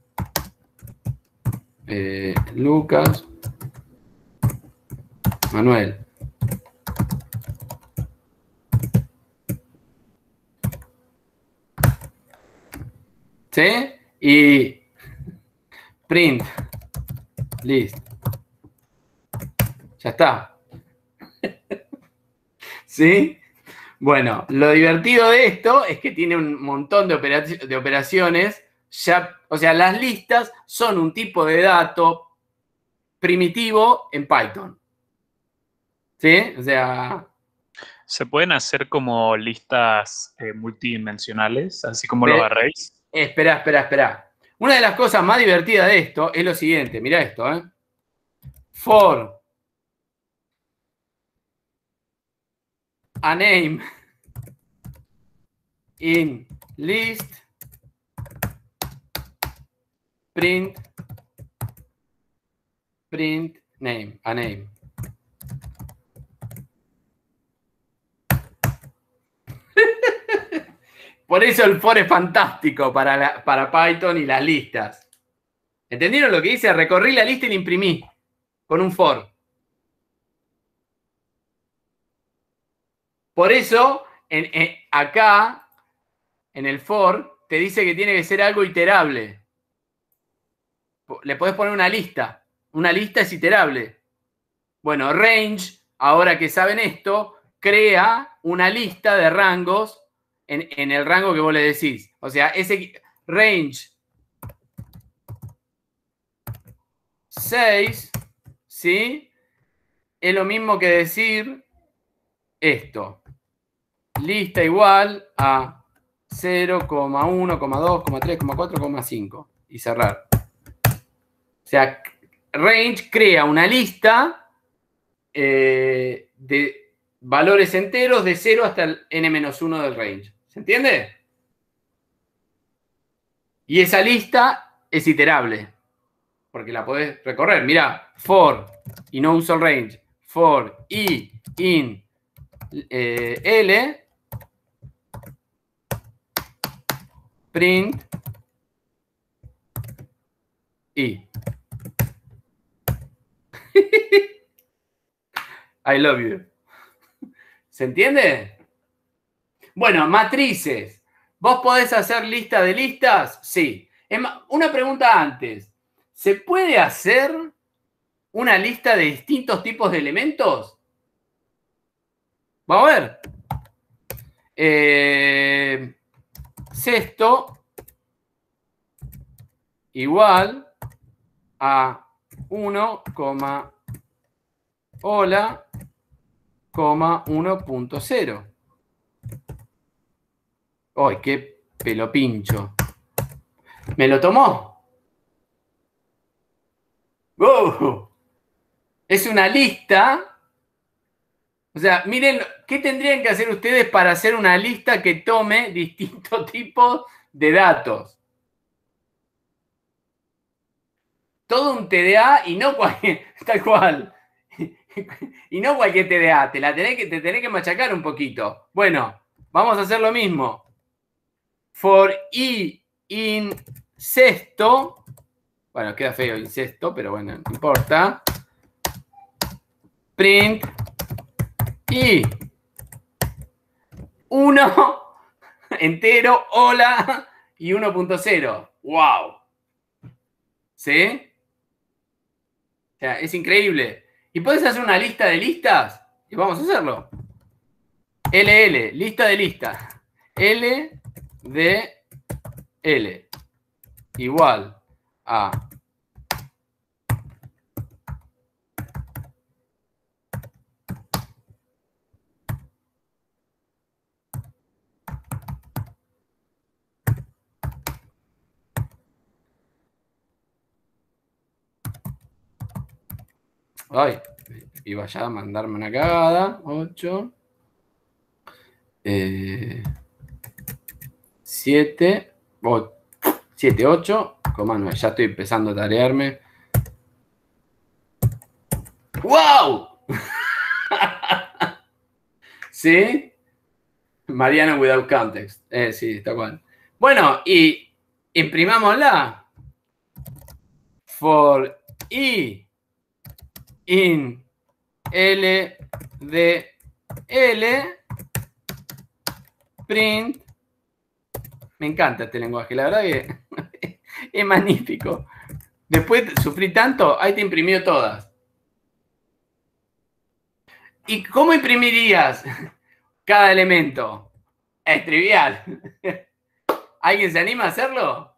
Speaker 1: Eh, Lucas, Manuel. ¿Sí? Y print, list. Ya está. ¿Sí? Bueno, lo divertido de esto es que tiene un montón de, opera de operaciones. Ya, o sea, las listas son un tipo de dato primitivo en Python. ¿Sí? O sea...
Speaker 6: ¿Se pueden hacer como listas eh, multidimensionales, así como los arrays?
Speaker 1: Espera, espera, espera. Una de las cosas más divertidas de esto es lo siguiente. Mira esto, ¿eh? For a name in list print print name, a name. Por eso el for es fantástico para, la, para Python y las listas. ¿Entendieron lo que dice? Recorrí la lista y la imprimí con un for. Por eso, en, en, acá, en el for, te dice que tiene que ser algo iterable. Le podés poner una lista. Una lista es iterable. Bueno, range, ahora que saben esto, crea una lista de rangos en, en el rango que vos le decís. O sea, ese range seis, ¿sí? Es lo mismo que decir esto. Lista igual a cero coma uno, dos, tres, cuatro, cinco. Y cerrar. O sea, range crea una lista eh, de valores enteros de cero hasta el ene menos uno del range. ¿Se entiende? Y esa lista es iterable. Porque la podés recorrer. Mirá, for, y no uso el range, for i in eh, L, print i. I love you. ¿Se entiende? Bueno, matrices. ¿Vos podés hacer lista de listas? Sí. Una pregunta antes. ¿Se puede hacer una lista de distintos tipos de elementos? Vamos a ver. Eh, sexto igual a uno, hola, uno punto cero. ¡Ay, qué pelo pincho! ¿Me lo tomó? ¡Oh! Es una lista. O sea, miren, ¿qué tendrían que hacer ustedes para hacer una lista que tome distintos tipos de datos? Todo un T D A y no cualquier, tal cual. Y no cualquier T D A, te la tenés que, te tenés que machacar un poquito. Bueno, vamos a hacer lo mismo. For i in sexto. Bueno, queda feo incesto, pero bueno, no importa. Print y uno entero, hola, y uno punto cero. ¡Wow! ¿Sí? O sea, es increíble. ¿Y puedes hacer una lista de listas? Y vamos a hacerlo. L L, lista de listas. L de L igual a ay, iba ya a mandarme una cagada. ocho eh, siete siete, ocho, nueve. Ya estoy empezando a tarearme. ¡Wow! ¿Sí? Mariano without context. Eh, sí, está cual. Bueno, y imprimámosla. For i in L de L print. Me encanta este lenguaje, la verdad que es magnífico. Después sufrí tanto, ahí te imprimió todas. ¿Y cómo imprimirías cada elemento? Es trivial. ¿Alguien se anima a hacerlo?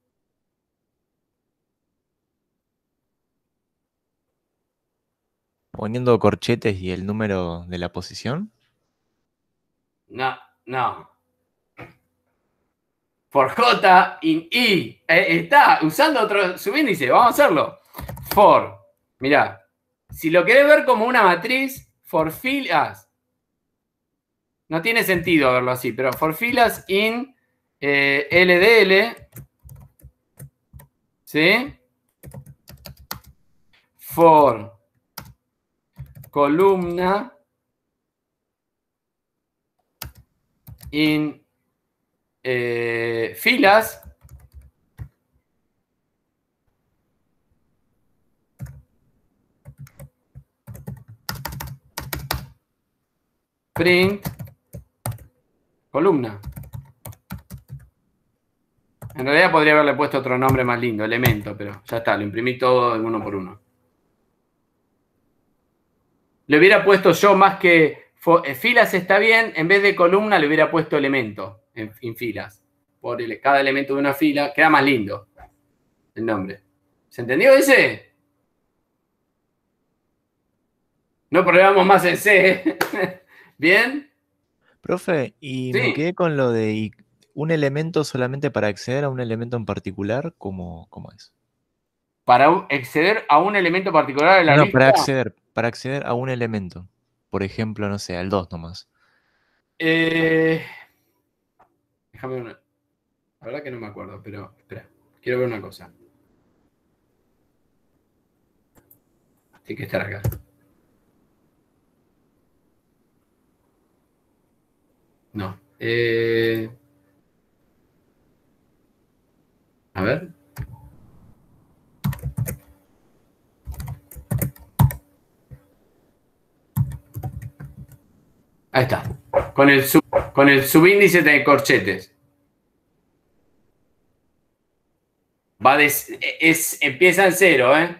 Speaker 3: ¿Poniendo corchetes y el número de la posición?
Speaker 1: No, no. For J in I. Eh, está usando otro subíndice. Vamos a hacerlo. For. Mirá. Si lo querés ver como una matriz, for filas. No tiene sentido verlo así, pero for filas in eh, L D L. ¿Sí? For columna in eh, filas. Print columna. En realidad podría haberle puesto otro nombre más lindo, elemento, pero ya está, lo imprimí todo uno por uno. Le hubiera puesto yo más que fo- eh, filas está bien, en vez de columna le hubiera puesto elemento en, en filas. Por el- cada elemento de una fila, queda más lindo el nombre. ¿Se entendió ese? No programamos más en C, ¿eh? ¿Bien?
Speaker 3: Profe, y me
Speaker 1: Sí.
Speaker 3: quedé con lo de y- un elemento solamente para acceder a un elemento en particular, ¿cómo, cómo es?
Speaker 1: Para u- acceder a un elemento particular de la
Speaker 3: No, no,
Speaker 1: lista.
Speaker 3: para acceder, para acceder a un elemento. Por ejemplo, no sé, al dos nomás.
Speaker 1: eh, déjame ver una. La verdad que no me acuerdo, pero espera. Quiero ver una cosa. Tiene que estar acá. No. Eh, a ver. Ahí está. Con el, sub, con el subíndice de corchetes. Va de, es, empieza en cero, ¿eh?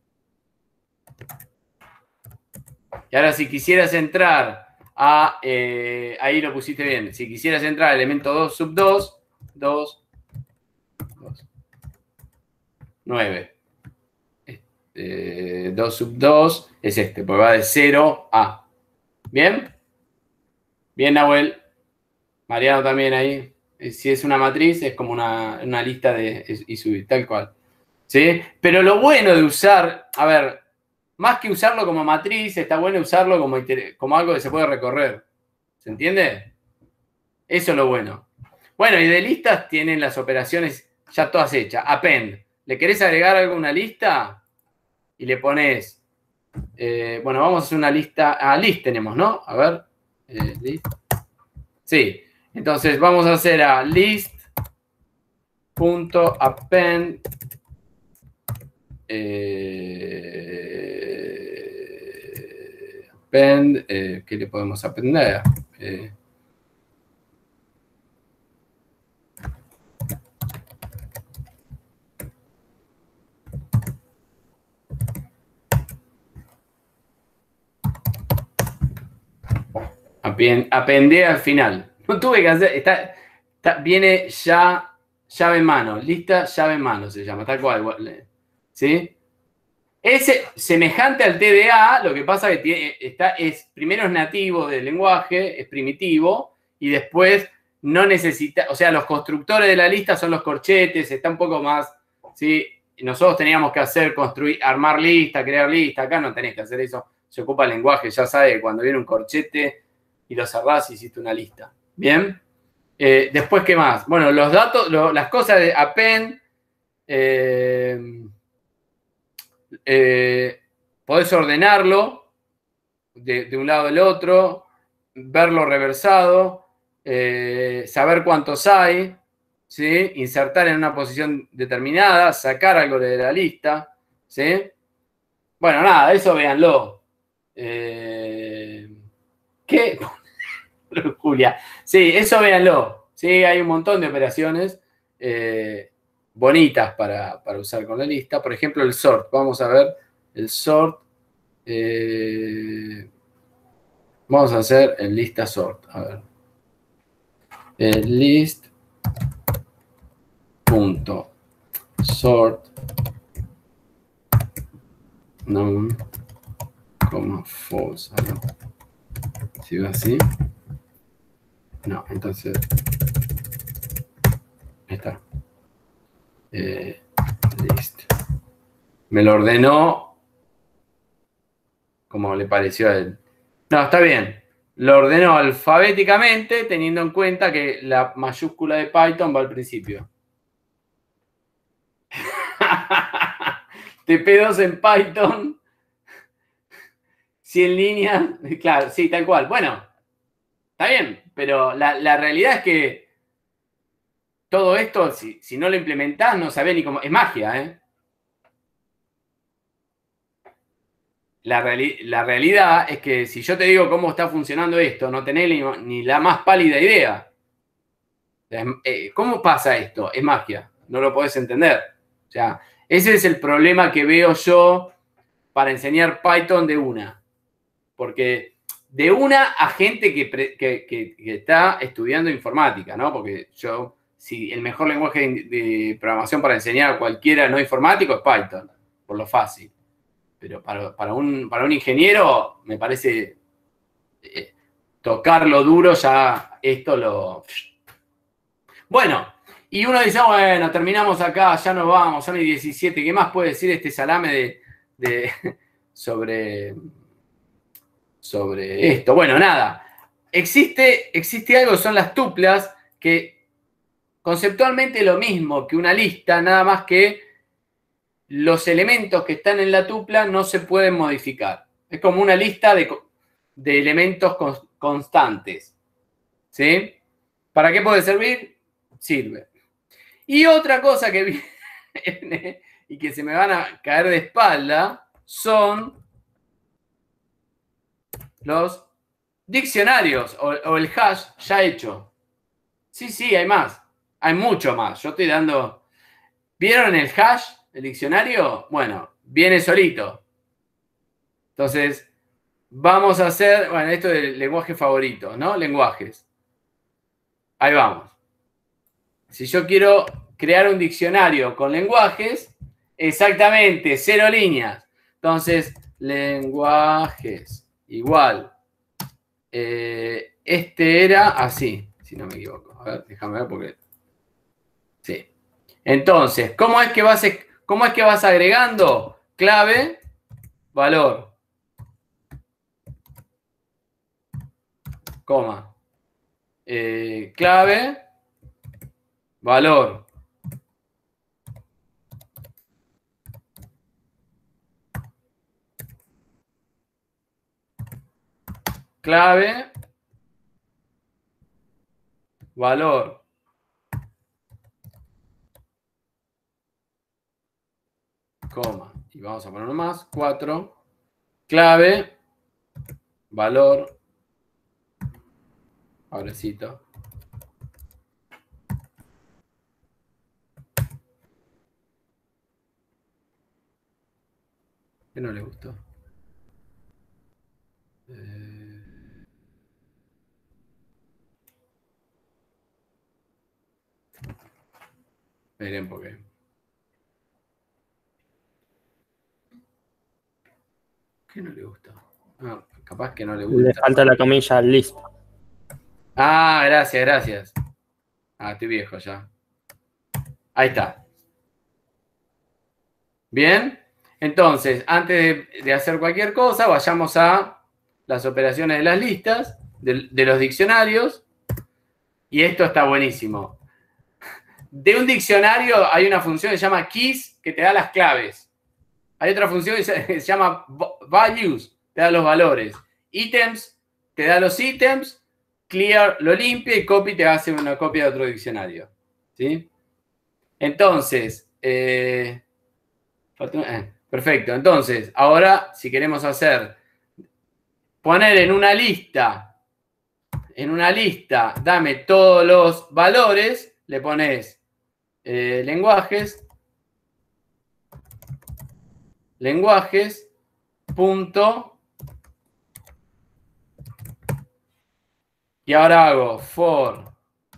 Speaker 1: Y ahora si quisieras entrar a... Eh, ahí lo pusiste bien. Si quisieras entrar al elemento dos sub dos, dos, dos, nueve. Este, dos sub dos es este, porque va de cero a. ¿Bien? Bien, Nahuel. Mariano también ahí. Si es una matriz, es como una, una lista de y subir, tal cual. ¿Sí? Pero lo bueno de usar, a ver, más que usarlo como matriz, está bueno usarlo como, como algo que se puede recorrer. ¿Se entiende? Eso es lo bueno. Bueno, y de listas tienen las operaciones ya todas hechas. Append. ¿Le querés agregar algo a una lista? Y le pones, eh, bueno, vamos a hacer una lista. Ah, list tenemos, ¿no? A ver. Eh, list. Sí. Entonces vamos a hacer a list.append. Eh, append. Eh, ¿Qué le podemos appender? Eh, Apendé al final. No tuve que hacer. Está, está, viene ya llave en mano. Lista, llave en mano se llama. Tal cual. ¿Sí? Es semejante al T D A. Lo que pasa es que tiene, está, es, primero es nativo del lenguaje, es primitivo. Y después no necesita. O sea, los constructores de la lista son los corchetes. Está un poco más. ¿Sí? Nosotros teníamos que hacer, construir, armar lista, crear lista. Acá no tenés que hacer eso. Se ocupa el lenguaje. Ya sabe, cuando viene un corchete y lo cerrás, hiciste una lista. ¿Bien? Eh, después, ¿qué más? Bueno, los datos, lo, las cosas de append, eh, eh, podés ordenarlo de, de un lado al otro, verlo reversado, eh, saber cuántos hay, ¿sí? Insertar en una posición determinada, sacar algo de la lista, ¿sí? Bueno, nada, eso véanlo. Eh, ¿Qué? Julia. Sí, eso véanlo. Sí, hay un montón de operaciones eh, bonitas para, para usar con la lista. Por ejemplo, el sort. Vamos a ver el sort. Eh, vamos a hacer el lista sort. A ver. El list punto sort no como false. ¿No? Si va así. No, entonces. Ahí está. Eh, list. Me lo ordenó como le pareció a él. No, está bien. Lo ordenó alfabéticamente, teniendo en cuenta que la mayúscula de Python va al principio. T P dos en Python. cien líneas. Claro, sí, tal cual. Bueno, está bien, pero la, la realidad es que todo esto, si, si no lo implementás, no sabés ni cómo. Es magia, ¿eh? La, reali la realidad es que si yo te digo cómo está funcionando esto, no tenés ni, ni la más pálida idea. ¿Cómo pasa esto? Es magia. No lo podés entender. O sea, ese es el problema que veo yo para enseñar Python de una. Porque de una a gente que, pre, que, que, que está estudiando informática, ¿no? Porque yo, si el mejor lenguaje de, de programación para enseñar a cualquiera no informático es Python, por lo fácil. Pero para, para, un, para un ingeniero me parece eh, tocarlo duro ya esto lo... Bueno, y uno dice, bueno, terminamos acá, ya nos vamos, son las diecisiete, ¿qué más puede decir este salame de, de sobre, sobre esto? Bueno, nada, existe, existe algo, son las tuplas, que conceptualmente es lo mismo que una lista, nada más que los elementos que están en la tupla no se pueden modificar. Es como una lista de, de elementos constantes. ¿Sí? ¿Para qué puede servir? Sirve. Y otra cosa que viene y que se me van a caer de espalda son los diccionarios o, o el hash ya hecho. Sí, sí, hay más. Hay mucho más. Yo estoy dando... ¿Vieron el hash? ¿El diccionario? Bueno, viene solito. Entonces, vamos a hacer... Bueno, esto es el lenguaje favorito, ¿no? Lenguajes. Ahí vamos. Si yo quiero crear un diccionario con lenguajes, exactamente, cero líneas. Entonces, lenguajes igual. Eh, este era así, si no me equivoco. A ver, déjame ver porque... Sí. Entonces, ¿cómo es que vas, cómo es que vas agregando? Clave, valor. Coma. Eh, clave, valor. Clave, valor. Coma. Y vamos a poner uno más. cuatro. Clave, valor. Abrecito. ¿Qué no le gustó? Eh... Miren por qué. ¿Qué no le gustó? Ah, capaz que no le gusta.
Speaker 7: Le falta la comilla list.
Speaker 1: Ah, gracias, gracias. Ah, estoy viejo ya. Ahí está. Bien. Entonces, antes de, de hacer cualquier cosa, vayamos a las operaciones de las listas, de, de los diccionarios. Y esto está buenísimo. De un diccionario hay una función que se llama keys, que te da las claves. Hay otra función que se llama values, te da los valores. Items, te da los ítems. Clear lo limpia y copy te hace una copia de otro diccionario. ¿Sí? Entonces, eh, eh, perfecto. Entonces, ahora si queremos hacer, poner en una lista, en una lista, dame todos los valores, le pones eh, lenguajes, lenguajes, punto. Y ahora hago for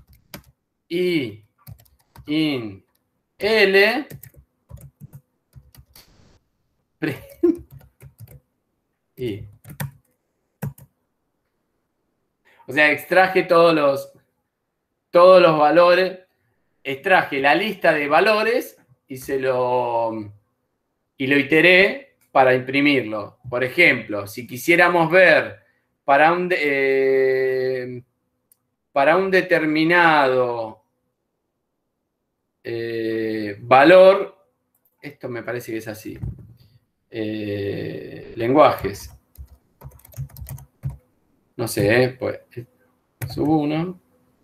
Speaker 1: i in l i. O sea, extraje todos los todos los valores, extraje la lista de valores y se lo y lo iteré para imprimirlo. Por ejemplo, si quisiéramos ver para un eh, para un determinado eh, valor, esto me parece que es así, eh, lenguajes, no sé, eh, pues, subo uno,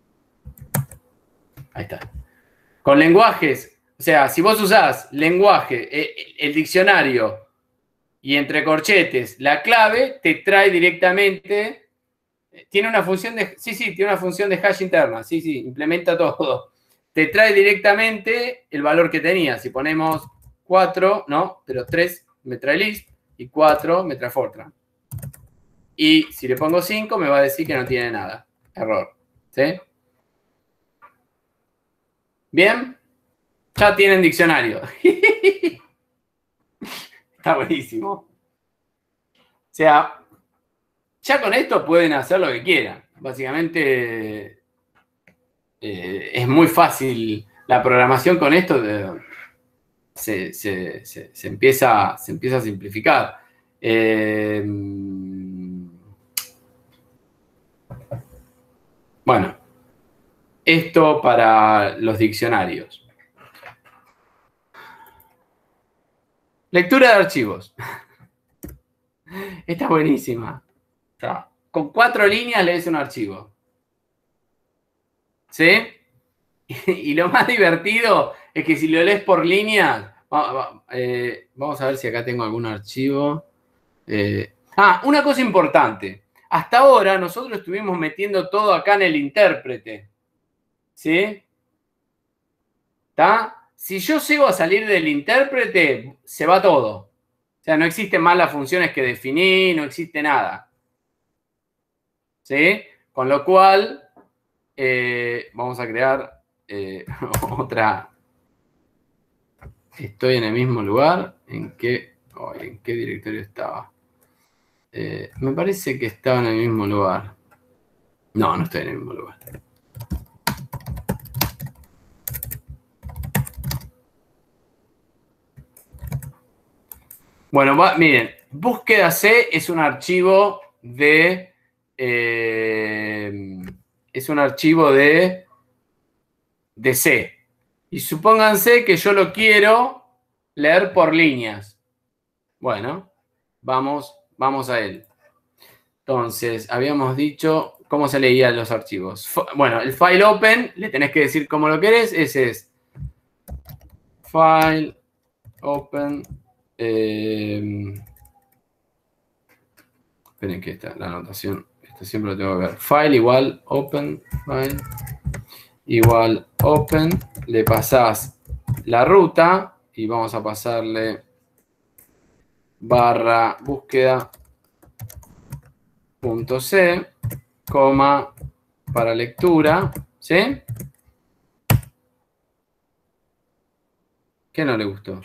Speaker 1: ahí está, con lenguajes, o sea, si vos usás lenguaje, eh, el diccionario y entre corchetes la clave, te trae directamente, tiene una función de, sí, sí, tiene una función de hash interna, sí, sí, implementa todo. Te trae directamente el valor que tenía. Si ponemos cuatro, no, pero tres me trae list y cuatro me trae Fortran. Y si le pongo cinco, me va a decir que no tiene nada. Error. ¿Sí? ¿Bien? Ya tienen diccionario. Está buenísimo. O sea, ya con esto pueden hacer lo que quieran. Básicamente, eh, es muy fácil. La programación con esto de, se, se, se, se, empieza, se empieza a simplificar. Eh, bueno, esto para los diccionarios. Lectura de archivos. Esta es buenísima. O sea, con cuatro líneas lees un archivo. ¿Sí? Y lo más divertido es que si lo lees por líneas, eh, vamos a ver si acá tengo algún archivo. Eh, ah, una cosa importante. Hasta ahora nosotros estuvimos metiendo todo acá en el intérprete. ¿Sí? ¿Está? Si yo llego a salir del intérprete, se va todo. O sea, no existen más las funciones que definí, no existe nada. ¿Sí? Con lo cual, eh, vamos a crear eh, otra. Estoy en el mismo lugar. ¿En qué, oh, ¿en qué directorio estaba? Eh, me parece que estaba en el mismo lugar. No, no estoy en el mismo lugar. Bueno, va, miren, búsqueda C es un archivo de... Eh, es un archivo de, de C. Y supónganse que yo lo quiero leer por líneas. Bueno, vamos, vamos a él. Entonces, habíamos dicho cómo se leían los archivos. Bueno, el file open, le tenés que decir cómo lo querés. Ese es file open. Eh, esperen que está la anotación. Esto siempre lo tengo que ver. File igual open. File igual open. Le pasás la ruta y vamos a pasarle barra búsqueda punto c, coma, para lectura, ¿sí? ¿Qué no le gustó?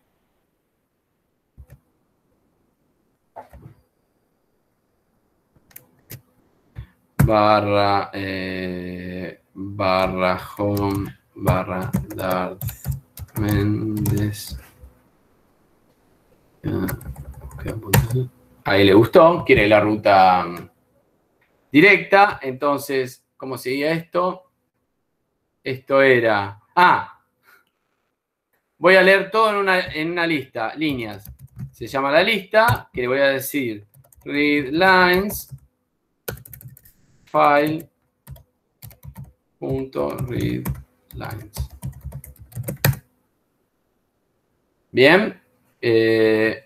Speaker 1: Barra, eh, barra home, barra Darth Méndez. Ahí le gustó, quiere la ruta directa. Entonces, ¿cómo seguía esto? Esto era... Ah, voy a leer todo en una, en una lista, líneas. Se llama la lista, que le voy a decir read lines, file, punto, read lines. Bien. Eh,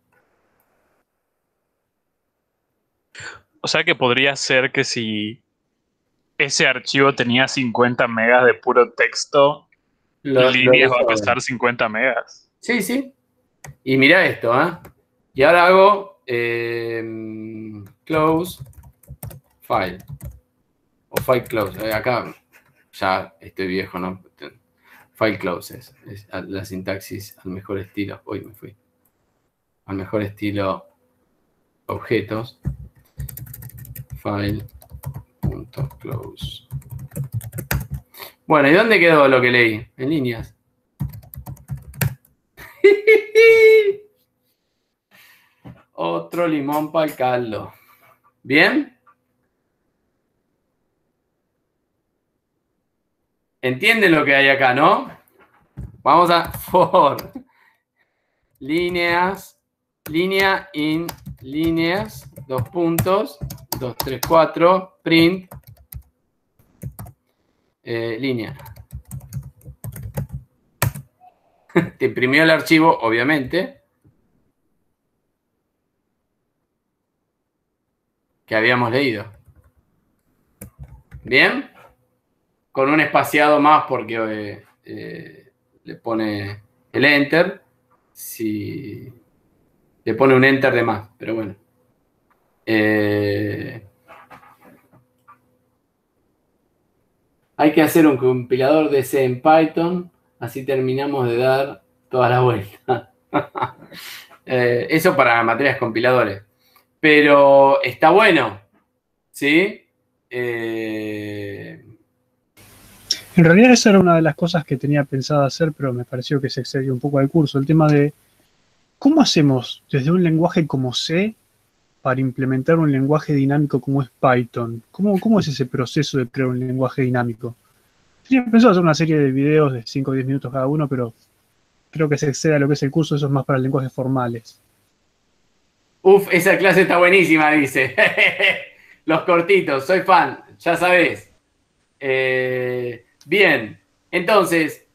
Speaker 6: O sea que podría ser que si ese archivo tenía cincuenta megas de puro texto,
Speaker 1: lo,
Speaker 6: líneas
Speaker 1: lo
Speaker 6: va a pesar cincuenta megas.
Speaker 1: Sí, sí. Y mira esto, ¿eh? Y ahora hago eh, close file. O file close. Eh, acá ya estoy viejo, ¿no? File close es, es la sintaxis al mejor estilo. Uy, me fui. Al mejor estilo objetos. File.close. Bueno, ¿y dónde quedó lo que leí? En líneas. Otro limón para el caldo. ¿Bien? ¿Entienden lo que hay acá, no? Vamos a for líneas, línea in líneas, dos puntos, dos, tres, cuatro, print, eh, línea. Te imprimió el archivo, obviamente, que habíamos leído. ¿Bien? Con un espaciado más porque eh, eh, le pone el enter. Si le pone un enter de más, pero bueno. Eh, hay que hacer un compilador de C en Python, así terminamos de dar toda la vuelta. eh, eso para materias compiladores. Pero está bueno, ¿sí? Eh,
Speaker 2: En realidad esa era una de las cosas que tenía pensado hacer, pero me pareció que se excedió un poco al curso. El tema de cómo hacemos desde un lenguaje como C para implementar un lenguaje dinámico como es Python. ¿Cómo, cómo es ese proceso de crear un lenguaje dinámico? Tenía pensado hacer una serie de videos de cinco o diez minutos cada uno, pero creo que se excede a lo que es el curso, eso es más para lenguajes formales.
Speaker 1: Uf, esa clase está buenísima, dice. Los cortitos, soy fan, ya sabés. Eh, bien, entonces,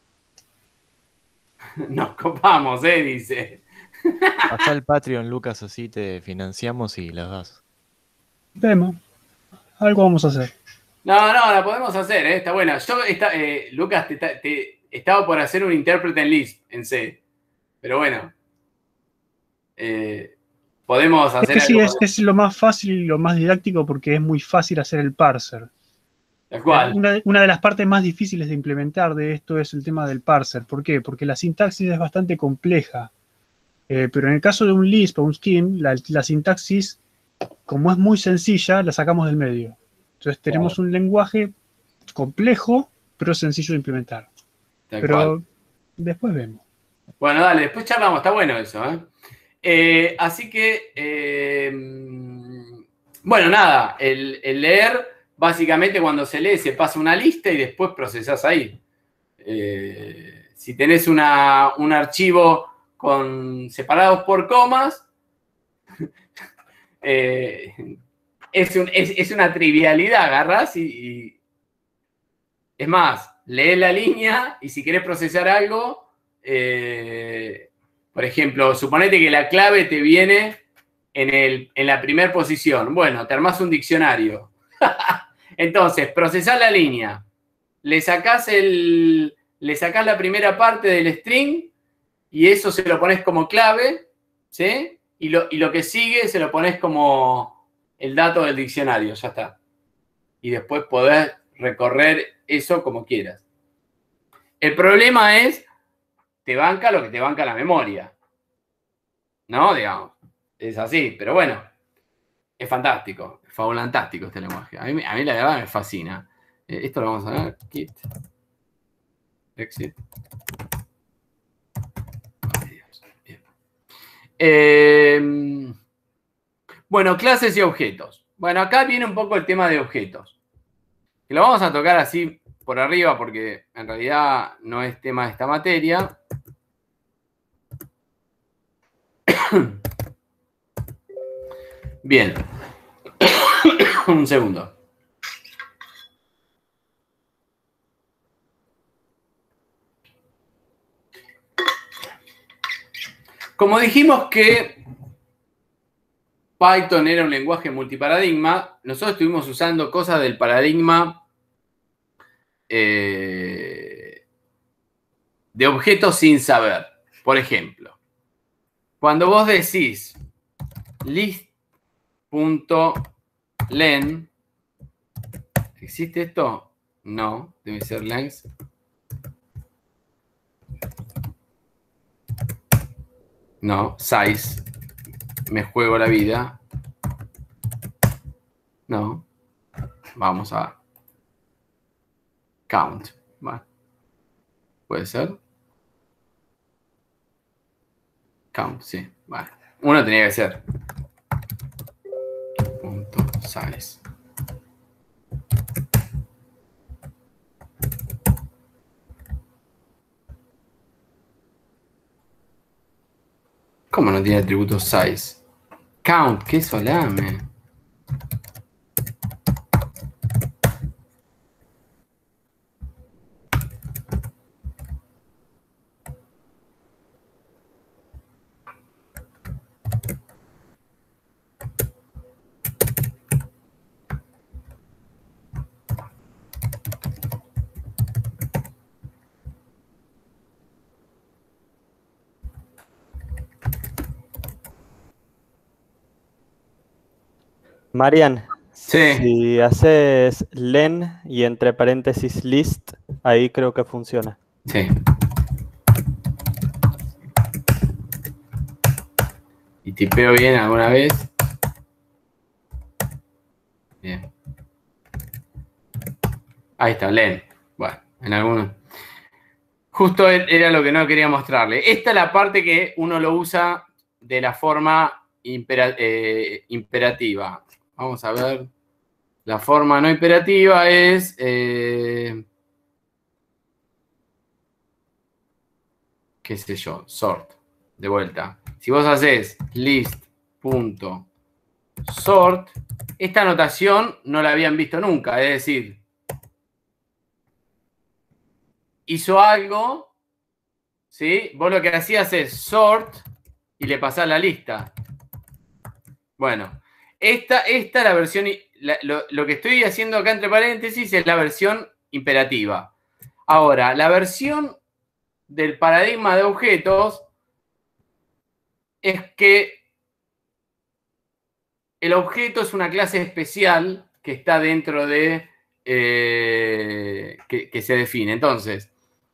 Speaker 1: nos copamos, ¿eh? Dice.
Speaker 3: Pasá el Patreon, Lucas, así te financiamos y las das.
Speaker 2: Vemos, algo vamos a hacer.
Speaker 1: No, no, la podemos hacer, ¿eh? Está buena. Yo, está, eh, Lucas, te, te, estaba por hacer un intérprete en Lisp, en C. Pero bueno. Eh, podemos hacer
Speaker 2: Es que sí,
Speaker 1: algo.
Speaker 2: es, es lo más fácil y lo más didáctico porque es muy fácil hacer el parser.
Speaker 1: Tal cual.
Speaker 2: Una, una de las partes más difíciles de implementar de esto es el tema del parser. ¿Por qué? Porque la sintaxis es bastante compleja. Eh, pero en el caso de un Lisp o un Scheme, la, la sintaxis, como es muy sencilla, la sacamos del medio. Entonces tenemos un lenguaje complejo, pero sencillo de implementar.
Speaker 1: Tal
Speaker 2: pero
Speaker 1: cual.
Speaker 2: después vemos.
Speaker 1: Bueno, dale, después charlamos, está bueno eso, ¿eh? Eh, así que, eh, bueno, nada, el, el leer, básicamente cuando se lee se pasa una lista y después procesás ahí. Eh, si tenés una, un archivo con, separados por comas, eh, es, un, es, es una trivialidad, agarrás y, y... Es más, lees la línea y si querés procesar algo... Eh, por ejemplo, suponete que la clave te viene en, el, en la primera posición. Bueno, te armás un diccionario. Entonces, procesás la línea. Le sacás, el, le sacás la primera parte del string y eso se lo pones como clave, ¿sí? Y lo, y lo que sigue se lo pones como el dato del diccionario, ya está. Y después podés recorrer eso como quieras. El problema es... te banca lo que te banca la memoria. ¿No? Digamos. Es así, pero bueno. Es fantástico. Es fabulantástico este lenguaje. A mí, a mí la verdad me fascina. Eh, esto lo vamos a ver. Git. Exit. Ay, Dios. Bien. Eh, bueno, clases y objetos. Bueno, acá viene un poco el tema de objetos. Que lo vamos a tocar así por arriba porque en realidad no es tema de esta materia. Bien. Un segundo. Como dijimos que Python era un lenguaje multiparadigma, nosotros estuvimos usando cosas del paradigma eh, de objetos sin saber. Por ejemplo, cuando vos decís list.len, ¿existe esto? No, debe ser length. No, size. Me juego la vida. No. Vamos a count. Bueno, ¿puede ser? Count, sí. Vale. Uno tenía que ser. Punto size. ¿Cómo no tiene atributo size? Count, qué solame.
Speaker 7: Marian,
Speaker 1: Sí.
Speaker 7: si haces len y entre paréntesis list, ahí creo que funciona.
Speaker 1: Sí. ¿Y tipeo bien alguna vez? Bien. Ahí está, len. Bueno, en algunos. Justo era lo que no quería mostrarle. Esta es la parte que uno lo usa de la forma impera- eh, imperativa. Vamos a ver. La forma no imperativa es... eh, qué sé yo, sort. De vuelta. Si vos haces list.sort, esta notación no la habían visto nunca. Es decir, hizo algo, ¿sí? Vos lo que hacías es sort y le pasás la lista. Bueno, esta, esta es la versión, la, lo, lo que estoy haciendo acá entre paréntesis es la versión imperativa. Ahora, la versión del paradigma de objetos es que el objeto es una clase especial que está dentro de, eh, que, que se define. Entonces,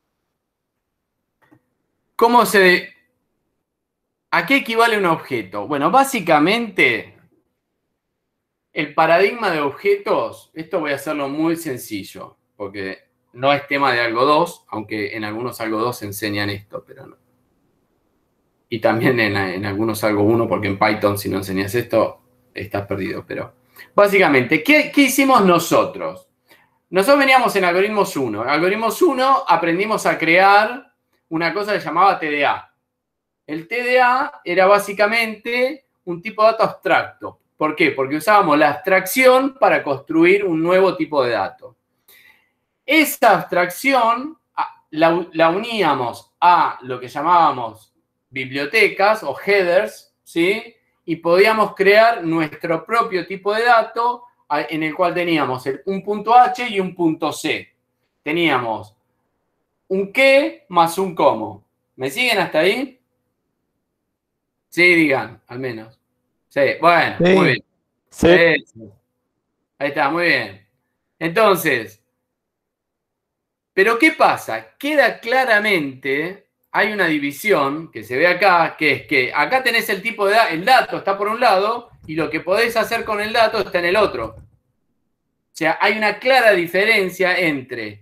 Speaker 1: ¿cómo se... ¿A qué equivale un objeto? Bueno, básicamente, el paradigma de objetos, esto voy a hacerlo muy sencillo, porque no es tema de algo dos, aunque en algunos algo dos enseñan esto, pero no. Y también en, en algunos algo uno, porque en Python si no enseñas esto, estás perdido. Pero básicamente, ¿qué, qué hicimos nosotros? Nosotros veníamos en algoritmos uno. En algoritmos uno aprendimos a crear una cosa que se llamaba T D A. El T D A era básicamente un tipo de dato abstracto. ¿Por qué? Porque usábamos la abstracción para construir un nuevo tipo de dato. Esa abstracción la, la uníamos a lo que llamábamos bibliotecas o headers, ¿sí? Y podíamos crear nuestro propio tipo de dato en el cual teníamos un punto H y un punto C. Teníamos un qué más un cómo. ¿Me siguen hasta ahí? Sí, digan, al menos. Sí, bueno,
Speaker 7: Sí.
Speaker 1: muy bien.
Speaker 7: Sí.
Speaker 1: Eso. Ahí está, muy bien. Entonces, ¿pero qué pasa? Queda claramente, hay una división que se ve acá, que es que acá tenés el tipo de dato, el dato está por un lado y lo que podés hacer con el dato está en el otro. O sea, hay una clara diferencia entre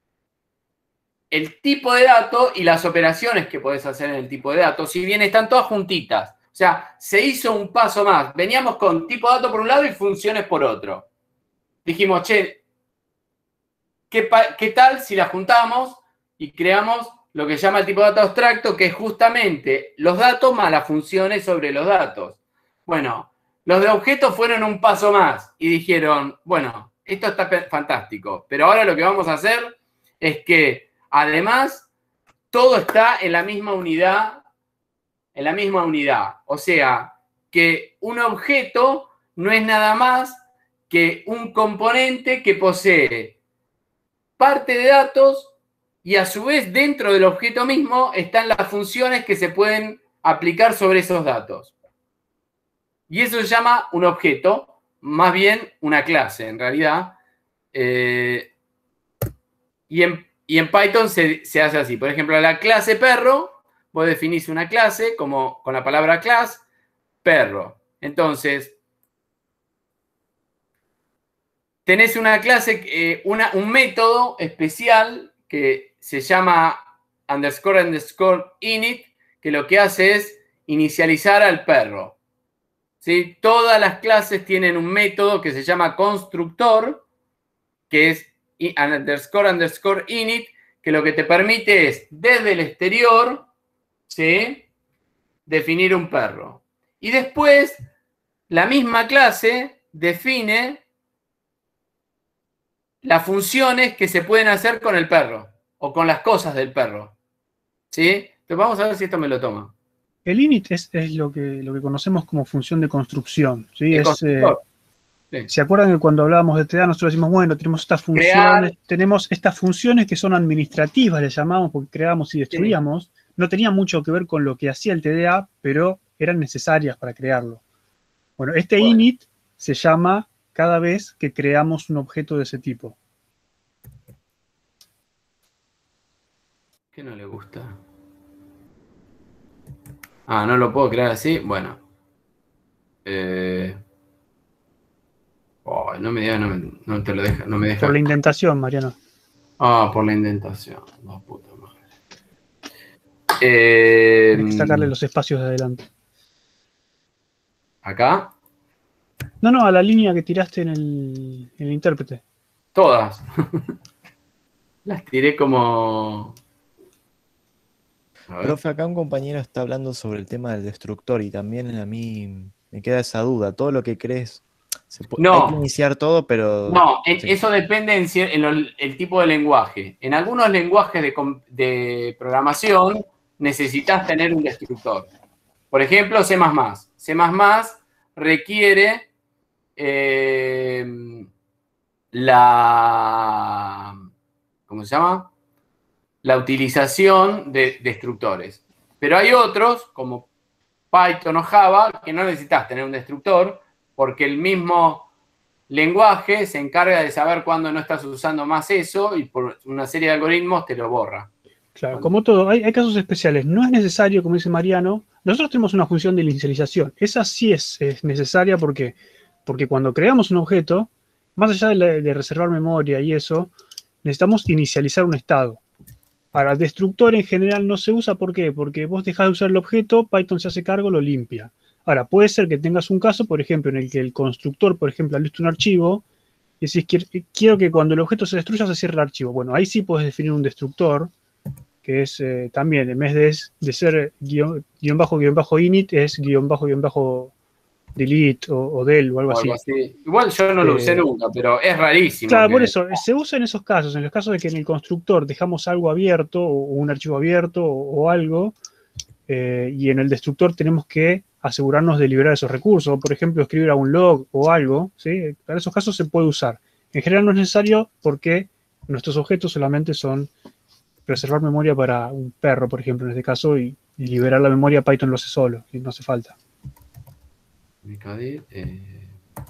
Speaker 1: el tipo de dato y las operaciones que podés hacer en el tipo de dato, si bien están todas juntitas. O sea, se hizo un paso más. Veníamos con tipo de dato por un lado y funciones por otro. Dijimos, che, ¿qué, qué tal si las juntamos y creamos lo que se llama el tipo de dato abstracto, que es justamente los datos más las funciones sobre los datos? Bueno, los de objetos fueron un paso más y dijeron, bueno, esto está fantástico, pero ahora lo que vamos a hacer es que, además, todo está en la misma unidad, en la misma unidad. O sea, que un objeto no es nada más que un componente que posee parte de datos y a su vez dentro del objeto mismo están las funciones que se pueden aplicar sobre esos datos. Y eso se llama un objeto, más bien una clase en realidad. Eh, y, en, y en Python se, se hace así. Por ejemplo, la clase perro, vos definís una clase como con la palabra class, perro. Entonces, tenés una clase, eh, una, un método especial que se llama underscore underscore init, que lo que hace es inicializar al perro. ¿Sí? Todas las clases tienen un método que se llama constructor, que es underscore underscore init, que lo que te permite es, desde el exterior, ¿sí?, definir un perro. Y después, la misma clase define las funciones que se pueden hacer con el perro o con las cosas del perro. ¿Sí? Entonces vamos a ver si esto me lo toma.
Speaker 2: El init es, es lo, que, lo que conocemos como función de construcción. ¿Sí? Es, eh, sí. ¿Se acuerdan que cuando hablábamos de T D A nosotros decimos, bueno, tenemos estas funciones, Crear. tenemos estas funciones que son administrativas, le llamamos, porque creábamos y destruíamos? Sí. No tenían mucho que ver con lo que hacía el T D A, pero eran necesarias para crearlo. Bueno, este bueno. init se llama cada vez que creamos un objeto de ese tipo.
Speaker 1: ¿Qué no le gusta? Ah, no lo puedo crear así. Bueno. Eh... Oh, no me digas, no, me- no te lo deja, no me deja.
Speaker 2: Por la indentación, Mariano.
Speaker 1: Ah, por la indentación. La puta madre. Eh,
Speaker 2: Hay que sacarle los espacios de adelante.
Speaker 1: Acá,
Speaker 2: No, no, a la línea que tiraste en el, en el intérprete.
Speaker 1: todas. Las tiré como. A ver.
Speaker 3: Profe, acá un compañero está hablando sobre el tema del destructor y también a mí me queda esa duda. Todo lo que crees, se pu-
Speaker 1: No.
Speaker 3: hay que iniciar todo, pero...
Speaker 1: No, en-
Speaker 3: Sí.
Speaker 1: eso depende en, cier- en lo- el tipo de lenguaje. En algunos lenguajes de, com- de programación necesitas tener un destructor. Por ejemplo, C más más. C más más requiere eh, la. ¿Cómo se llama? La utilización de destructores. Pero hay otros, como Python o Java, que no necesitas tener un destructor, porque el mismo lenguaje se encarga de saber cuándo no estás usando más eso y por una serie de algoritmos te lo borra.
Speaker 2: Claro, como todo, hay, hay casos especiales. No es necesario, como dice Mariano, nosotros tenemos una función de inicialización. Esa sí es, es necesaria porque, porque cuando creamos un objeto, más allá de, la- de reservar memoria y eso, necesitamos inicializar un estado. Ahora, el destructor en general no se usa, ¿por qué? Porque vos dejás de usar el objeto, Python se hace cargo, lo limpia. Ahora, puede ser que tengas un caso, por ejemplo, en el que el constructor, por ejemplo, lista un archivo y decís, "Quier- quiero que cuando el objeto se destruya se cierre el archivo". Bueno, ahí sí puedes definir un destructor, que es eh, también, en vez de, de ser guión, guión bajo, guión bajo init, es guión bajo, guión bajo delete o, o del o algo
Speaker 1: O
Speaker 2: así.
Speaker 1: algo así. Igual yo no lo
Speaker 2: Eh,
Speaker 1: usé nunca, pero es rarísimo.
Speaker 2: Claro,
Speaker 1: que-
Speaker 2: por eso, eh, se usa en esos casos, en los casos de que en el constructor dejamos algo abierto o un archivo abierto o, o algo, eh, y en el destructor tenemos que asegurarnos de liberar esos recursos, o por ejemplo escribir a un log o algo, ¿sí? Para esos casos se puede usar. En general no es necesario porque nuestros objetos solamente son reservar memoria para un perro, por ejemplo, en este caso, y, y liberar la memoria Python lo hace solo, y no hace falta.
Speaker 1: Mercader, eh,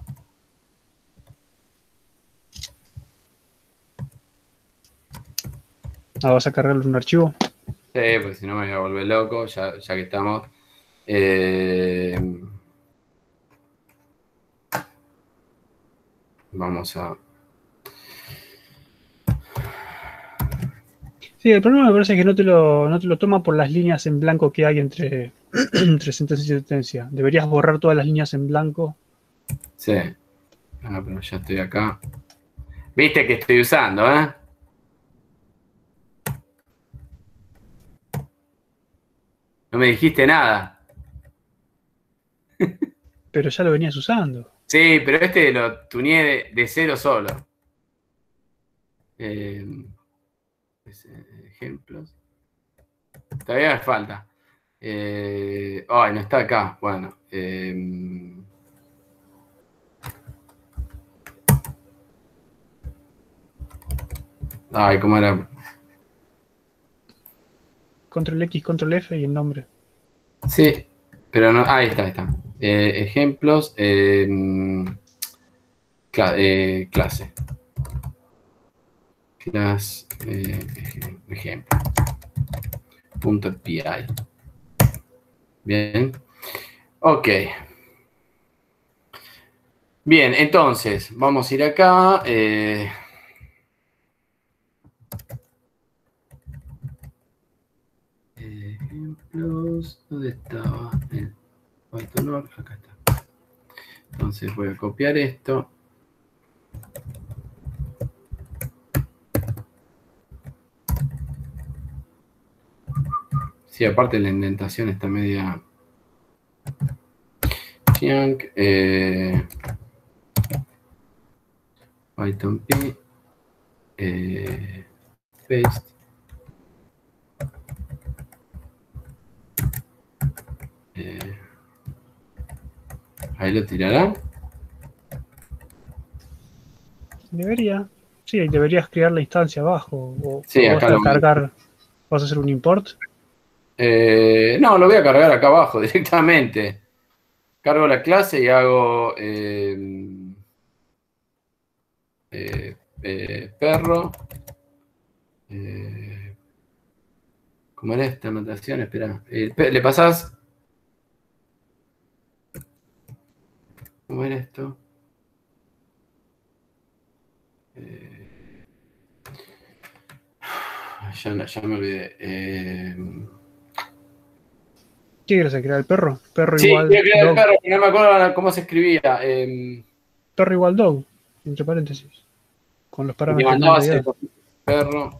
Speaker 2: Ah, ¿vas a cargarle un archivo?
Speaker 1: Sí, porque si no me voy a volver loco, ya, ya que estamos. Eh, vamos a.
Speaker 2: Sí, el problema me parece que no te lo, no te lo toma por las líneas en blanco que hay entre, entre sentencia y sentencia. Deberías borrar todas las líneas en blanco.
Speaker 1: Sí. Ah, pero ya estoy acá. Viste que estoy usando, ¿eh? No me dijiste nada.
Speaker 2: Pero ya lo venías usando.
Speaker 1: Sí, pero este lo tuneé de, de cero solo. Eh, es- ejemplos. Todavía me falta. Eh, ay, no está acá. Bueno. eh, ay, ¿cómo era?
Speaker 2: Control X, Control F y el nombre.
Speaker 1: Sí, pero no. Ahí está, ahí está. Eh, ejemplos. eh, cla- eh, clase. Clase. eh, ej- ejemplo. Punto P I. Bien. Ok. Bien, entonces, vamos a ir acá. eh, ejemplos. ¿Dónde estaba? El Python. Acá está. Entonces voy a copiar esto. Sí, aparte la indentación está media. Chiank, eh, Python P, eh, paste. Eh, ahí lo tirará.
Speaker 2: Debería. Sí, deberías crear la instancia abajo. O,
Speaker 1: Sí,
Speaker 2: o
Speaker 1: acá
Speaker 2: vas a
Speaker 1: lo-
Speaker 2: cargar. ¿Vas a hacer un import?
Speaker 1: Eh, no, lo voy a cargar acá abajo directamente. cargo la clase y hago eh, eh, eh, perro. Eh, ¿Cómo era esta anotación? Espera. Eh, le pasás. ¿Cómo era esto? Eh, ya, ya me olvidé. Eh,
Speaker 2: ¿Qué quieres crear el perro? Perro
Speaker 1: sí,
Speaker 2: igual
Speaker 1: quiero crear el
Speaker 2: dog.
Speaker 1: perro, no me acuerdo cómo se escribía. Eh,
Speaker 2: Perro igual dog, entre paréntesis. Con los
Speaker 1: y
Speaker 2: parámetros de
Speaker 1: mandabas
Speaker 2: nombre y
Speaker 1: el
Speaker 2: edad.
Speaker 1: perro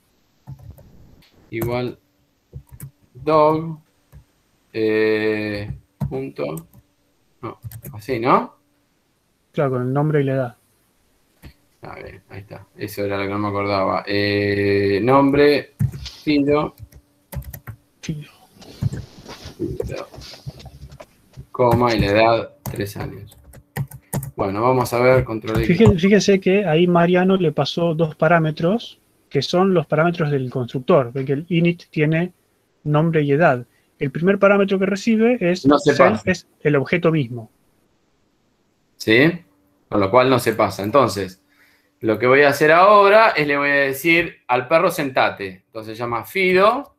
Speaker 1: igual dog eh, punto. No, así, ¿no?
Speaker 2: Claro, con el nombre y la edad.
Speaker 1: A ver, ahí está. Eso era lo que no me acordaba. Eh, nombre, Fido,
Speaker 2: Fido.
Speaker 1: Fido, coma y la edad, tres años. Bueno, vamos a ver, control X.
Speaker 2: Fíjese, fíjese que ahí Mariano le pasó dos parámetros que son los parámetros del constructor, porque el init tiene nombre y edad. El primer parámetro que recibe es
Speaker 1: No se
Speaker 2: self,
Speaker 1: pasa.
Speaker 2: es el objeto mismo.
Speaker 1: ¿Sí? Con lo cual no se pasa. Entonces, lo que voy a hacer ahora es le voy a decir al perro sentate. Entonces se llama Fido,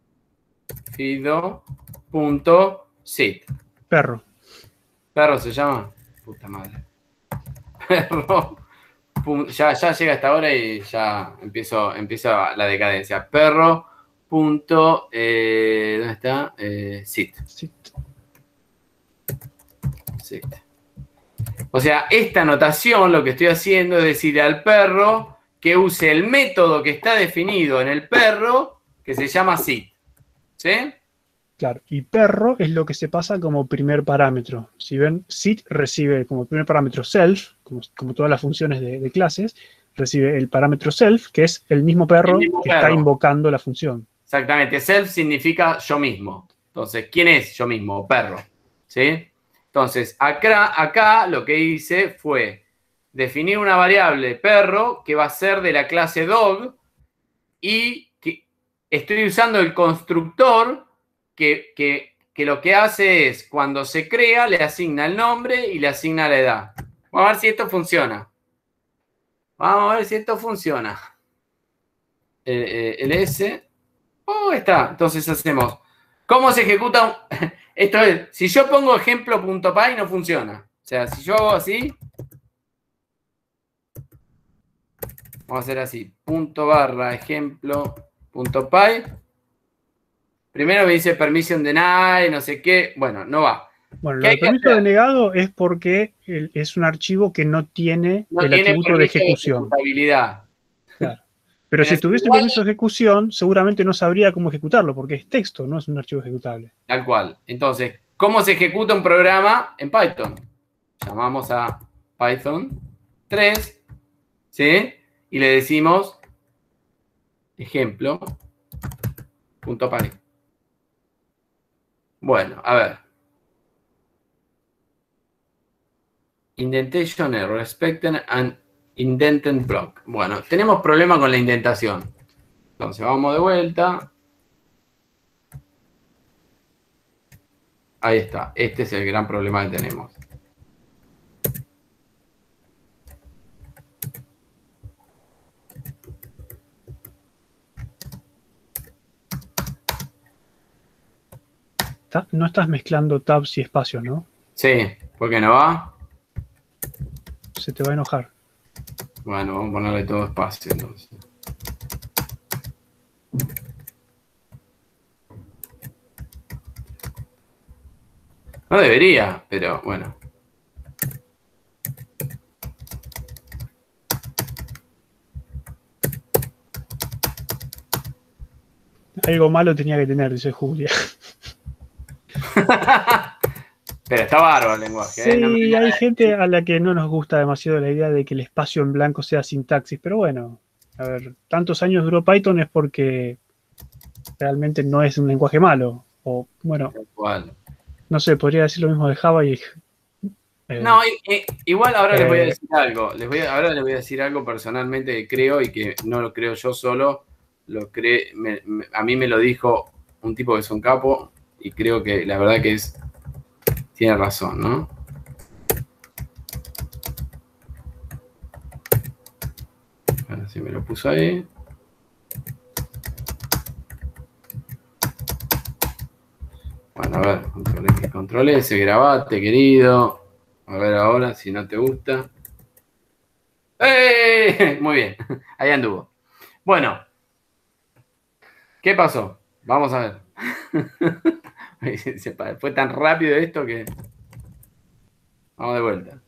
Speaker 1: Fido.sit.
Speaker 2: Perro.
Speaker 1: Perro se llama. Puta madre. Perro. Pum, ya, ya llega esta hora y ya empiezo, empieza la decadencia. Perro. Punto. Eh, ¿Dónde está? Eh, sit.
Speaker 2: Sit.
Speaker 1: Sit. O sea, esta anotación lo que estoy haciendo es decirle al perro que use el método que está definido en el perro que se llama sit. ¿Sí?
Speaker 2: Claro. Y perro es lo que se pasa como primer parámetro. Si ven, sit recibe como primer parámetro self, como, como todas las funciones de, de clases, recibe el parámetro self, que es el mismo perro
Speaker 1: El mismo
Speaker 2: que
Speaker 1: perro.
Speaker 2: está invocando la función.
Speaker 1: Exactamente. Self significa yo mismo. Entonces, ¿quién es yo mismo? Perro. ¿Sí? Entonces, acá, acá lo que hice fue definir una variable perro que va a ser de la clase dog y que estoy usando el constructor que, que, que lo que hace es cuando se crea le asigna el nombre y le asigna la edad. Vamos a ver si esto funciona. Vamos a ver si esto funciona. El, el S. Oh, está. Entonces hacemos. ¿Cómo se ejecuta un... Esto es, si yo pongo ejemplo.py no funciona. O sea, si yo hago así, vamos a hacer así, punto barra ejemplo.py. Primero me dice permission deny, no sé qué. Bueno, no va.
Speaker 2: Bueno,
Speaker 1: ¿Qué
Speaker 2: lo
Speaker 1: hay
Speaker 2: de
Speaker 1: que
Speaker 2: permiso
Speaker 1: hacer?
Speaker 2: denegado es porque el- es un archivo que no tiene
Speaker 1: No
Speaker 2: el
Speaker 1: tiene
Speaker 2: atributo de
Speaker 1: permiso de
Speaker 2: ejecución.
Speaker 1: ejecutabilidad.
Speaker 2: Claro. Pero si
Speaker 1: Pero
Speaker 2: tuviese
Speaker 1: igual-
Speaker 2: permiso de ejecución, seguramente no sabría cómo ejecutarlo, porque es texto, no es un archivo ejecutable.
Speaker 1: Tal cual. Entonces, ¿cómo se ejecuta un programa en Python? Llamamos a Python tres, ¿sí? Y le decimos ejemplo.py. Bueno, a ver. Indentation error, expected and indented block. Bueno, tenemos problema con la indentación. Entonces, vamos de vuelta. Ahí está. Este es el gran problema que tenemos.
Speaker 2: Ta- No estás mezclando tabs y espacios, ¿no?
Speaker 1: Sí, ¿por qué no va?
Speaker 2: Se te va a enojar.
Speaker 1: Bueno, vamos a ponerle todo espacio entonces. No debería, pero bueno.
Speaker 2: Algo malo tenía que tener, dice Julia.
Speaker 1: Pero está bárbaro el lenguaje.
Speaker 2: Sí,
Speaker 1: ¿eh? No me-
Speaker 2: hay gente a la que no nos gusta demasiado la idea de que el espacio en blanco sea sintaxis, pero bueno, a ver, tantos años duró Python es porque realmente no es un lenguaje malo. O, bueno,
Speaker 1: Igual.
Speaker 2: no sé, podría decir lo mismo de Java y... eh,
Speaker 1: No, i- i- igual ahora les voy a
Speaker 2: Eh.
Speaker 1: decir algo. Les voy a- ahora les voy a decir algo personalmente que creo y que no lo creo yo solo. Lo cree, me- me- a mí me lo dijo un tipo que es un capo y creo que la verdad que es tiene razón, ¿no? Ahora sí me lo puso ahí. Bueno, a ver, control X, control S, grabate, querido. A ver ahora si no te gusta. ¡Eh! Muy bien, ahí anduvo. Bueno, ¿qué pasó? Vamos a ver. Fue tan rápido esto que... Vamos de vuelta.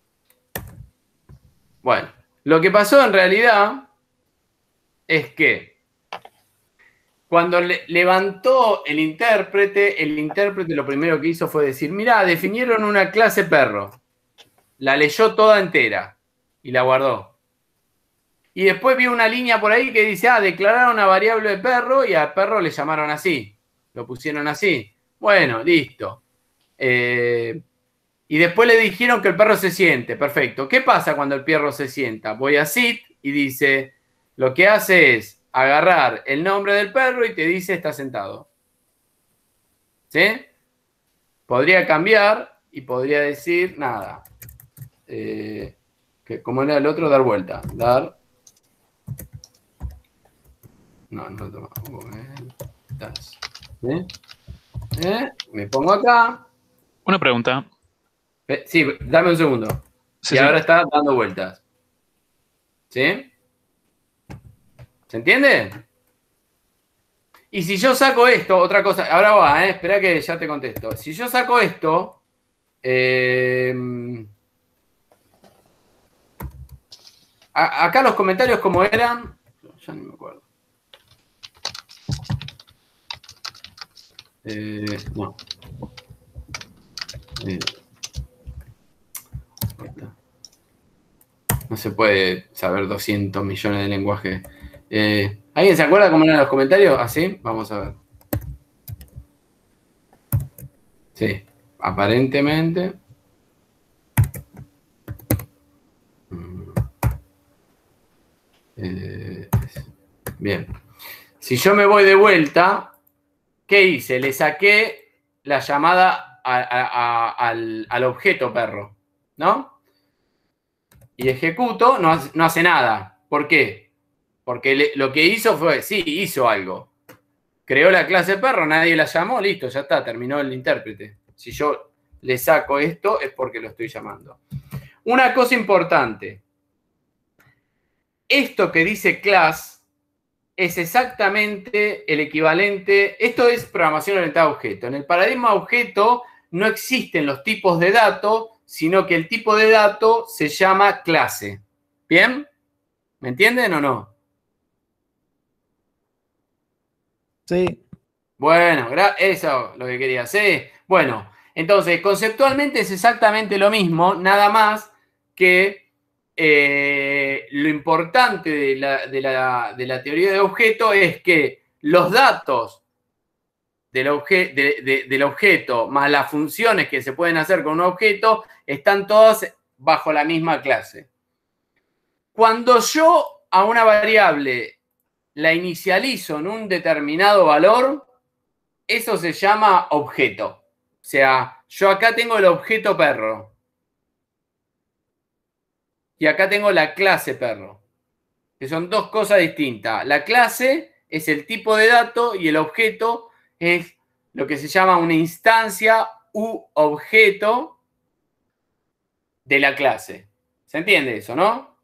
Speaker 1: Bueno, lo que pasó en realidad es que cuando le levantó el intérprete, el intérprete lo primero que hizo fue decir, mirá, definieron una clase perro. La leyó toda entera y la guardó. Y después vio una línea por ahí que dice, ah, declararon una variable de perro y al perro le llamaron así. Lo pusieron así. Bueno, listo. Eh, y después le dijeron que el perro se siente. Perfecto. ¿Qué pasa cuando el perro se sienta? Voy a sit y dice, lo que hace es agarrar el nombre del perro y te dice está sentado. ¿Sí? Podría cambiar y podría decir nada. Eh, que, ¿Cómo era el otro? Dar vuelta. Dar. No, no toma. Vueltas. ¿Sí? ¿Eh? Me pongo acá.
Speaker 6: Una pregunta.
Speaker 1: Eh, sí, dame un segundo.
Speaker 6: Sí,
Speaker 1: y
Speaker 6: sí.
Speaker 1: ahora está dando vueltas. ¿Sí? ¿Se entiende? Y si yo saco esto, otra cosa, ahora va, ¿eh? Espera que ya te contesto. Si yo saco esto, eh, a, acá los comentarios como eran, ya ni me acuerdo. Eh, no. Eh, no se puede saber doscientos millones de lenguajes. Eh, ¿Alguien se acuerda cómo eran los comentarios? ¿Así? Vamos a ver. Sí, aparentemente. Eh, bien. Si yo me voy de vuelta, ¿qué hice? Le saqué la llamada a, a, a, al, al objeto perro, ¿no? Y ejecuto, no hace, no hace nada. ¿Por qué? Porque le, lo que hizo fue, sí, hizo algo. Creó la clase perro, nadie la llamó, listo, ya está, terminó el intérprete. Si yo le saco esto es porque lo estoy llamando. Una cosa importante. Esto que dice class es exactamente el equivalente. Esto es programación orientada a objeto. En el paradigma objeto no existen los tipos de datos, sino que el tipo de dato se llama clase. ¿Bien? ¿Me entienden o no?
Speaker 3: Sí.
Speaker 1: Bueno, eso es lo que quería hacer. Bueno, entonces, conceptualmente es exactamente lo mismo, nada más que eh, lo importante de la, de, la, de la teoría de objeto es que los datos del, obje, de, de, del objeto más las funciones que se pueden hacer con un objeto están todas bajo la misma clase. Cuando yo a una variable la inicializo en un determinado valor, eso se llama objeto. O sea, yo acá tengo el objeto perro. Y acá tengo la clase perro. Que son dos cosas distintas. La clase es el tipo de dato y el objeto es lo que se llama una instancia u objeto de la clase. ¿Se entiende eso, no?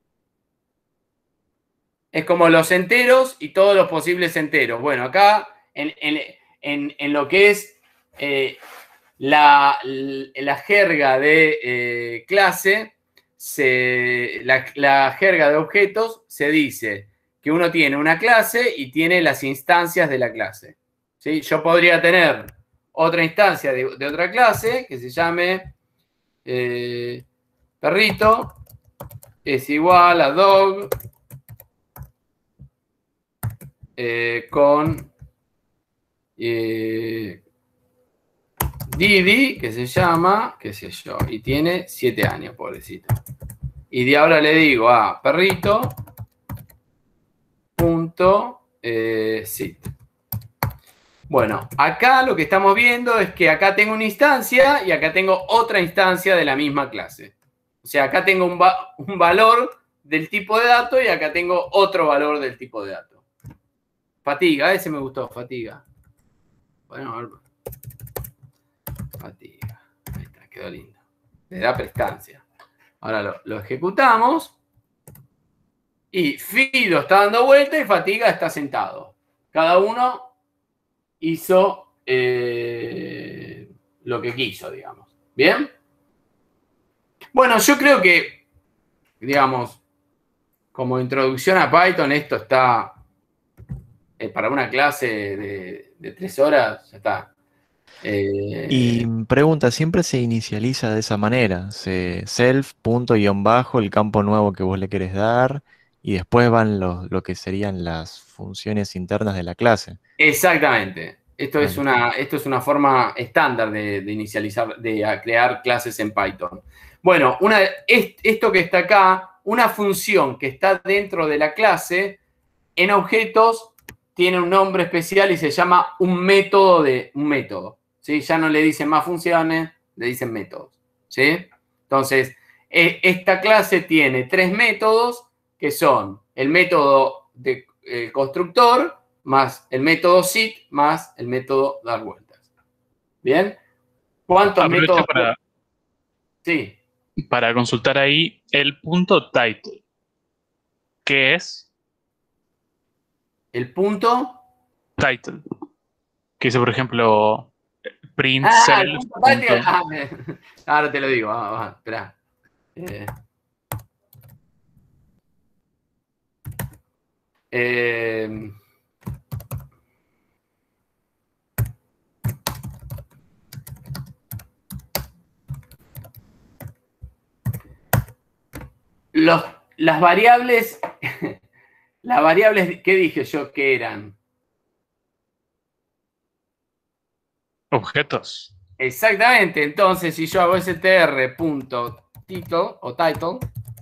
Speaker 1: Es como los enteros y todos los posibles enteros. Bueno, acá en, en, en, en lo que es eh, la, la jerga de eh, clase, se, la, la jerga de objetos, se dice que uno tiene una clase y tiene las instancias de la clase. ¿Sí? Yo podría tener otra instancia de, de otra clase que se llame eh, perrito es igual a dog eh, con eh, Didi, que se llama, qué sé yo, y tiene siete años, pobrecito. Y de ahora le digo a perrito punto eh, sit. Bueno, acá lo que estamos viendo es que acá tengo una instancia y acá tengo otra instancia de la misma clase. O sea, acá tengo un, va un valor del tipo de dato y acá tengo otro valor del tipo de dato. Fatiga, ese me gustó, fatiga. Bueno, a ver. Fatiga. Ahí está, quedó lindo. Le da prestancia. Ahora lo, lo ejecutamos. Y Fido está dando vuelta y Fatiga está sentado. Cada uno hizo eh, lo que quiso, digamos. ¿Bien? Bueno, yo creo que, digamos, como introducción a Python, esto está eh, para una clase de, de tres horas, ya está. Eh,
Speaker 3: Y pregunta, ¿siempre se inicializa de esa manera? Se self, punto, guión bajo, el campo nuevo que vos le querés dar, y después van los, lo que serían las funciones internas de la clase.
Speaker 1: Exactamente. Esto es,
Speaker 3: Vale.
Speaker 1: una, esto es una forma estándar de, de inicializar, de crear clases en Python. Bueno, una, es, esto que está acá, una función que está dentro de la clase, en objetos tiene un nombre especial y se llama un método de un método. ¿Sí? Ya no le dicen más funciones, le dicen métodos. ¿Sí? Entonces, eh, esta clase tiene tres métodos que son el método de eh, constructor, más el método sit, más el método dar vueltas. ¿Bien? ¿Cuántos
Speaker 6: Aprovecho
Speaker 1: métodos?
Speaker 6: para,
Speaker 1: Sí.
Speaker 6: para consultar ahí el punto title. ¿Qué es?
Speaker 1: El punto.
Speaker 6: Title. Que dice, por ejemplo, print
Speaker 1: Ah, el
Speaker 6: self.
Speaker 1: punto title.
Speaker 6: punto-
Speaker 1: Ah, me- ahora te lo digo. Ah, ah, espera. Eh, eh, los, las variables. Las variables, ¿qué dije yo que eran?
Speaker 6: Objetos.
Speaker 1: Exactamente. Entonces, si yo hago str.title o title,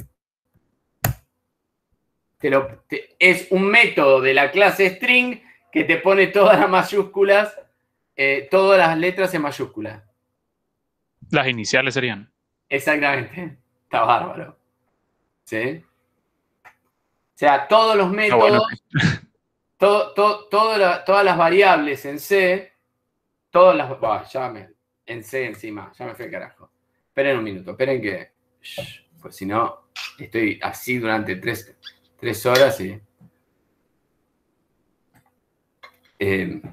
Speaker 1: te lo, te, es un método de la clase string que te pone todas las mayúsculas, eh, todas las letras en mayúsculas.
Speaker 6: Las iniciales serían.
Speaker 1: Exactamente. Está bárbaro. ¿Sí? O sea, todos los
Speaker 6: Ah,
Speaker 1: métodos,
Speaker 6: bueno.
Speaker 1: todo, todo, todo la, todas las variables en C, todas las. Bah, ya me, en C encima, ya me fui al carajo. Esperen un minuto, esperen que. Shh, pues si no, estoy así durante tres, tres horas y. Eh,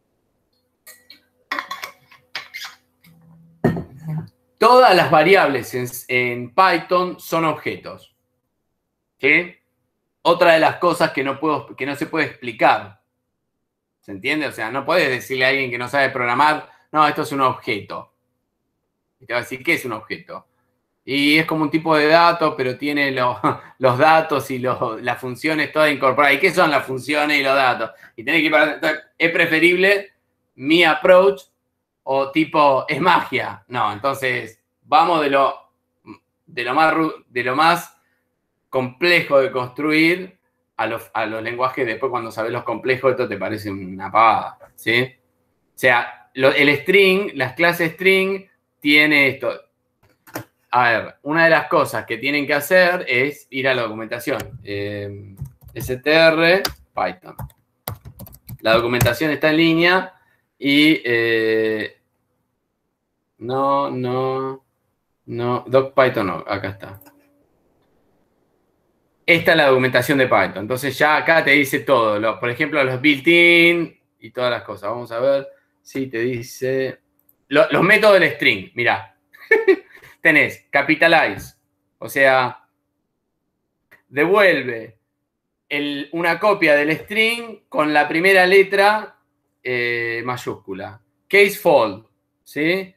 Speaker 1: todas las variables en, en Python son objetos. ¿Sí? Otra de las cosas que no, puedo, que no se puede explicar. ¿Se entiende? O sea, no puedes decirle a alguien que no sabe programar, no, esto es un objeto. Y te va a decir, ¿qué es un objeto? Y es como un tipo de dato, pero tiene lo, los datos y lo, las funciones todas incorporadas. ¿Y qué son las funciones y los datos? Y tenés que ir para... Es preferible mi approach o tipo, es magia. No, entonces vamos de lo, de lo, más, de lo más complejo de construir a los, a los lenguajes. Después cuando sabes los complejos, esto te parece una pavada, ¿sí? O sea, lo, el string, las clases string, tiene esto. A ver, una de las cosas que tienen que hacer es ir a la documentación. Eh, str Python. La documentación está en línea y eh, no, no, no, doc Python no, acá está. Esta es la documentación de Python. Entonces ya acá te dice todo. Lo, por ejemplo, los built-in y todas las cosas. Vamos a ver si te dice... Lo, los métodos del string, mirá. Tenés capitalize, o sea, devuelve el, una copia del string con la primera letra eh, mayúscula. Case fold, ¿sí?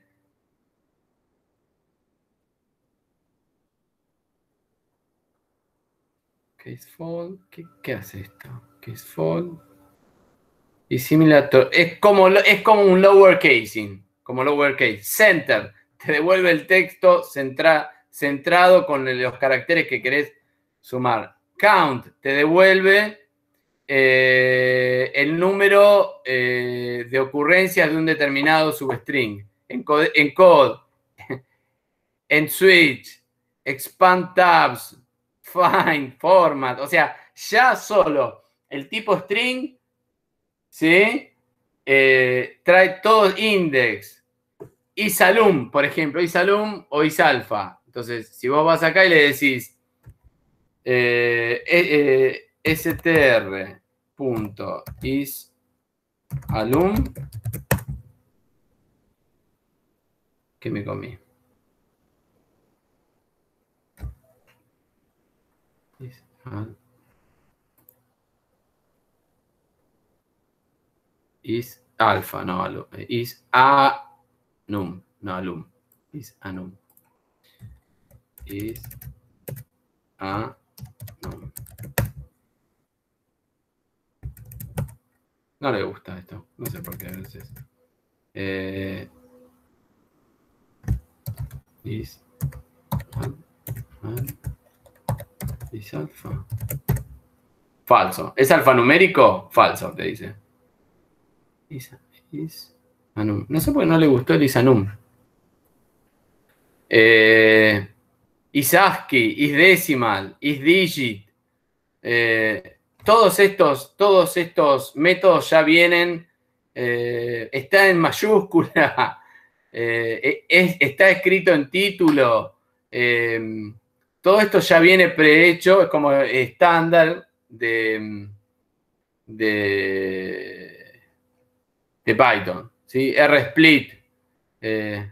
Speaker 1: Case fold, ¿qué, qué hace esto? Case fold. Y similar to, es como, es como un lower casing, como lower case. Center, te devuelve el texto centra, centrado con los caracteres que querés sumar. Count, te devuelve eh, el número eh, de ocurrencias de un determinado substring. Encode, encode en switch, expand tabs, find, format. O sea, ya solo el tipo string, ¿sí? Eh, trae todo index. Isalum, por ejemplo, isalum o isalfa. Entonces, si vos vas acá y le decís eh, eh, eh, str punto is alum, ¿qué me comí? Is, al, is alfa, no alum, is anum, no alum, is anum, is anum. No le gusta esto. No sé por qué a veces. Eh, is, al, al, is alfa. Falso. ¿Es alfanumérico? Falso, te dice. Is, is anum. No sé por qué no le gustó el isanum. Eh, is ASCII, is decimal, is digit. Eh, Todos estos, todos estos métodos ya vienen, eh, está en mayúscula, eh, es, está escrito en título, eh, todo esto ya viene prehecho, es como estándar de, de, de Python, ¿sí? R-split. Eh,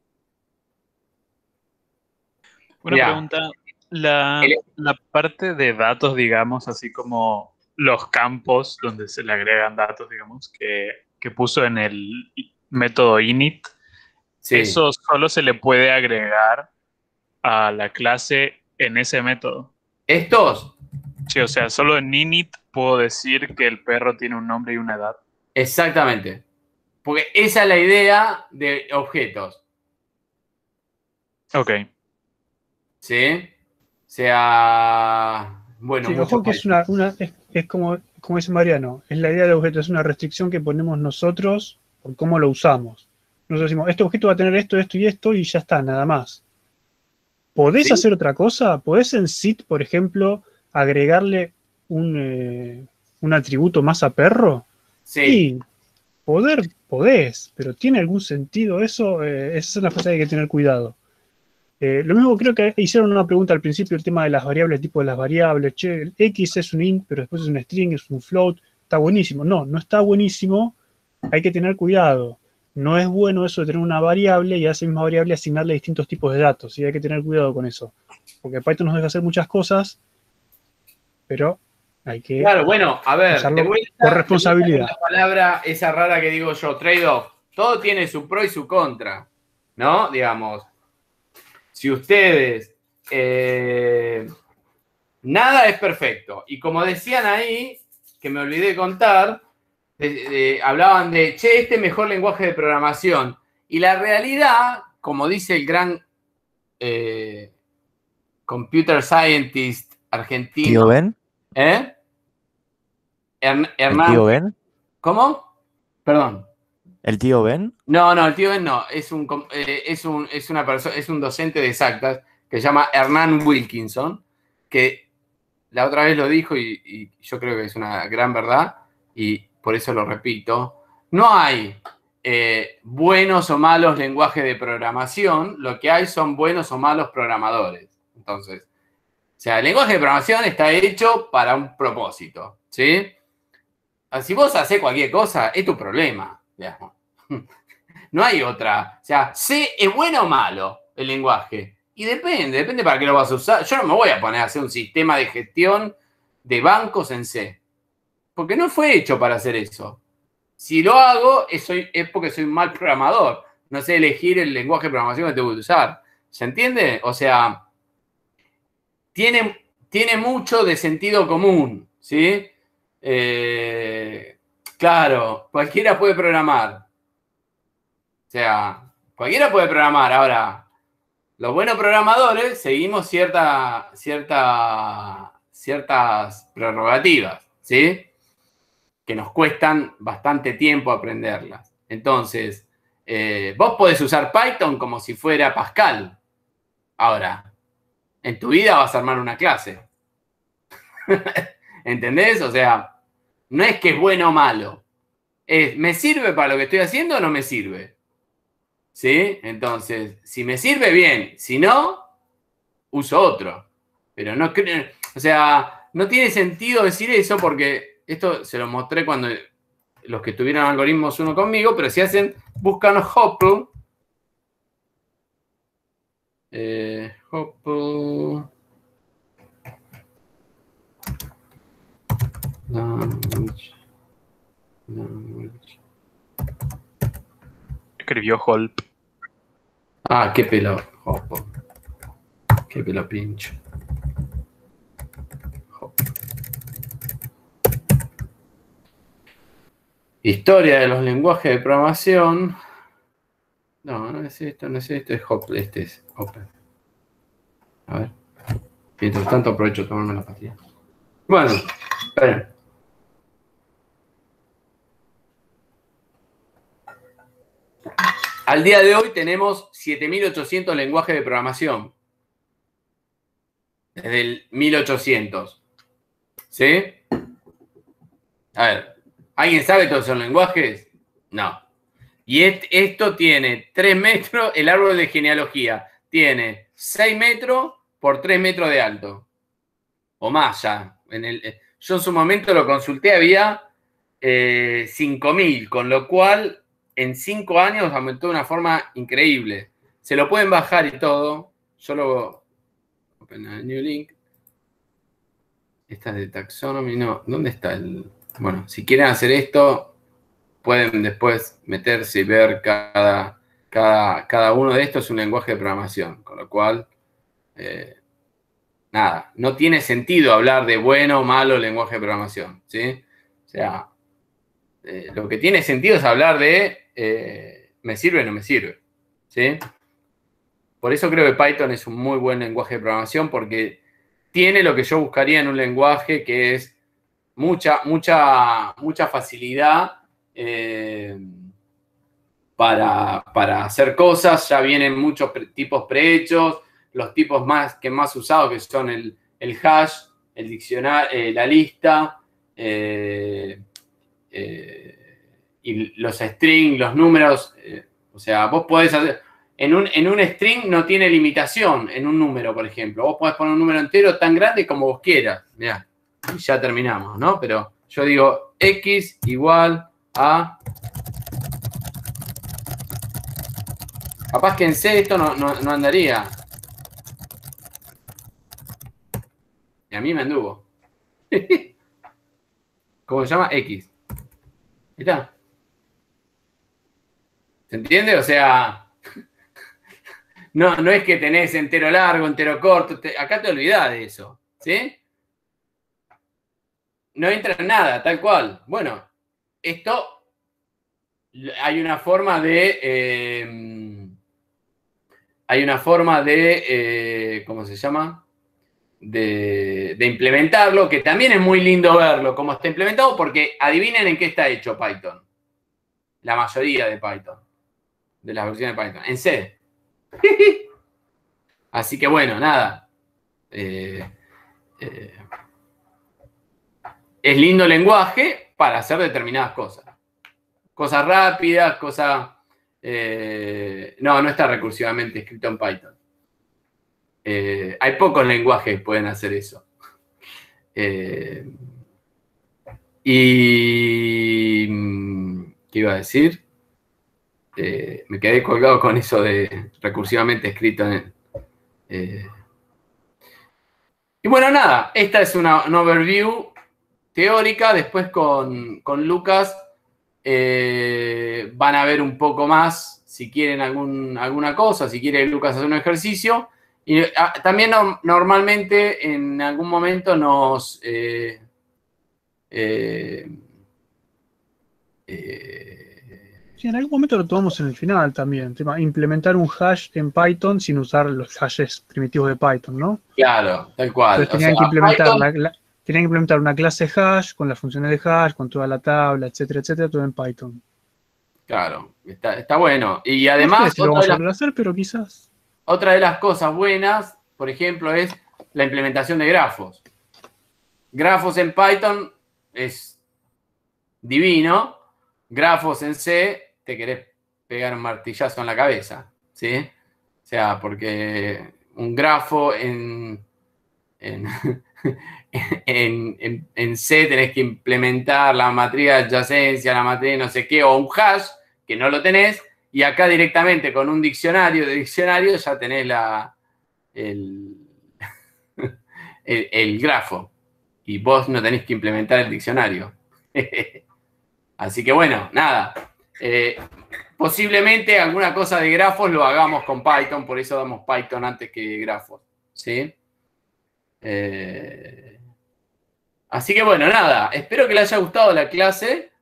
Speaker 6: Una
Speaker 1: mirá,
Speaker 6: pregunta, la,
Speaker 1: el-
Speaker 6: la parte de datos, digamos, así como los campos donde se le agregan datos, digamos, que, que puso en el método init,
Speaker 1: sí.
Speaker 6: eso solo se le puede agregar a la clase en ese método.
Speaker 1: Estos,
Speaker 6: Sí, o sea, solo en init puedo decir que el perro tiene un nombre y una edad.
Speaker 1: exactamente. Porque esa es la idea de objetos.
Speaker 6: Ok.
Speaker 1: ¿Sí? O sea, bueno,
Speaker 2: Sí,
Speaker 1: mucho
Speaker 2: ojo que es una, una es, es como, como dice Mariano, es la idea del objeto, es una restricción que ponemos nosotros por cómo lo usamos. Nosotros decimos, este objeto va a tener esto, esto y esto, y ya está, nada más. ¿Podés
Speaker 1: ¿Sí?
Speaker 2: hacer otra cosa? ¿Podés en sit, por ejemplo, agregarle un, eh, un atributo más a perro?
Speaker 1: Sí.
Speaker 2: Y poder, podés, pero ¿tiene algún sentido eso? Eh, esa es una cosa que hay que tener cuidado. Eh, lo mismo creo que hicieron una pregunta al principio, el tema de las variables, el tipo de las variables. Che, el X es un int, pero después es un string, es un float. Está buenísimo. No, no está buenísimo. Hay que tener cuidado. No es bueno eso de tener una variable y a esa misma variable asignarle distintos tipos de datos. Y hay que tener cuidado con eso. Porque Python nos deja hacer muchas cosas, pero hay que
Speaker 1: Claro, bueno, a ver,
Speaker 2: usarlo
Speaker 1: de vuelta,
Speaker 2: con
Speaker 1: de
Speaker 2: responsabilidad.
Speaker 1: vuelta con la palabra esa rara que digo yo, trade-off. Todo tiene su pro y su contra, ¿no? Digamos, si ustedes... eh, nada es perfecto. Y como decían ahí, que me olvidé de contar, de, de, hablaban de, che, este mejor lenguaje de programación. Y la realidad, como dice el gran eh, computer scientist argentino.
Speaker 3: ¿Tío Ben?
Speaker 1: ¿Eh? Hern,
Speaker 3: ¿El
Speaker 1: Hernán.
Speaker 3: tío Ben?
Speaker 1: ¿Cómo? Perdón.
Speaker 3: ¿El tío Ben?
Speaker 1: No, no, el tío Ben no. Es un, eh, es un, es una persona, es un docente de exactas que se llama Hernán Wilkinson, que la otra vez lo dijo y, y yo creo que es una gran verdad y por eso lo repito. No hay eh, buenos o malos lenguajes de programación, lo que hay son buenos o malos programadores. Entonces, o sea, el lenguaje de programación está hecho para un propósito, ¿sí? Si vos haces cualquier cosa, es tu problema, digamos. No hay otra. O sea, C es bueno o malo el lenguaje. Y depende, depende para qué lo vas a usar. Yo no me voy a poner a hacer un sistema de gestión de bancos en C. Porque no fue hecho para hacer eso. Si lo hago, es, soy, es porque soy un mal programador. No sé elegir el lenguaje de programación que tengo que usar. ¿Se entiende? O sea, tiene, tiene mucho de sentido común, ¿sí? Eh, claro, cualquiera puede programar. O sea, cualquiera puede programar. Ahora, los buenos programadores seguimos cierta, cierta, ciertas prerrogativas, ¿sí? que nos cuestan bastante tiempo aprenderlas. Entonces, eh, vos podés usar Python como si fuera Pascal. Ahora, en tu vida vas a armar una clase. ¿Entendés? O sea, no es que es bueno o malo. Es, ¿me sirve para lo que estoy haciendo o no me sirve? ¿Sí? Entonces, si me sirve, bien. Si no, uso otro. Pero no creo... O sea, no tiene sentido decir eso porque esto se lo mostré cuando los que tuvieron algoritmos uno conmigo, pero si hacen, buscan Hopl. Eh, Hopl. Language. Language.
Speaker 6: Escribió Holp.
Speaker 1: Ah, qué pelo. Hopl. Qué pelo pincho. Historia de los lenguajes de programación. No, no es esto, no es esto, es Hopl, este es Hopl. A ver. Mientras tanto aprovecho de tomarme la pastilla. Bueno, esperen. Al día de hoy tenemos siete mil ochocientos lenguajes de programación. Desde el mil ochocientos. ¿Sí? A ver. ¿Alguien sabe todos esos lenguajes? No. Y et, esto tiene tres metros, el árbol de genealogía tiene seis metros por tres metros de alto. O más ya. En el, yo en su momento lo consulté, había eh, cinco mil, con lo cual en cinco años aumentó de una forma increíble. Se lo pueden bajar y todo. Yo lo... Open a new link. Esta es de taxonomy, no. ¿Dónde está el...? Bueno, si quieren hacer esto, pueden después meterse y ver cada, cada, cada uno de estos es un lenguaje de programación. Con lo cual, eh, nada, no tiene sentido hablar de bueno o malo lenguaje de programación, ¿sí? O sea, eh, lo que tiene sentido es hablar de eh, me sirve o no me sirve, ¿sí? Por eso creo que Python es un muy buen lenguaje de programación porque tiene lo que yo buscaría en un lenguaje que es mucha, mucha, mucha facilidad eh, para, para hacer cosas. Ya vienen muchos pre tipos prehechos, los tipos más que más usados que son el, el hash, el diccionario, eh, la lista, eh, eh, y los strings, los números. Eh, o sea, vos podés hacer... En un, en un string no tiene limitación en un número, por ejemplo. Vos podés poner un número entero tan grande como vos quieras. Mirá. Y ya terminamos, ¿no? Pero yo digo X igual a... Capaz que en C esto no, no, no andaría. Y a mí me anduvo. ¿Cómo se llama? X. Ahí está. ¿Se entiende? O sea... No, no es que tenés entero largo, entero corto. Te, acá te olvidás de eso, ¿sí? No entra en nada, tal cual. Bueno, esto hay una forma de... Eh, hay una forma de... Eh, ¿cómo se llama? De, de implementarlo, que también es muy lindo verlo, cómo está implementado, porque adivinen en qué está hecho Python. La mayoría de Python. De las versiones de Python. En C. Así que bueno, nada. Eh, eh, es lindo lenguaje para hacer determinadas cosas. Cosas rápidas, cosas... Eh, no, no está recursivamente escrito en Python. Eh, hay pocos lenguajes que pueden hacer eso. Eh, y... ¿Qué iba a decir? Eh, me quedé colgado con eso de recursivamente escrito en... Eh, y bueno, nada, esta es una, una overview teórica. Después con, con Lucas eh, van a ver un poco más si quieren algún, alguna cosa, si quiere Lucas hacer un ejercicio. Y a, también no, normalmente en algún momento nos... Eh, eh, eh,
Speaker 2: Sí, en algún momento lo tomamos en el final también, tema, implementar un hash en Python sin usar los hashes primitivos de Python, ¿no?
Speaker 1: Claro, tal cual.
Speaker 2: Entonces tenían
Speaker 1: O sea,
Speaker 2: que implementar
Speaker 1: Python,
Speaker 2: la, la, Tenían que implementar una clase hash con las funciones de hash, con toda la tabla, etcétera, etcétera, todo en Python.
Speaker 1: Claro, está, está bueno. Y
Speaker 2: No
Speaker 1: además,
Speaker 2: sé si lo
Speaker 1: otra
Speaker 2: vamos
Speaker 1: de
Speaker 2: a
Speaker 1: las-
Speaker 2: poder hacer, pero quizás.
Speaker 1: Otra de las cosas buenas, por ejemplo, es la implementación de grafos. Grafos en Python es divino. Grafos en C, te querés pegar un martillazo en la cabeza, ¿sí? O sea, porque un grafo en, en, en, en- en C tenés que implementar la matriz de adyacencia, la matriz de no sé qué, o un hash, que no lo tenés, y acá directamente con un diccionario de diccionario ya tenés la, el, el, el grafo. Y vos no tenés que implementar el diccionario. Así que bueno, nada. Eh, posiblemente alguna cosa de grafos lo hagamos con Python, por eso damos Python antes que grafos. ¿Sí? Eh, así que bueno, nada. Espero que le haya gustado la clase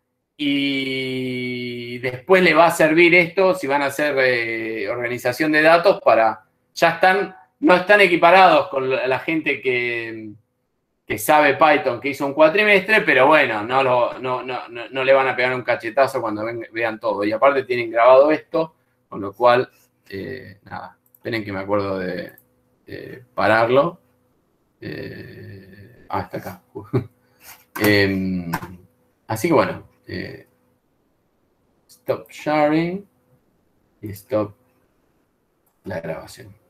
Speaker 1: y después le va a servir esto si van a hacer eh, organización de datos para... Ya están, no están equiparados con la, la gente que... que sabe Python, que hizo un cuatrimestre, pero bueno, no, lo, no, no, no, no le van a pegar un cachetazo cuando ven, vean todo. Y aparte tienen grabado esto, con lo cual, eh, nada, esperen que me acuerdo de, de pararlo. Eh, ah, está acá. eh, así que bueno, eh, stop sharing y stop la grabación.